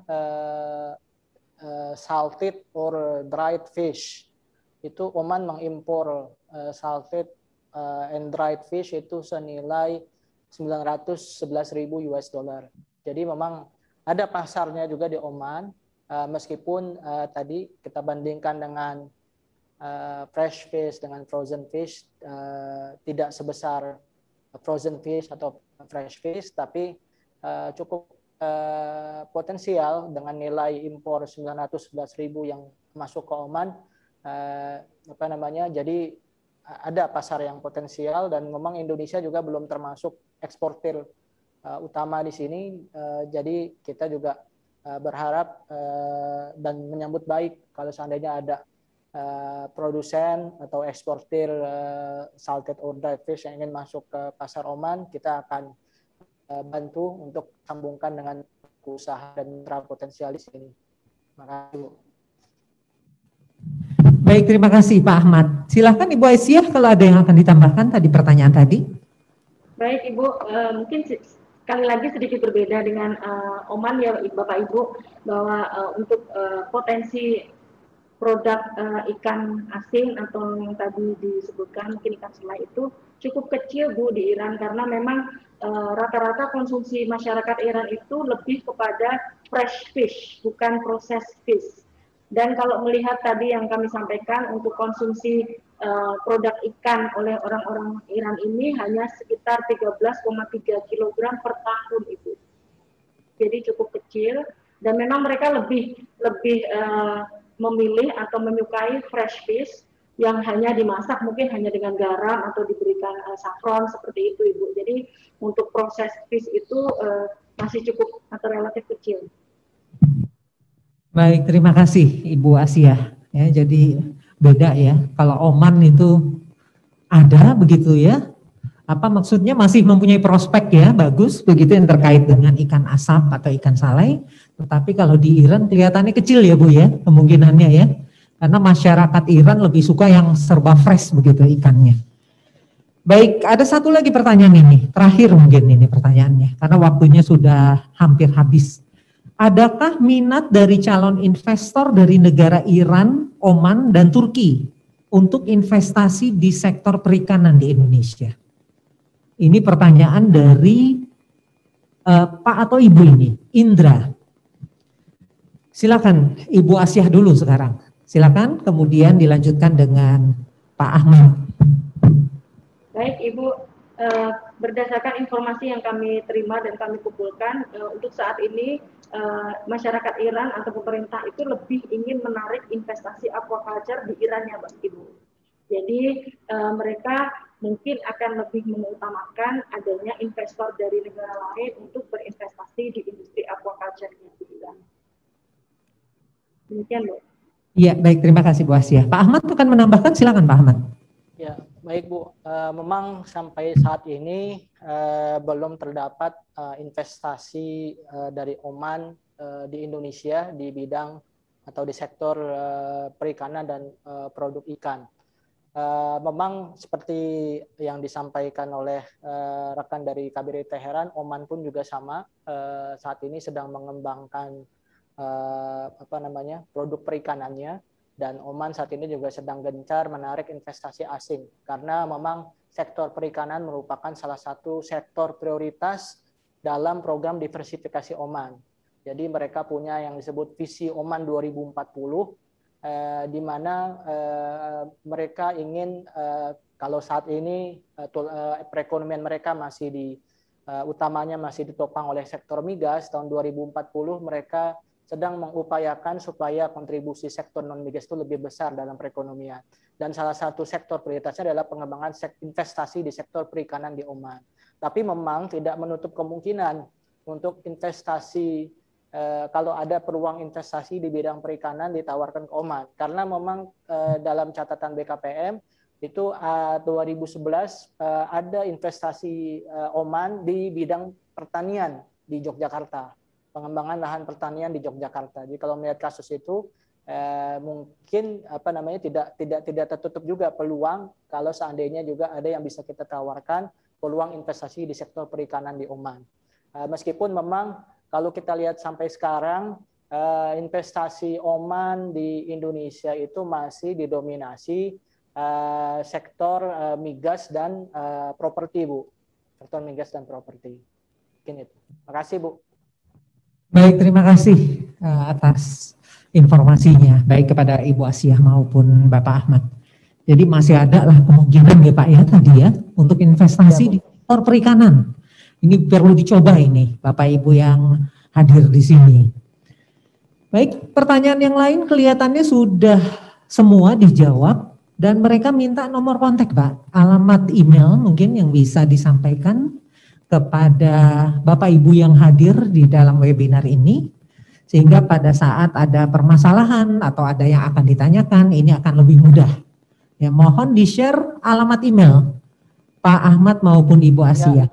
salted or dried fish. Itu Oman mengimpor salted and dried fish itu senilai 911.000 US dollar. Jadi memang ada pasarnya juga di Oman, meskipun tadi kita bandingkan dengan fresh fish dengan frozen fish, tidak sebesar frozen fish atau fresh fish, tapi cukup potensial dengan nilai impor 911.000 yang masuk ke Oman, jadi ada pasar yang potensial, dan memang Indonesia juga belum termasuk eksportir utama di sini, jadi kita juga berharap dan menyambut baik kalau seandainya ada produsen atau eksportir salted or dried fish yang ingin masuk ke pasar Oman, kita akan bantu untuk sambungkan dengan usaha dan mitra potensial di sini. Terima kasih Bu. Baik, terima kasih Pak Ahmad. Silahkan Ibu Aisyah kalau ada yang akan ditambahkan tadi pertanyaan tadi. Baik Ibu, mungkin sekali lagi sedikit berbeda dengan Oman ya Bapak Ibu, bahwa untuk potensi produk ikan asin atau yang tadi disebutkan mungkin ikan selai itu cukup kecil Bu di Iran, karena memang rata-rata konsumsi masyarakat Iran itu lebih kepada fresh fish, bukan processed fish. Dan kalau melihat tadi yang kami sampaikan untuk konsumsi produk ikan oleh orang-orang Iran ini hanya sekitar 13,3 kg per tahun Ibu. jadi cukup kecil, dan memang mereka lebih memilih atau menyukai fresh fish yang hanya dimasak mungkin hanya dengan garam atau diberikan saffron seperti itu, Ibu. Jadi untuk proses fish itu masih cukup atau relatif kecil. Baik, terima kasih Ibu Asia. Ya, jadi beda ya. Kalau Oman itu ada begitu ya. Apa maksudnya masih mempunyai prospek ya, bagus begitu yang terkait dengan ikan asap atau ikan salai. Tetapi kalau di Iran kelihatannya kecil ya Bu ya, kemungkinannya ya. Karena masyarakat Iran lebih suka yang serba fresh begitu ikannya. Baik, ada satu lagi pertanyaan ini, terakhir mungkin ini pertanyaannya, karena waktunya sudah hampir habis. Adakah minat dari calon investor dari negara Iran, Oman, dan Turki untuk investasi di sektor perikanan di Indonesia? Ini pertanyaan dari Pak atau Ibu ini, Indra. Silakan Ibu Asyah dulu sekarang. Silakan, kemudian dilanjutkan dengan Pak Ahmad. Baik Ibu, berdasarkan informasi yang kami terima dan kami kumpulkan, untuk saat ini masyarakat Iran atau pemerintah itu lebih ingin menarik investasi aquaculture di Iran ya Ibu. Jadi mereka mungkin akan lebih mengutamakan adanya investor dari negara lain untuk berinvestasi di industri aquaculture di Iran. Demikian Bu. Iya, baik, terima kasih Bu Asia. Pak Ahmad akan menambahkan, silakan Pak Ahmad. Ya, baik Bu. Memang sampai saat ini belum terdapat investasi dari Oman di Indonesia di bidang atau di sektor perikanan dan produk ikan. Memang seperti yang disampaikan oleh rekan dari KBRI Teheran, Oman pun juga sama, saat ini sedang mengembangkan produk perikanannya, dan Oman saat ini juga sedang gencar menarik investasi asing karena memang sektor perikanan merupakan salah satu sektor prioritas dalam program diversifikasi Oman. Jadi mereka punya yang disebut visi Oman 2040, di mana mereka ingin kalau saat ini perekonomian mereka masih utamanya masih ditopang oleh sektor migas. Tahun 2040 mereka sedang mengupayakan supaya kontribusi sektor non migas itu lebih besar dalam perekonomian, dan salah satu sektor prioritasnya adalah pengembangan investasi di sektor perikanan di Oman. Tapi memang tidak menutup kemungkinan untuk investasi kalau ada peluang investasi di bidang perikanan ditawarkan ke Oman, karena memang dalam catatan BKPM itu 2011 ada investasi Oman di bidang pertanian di Yogyakarta, pengembangan lahan pertanian di Yogyakarta. Jadi kalau melihat kasus itu mungkin tidak tertutup juga peluang kalau seandainya juga ada yang bisa kita tawarkan peluang investasi di sektor perikanan di Oman. Meskipun memang kalau kita lihat sampai sekarang investasi Oman di Indonesia itu masih didominasi sektor migas dan properti, Bu. Sektor migas dan properti. Mungkin itu. Terima kasih, Bu. Baik, terima kasih atas informasinya, baik kepada Ibu Asia maupun Bapak Ahmad. Jadi masih ada lah kemungkinan ya Pak ya tadi ya untuk investasi di sektor perikanan. Ini perlu dicoba ini Bapak Ibu yang hadir di sini. Baik, pertanyaan yang lain kelihatannya sudah semua dijawab dan mereka minta nomor kontak Pak, alamat email mungkin yang bisa disampaikan kepada Bapak Ibu yang hadir di dalam webinar ini, sehingga pada saat ada permasalahan atau ada yang akan ditanyakan ini akan lebih mudah. Ya, mohon di-share alamat email Pak Ahmad maupun Ibu Asia. Ya.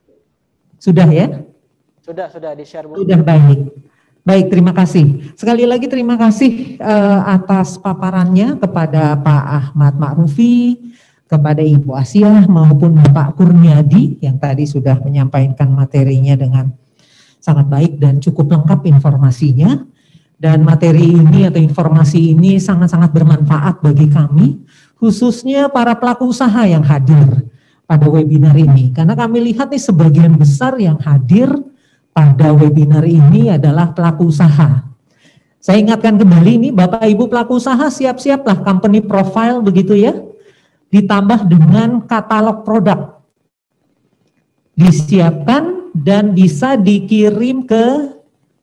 Sudah ya? Sudah di-share Bu. Sudah, baik. Baik, terima kasih. Sekali lagi terima kasih atas paparannya kepada Pak Ahmad Ma'rufi, kepada Ibu Asia maupun Pak Kurniadi yang tadi sudah menyampaikan materinya dengan sangat baik dan cukup lengkap informasinya. Dan materi ini atau informasi ini sangat-sangat bermanfaat bagi kami, khususnya para pelaku usaha yang hadir pada webinar ini. Karena kami lihat nih sebagian besar yang hadir pada webinar ini adalah pelaku usaha. Saya ingatkan kembali ini Bapak Ibu pelaku usaha, siap-siaplah company profile begitu ya, ditambah dengan katalog produk. Disiapkan dan bisa dikirim ke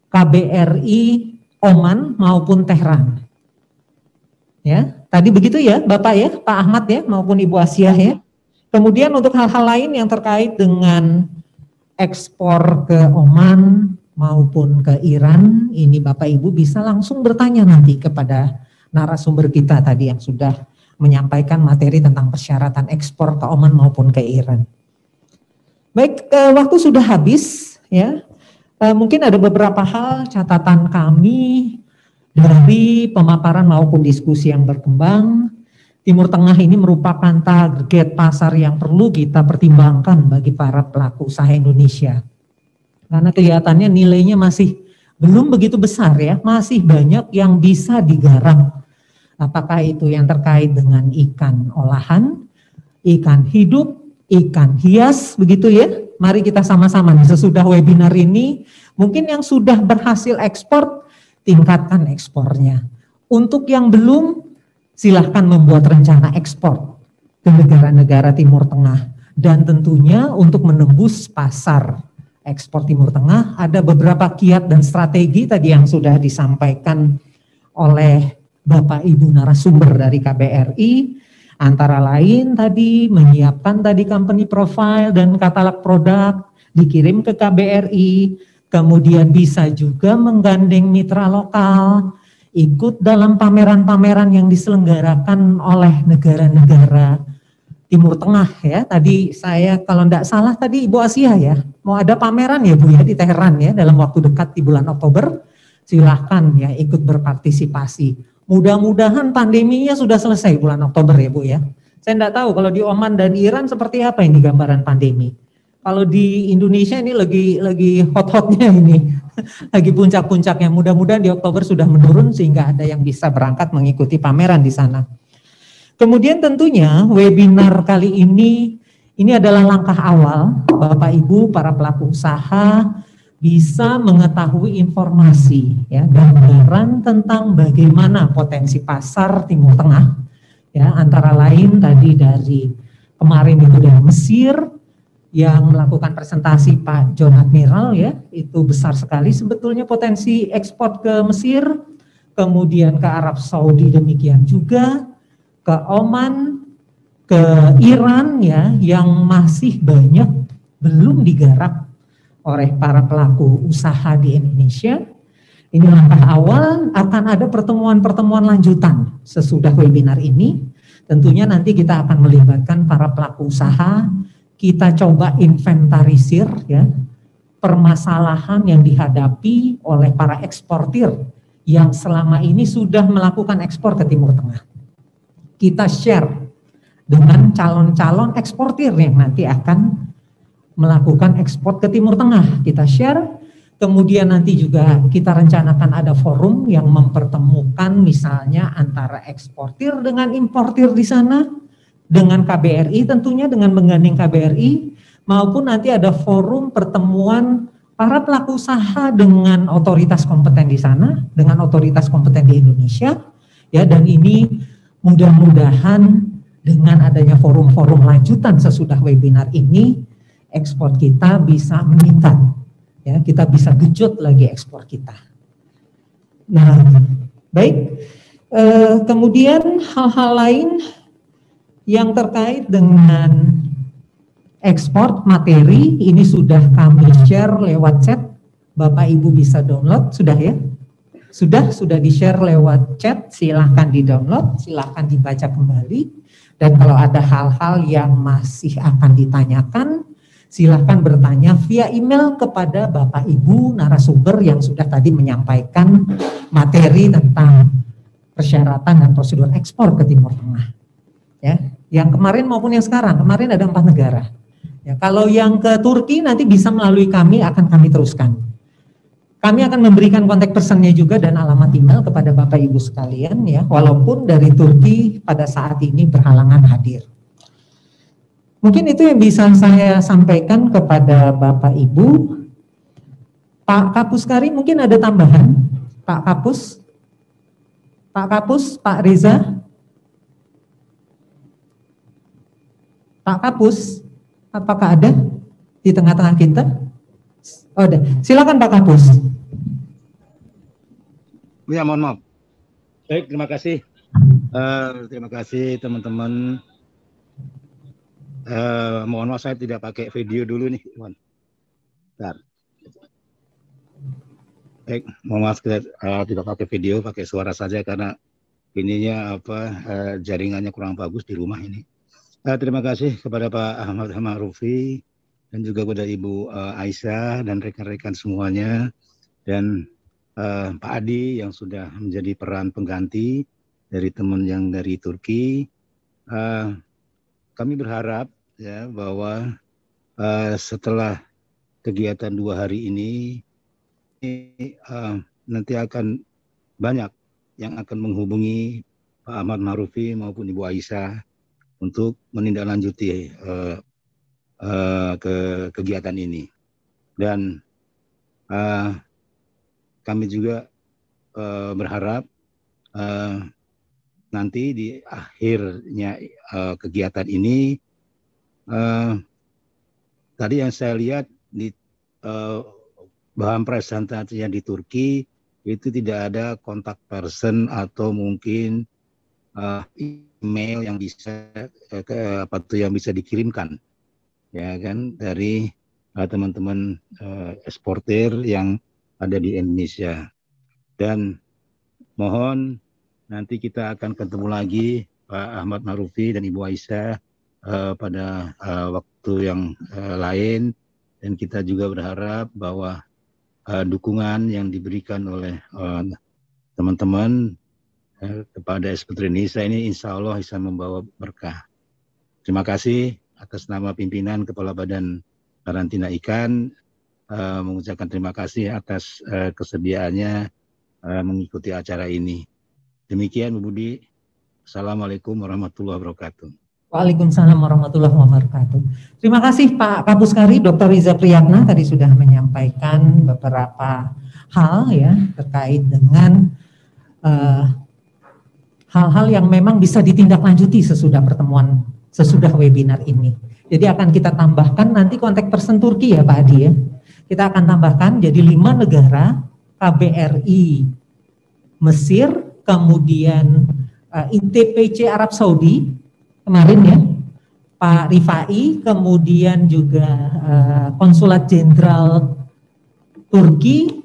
KBRI Oman maupun Tehran. Ya, tadi begitu ya Bapak ya, Pak Ahmad ya, maupun Ibu Asia ya. Kemudian untuk hal-hal lain yang terkait dengan ekspor ke Oman maupun ke Iran, ini Bapak Ibu bisa langsung bertanya nanti kepada narasumber kita tadi yang sudah menyampaikan materi tentang persyaratan ekspor ke Oman maupun ke Iran. Baik, waktu sudah habis ya. Mungkin ada beberapa hal catatan kami dari pemaparan maupun diskusi yang berkembang. Timur Tengah ini merupakan target pasar yang perlu kita pertimbangkan bagi para pelaku usaha Indonesia. Karena kelihatannya nilainya masih belum begitu besar ya, masih banyak yang bisa digarap. Apakah itu yang terkait dengan ikan olahan, ikan hidup, ikan hias, begitu ya. Mari kita sama-sama sesudah webinar ini, mungkin yang sudah berhasil ekspor, tingkatkan ekspornya. Untuk yang belum, silahkan membuat rencana ekspor ke negara-negara Timur Tengah. Dan tentunya untuk menembus pasar ekspor Timur Tengah, ada beberapa kiat dan strategi tadi yang sudah disampaikan oleh Bapak Ibu narasumber dari KBRI, antara lain tadi menyiapkan tadi company profile dan katalog produk, dikirim ke KBRI, kemudian bisa juga menggandeng mitra lokal, ikut dalam pameran-pameran yang diselenggarakan oleh negara-negara Timur Tengah ya. Tadi saya kalau tidak salah tadi Ibu Asia ya, mau ada pameran ya Bu ya di Teheran ya dalam waktu dekat di bulan Oktober. Silahkan ya ikut berpartisipasi. Mudah-mudahan pandeminya sudah selesai bulan Oktober ya Bu ya. Saya tidak tahu kalau di Oman dan Iran seperti apa ini gambaran pandemi. Kalau di Indonesia ini lagi hot-hotnya ini, lagi puncak-puncaknya. Mudah-mudahan di Oktober sudah menurun sehingga ada yang bisa berangkat mengikuti pameran di sana. Kemudian tentunya webinar kali ini adalah langkah awal Bapak Ibu para pelaku usaha bisa mengetahui informasi ya, gambaran tentang bagaimana potensi pasar Timur Tengah ya, antara lain tadi dari kemarin itu dari Mesir yang melakukan presentasi Pak John Admiral ya, itu besar sekali sebetulnya potensi ekspor ke Mesir, kemudian ke Arab Saudi demikian juga, ke Oman, ke Iran ya, yang masih banyak belum digarap oleh para pelaku usaha di Indonesia. Ini langkah awal, akan ada pertemuan-pertemuan lanjutan sesudah webinar ini. Tentunya nanti kita akan melibatkan para pelaku usaha, kita coba inventarisir ya permasalahan yang dihadapi oleh para eksportir yang selama ini sudah melakukan ekspor ke Timur Tengah. Kita share dengan calon-calon eksportir yang nanti akan melakukan ekspor ke Timur Tengah. Kita share, kemudian nanti juga kita rencanakan ada forum yang mempertemukan misalnya antara eksportir dengan importir di sana, dengan KBRI tentunya, dengan menggandeng KBRI, maupun nanti ada forum pertemuan para pelaku usaha dengan otoritas kompeten di sana, dengan otoritas kompeten di Indonesia, ya. Dan ini mudah-mudahan dengan adanya forum-forum lanjutan sesudah webinar ini, ekspor kita bisa meningkat, ya. Kita bisa genjot lagi ekspor kita. Nah, baik. Kemudian hal-hal lain yang terkait dengan ekspor materi ini sudah kami share lewat chat. Bapak Ibu bisa download, sudah ya? Sudah di-share lewat chat, silahkan di-download, silahkan dibaca kembali. Dan kalau ada hal-hal yang masih akan ditanyakan, silahkan bertanya via email kepada Bapak Ibu narasumber yang sudah tadi menyampaikan materi tentang persyaratan dan prosedur ekspor ke Timur Tengah. Ya, yang kemarin maupun yang sekarang, kemarin ada 4 negara. Ya, kalau yang ke Turki nanti bisa melalui kami, akan kami teruskan. Kami akan memberikan kontak personnya juga dan alamat email kepada Bapak Ibu sekalian ya, walaupun dari Turki pada saat ini berhalangan hadir. Mungkin itu yang bisa saya sampaikan kepada Bapak Ibu. Pak Kapus Kari mungkin ada tambahan? Pak Kapus, Pak Reza. Pak Kapus, apakah ada di tengah-tengah kita? Oh, silakan Pak Kapus. Ya, mohon maaf. Baik, terima kasih. Terima kasih teman-teman. Mohon maaf saya tidak pakai video dulu nih, mohon. Bentar. Baik, mohon maaf tidak pakai video, pakai suara saja karena ininya jaringannya kurang bagus di rumah ini. Terima kasih kepada Pak Ahmad Ma'rufi dan juga kepada Ibu Aisyah dan rekan-rekan semuanya, dan Pak Adi yang sudah menjadi peran pengganti dari teman yang dari Turki. Kami berharap ya bahwa setelah kegiatan 2 hari ini nanti akan banyak yang akan menghubungi Pak Ahmad Ma'rufi maupun Ibu Aisyah untuk menindaklanjuti ke kegiatan ini. Dan kami juga berharap nanti di akhirnya kegiatan ini, tadi yang saya lihat di bahan presentasinya di Turki itu tidak ada kontak person atau mungkin email yang bisa yang bisa dikirimkan, ya kan, dari teman-teman eksportir yang ada di Indonesia. Dan mohon nanti kita akan ketemu lagi Pak Ahmad Ma'rufi dan Ibu Aisyah pada waktu yang lain, dan kita juga berharap bahwa dukungan yang diberikan oleh teman-teman kepada eksportir Indonesia ini insya Allah bisa membawa berkah. Terima kasih atas nama pimpinan Kepala Badan Karantina Ikan, mengucapkan terima kasih atas kesediaannya mengikuti acara ini. Demikian Bu Budi. Assalamualaikum warahmatullahi wabarakatuh. Waalaikumsalam warahmatullahi wabarakatuh. Terima kasih Pak Kapus Kari, Dr. Riza Priyatna tadi sudah menyampaikan beberapa hal ya terkait dengan hal-hal yang memang bisa ditindaklanjuti sesudah pertemuan, sesudah webinar ini. Jadi akan kita tambahkan nanti kontak person Turki ya Pak Adi ya. Kita akan tambahkan jadi 5 negara, KBRI Mesir, kemudian ITPC Arab Saudi kemarin ya, Pak Rifai, kemudian juga Konsulat Jenderal Turki,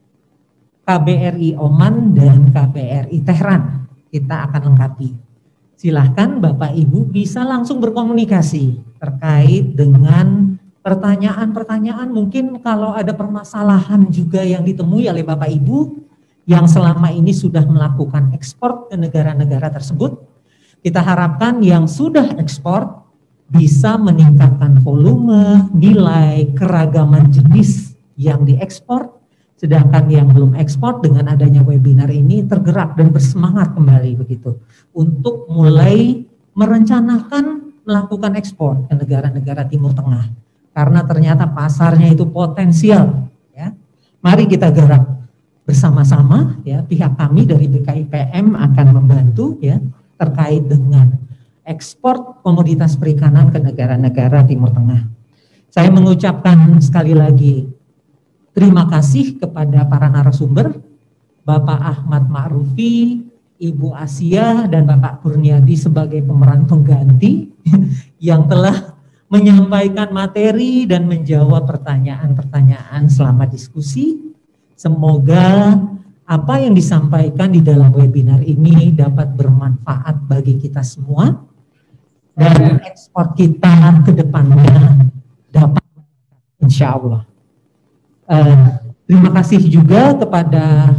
KBRI Oman, dan KBRI Tehran. Kita akan lengkapi. Silahkan Bapak Ibu bisa langsung berkomunikasi terkait dengan pertanyaan-pertanyaan, mungkin kalau ada permasalahan juga yang ditemui oleh Bapak Ibu yang selama ini sudah melakukan ekspor ke negara-negara tersebut. Kita harapkan yang sudah ekspor bisa meningkatkan volume, nilai, keragaman jenis yang diekspor, sedangkan yang belum ekspor dengan adanya webinar ini tergerak dan bersemangat kembali begitu untuk mulai merencanakan melakukan ekspor ke negara-negara Timur Tengah. Karena ternyata pasarnya itu potensial, ya. Mari kita garap bersama-sama, ya. Pihak kami dari BKIPM akan membantu, ya, terkait dengan ekspor komoditas perikanan ke negara-negara Timur Tengah. Saya mengucapkan sekali lagi terima kasih kepada para narasumber, Bapak Ahmad Ma'rufi, Ibu Asia, dan Bapak Kurniadi sebagai pemeran pengganti yang telah menyampaikan materi dan menjawab pertanyaan-pertanyaan selama diskusi. Semoga apa yang disampaikan di dalam webinar ini dapat bermanfaat bagi kita semua dan ekspor kita ke depannya dapat, insya Allah. Terima kasih juga kepada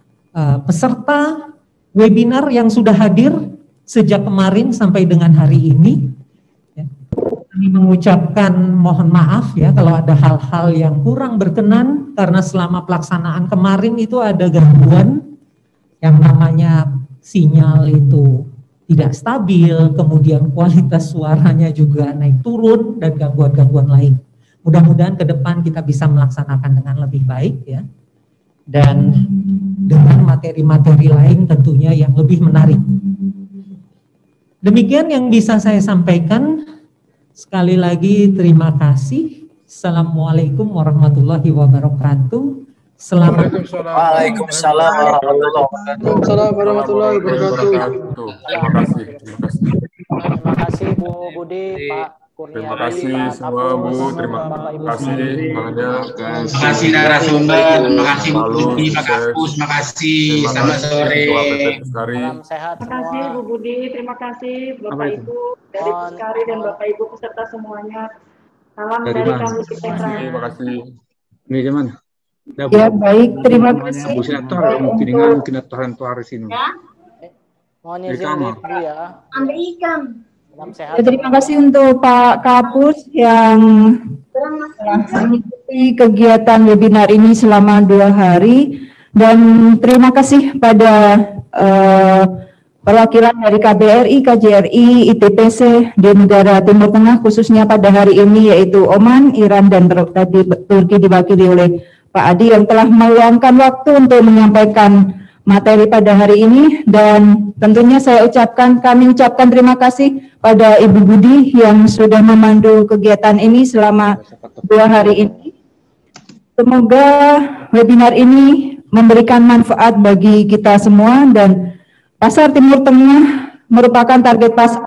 peserta webinar yang sudah hadir sejak kemarin sampai dengan hari ini. Kami mengucapkan mohon maaf ya kalau ada hal-hal yang kurang berkenan karena selama pelaksanaan kemarin itu ada gangguan yang namanya sinyal itu tidak stabil, kemudian kualitas suaranya juga naik turun dan gangguan-gangguan lain. Mudah-mudahan ke depan kita bisa melaksanakan dengan lebih baik ya, dan dengan materi-materi lain tentunya yang lebih menarik. Demikian yang bisa saya sampaikan. Sekali lagi terima kasih. Assalamualaikum warahmatullahi wabarakatuh. Selamat. Waalaikumsalam warahmatullahi wabarakatuh. Terima kasih. Terima kasih Bu Budi, Pak Kurniadi. Terima kasih semua Bu, terima kasih semuanya. Terima kasih narasumber, terima kasih Bu Budi, Pak Kapus, terima kasih. Selamat sore. Salam sehat Terima kasih Bu Budi, terima kasih Bapak Ibu dari Puskari dan Bapak Ibu peserta semuanya. Salam dari kami Cipta. Terima kasih. Ini gimana? Ya baik, terima kasih. Bu Senator, mungkin aturan tuaris ini. Mohon izin Bu ya. Ambil ikan. Salam sehat. Ya, terima kasih untuk Pak Kapus yang telah mengikuti kegiatan webinar ini selama 2 hari, dan terima kasih pada perwakilan dari KBRI, KJRI, ITPC di negara Timur Tengah, khususnya pada hari ini yaitu Oman, Iran, dan Turki diwakili oleh Pak Adi yang telah meluangkan waktu untuk menyampaikan materi pada hari ini. Dan tentunya kami ucapkan terima kasih pada Ibu Budi yang sudah memandu kegiatan ini selama 2 hari ini. Semoga webinar ini memberikan manfaat bagi kita semua, dan pasar Timur Tengah merupakan target pasar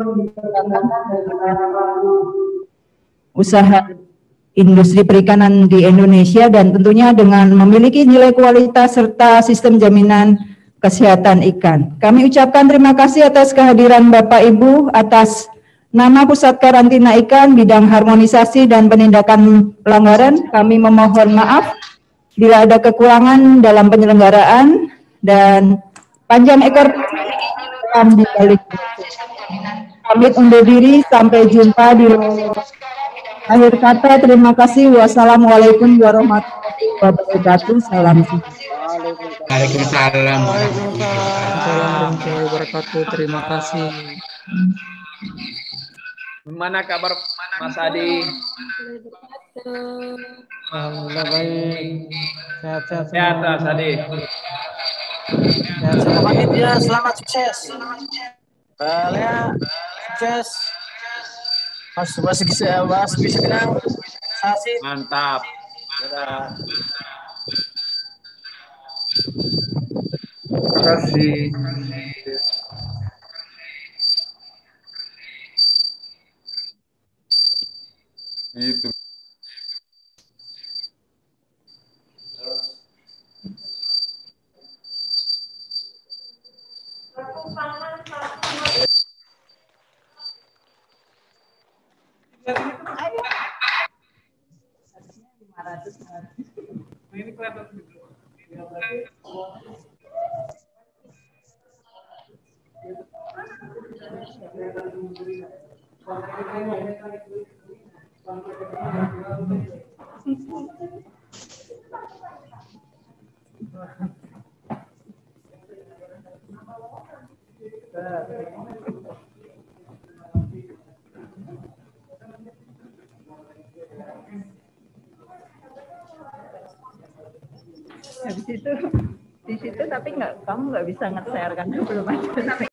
usaha industri perikanan di Indonesia, dan tentunya dengan memiliki nilai kualitas serta sistem jaminan kesehatan ikan. Kami ucapkan terima kasih atas kehadiran Bapak Ibu atas nama Pusat Karantina Ikan Bidang Harmonisasi dan Penindakan Pelanggaran. Kami memohon maaf bila ada kekurangan dalam penyelenggaraan, dan panjang ekor di balik. Pamit undur diri, sampai jumpa di akhir kata. Terima kasih. Wassalamualaikum warahmatullahi wabarakatuh. Salam sehat. Waalaikumsalam warahmatullahi wabarakatuh. Terima kasih. Gimana kabar Mas Adi? Alhamdulillah baik. Sehat-sehat semua. Sehat Mas Adi. Selamat ya, selamat sukses. Kalian sukses. Mas bisa kenal. Mantap. Terima kasih. Itu. Di situ tapi kamu nggak bisa nge-share kan, belum ada.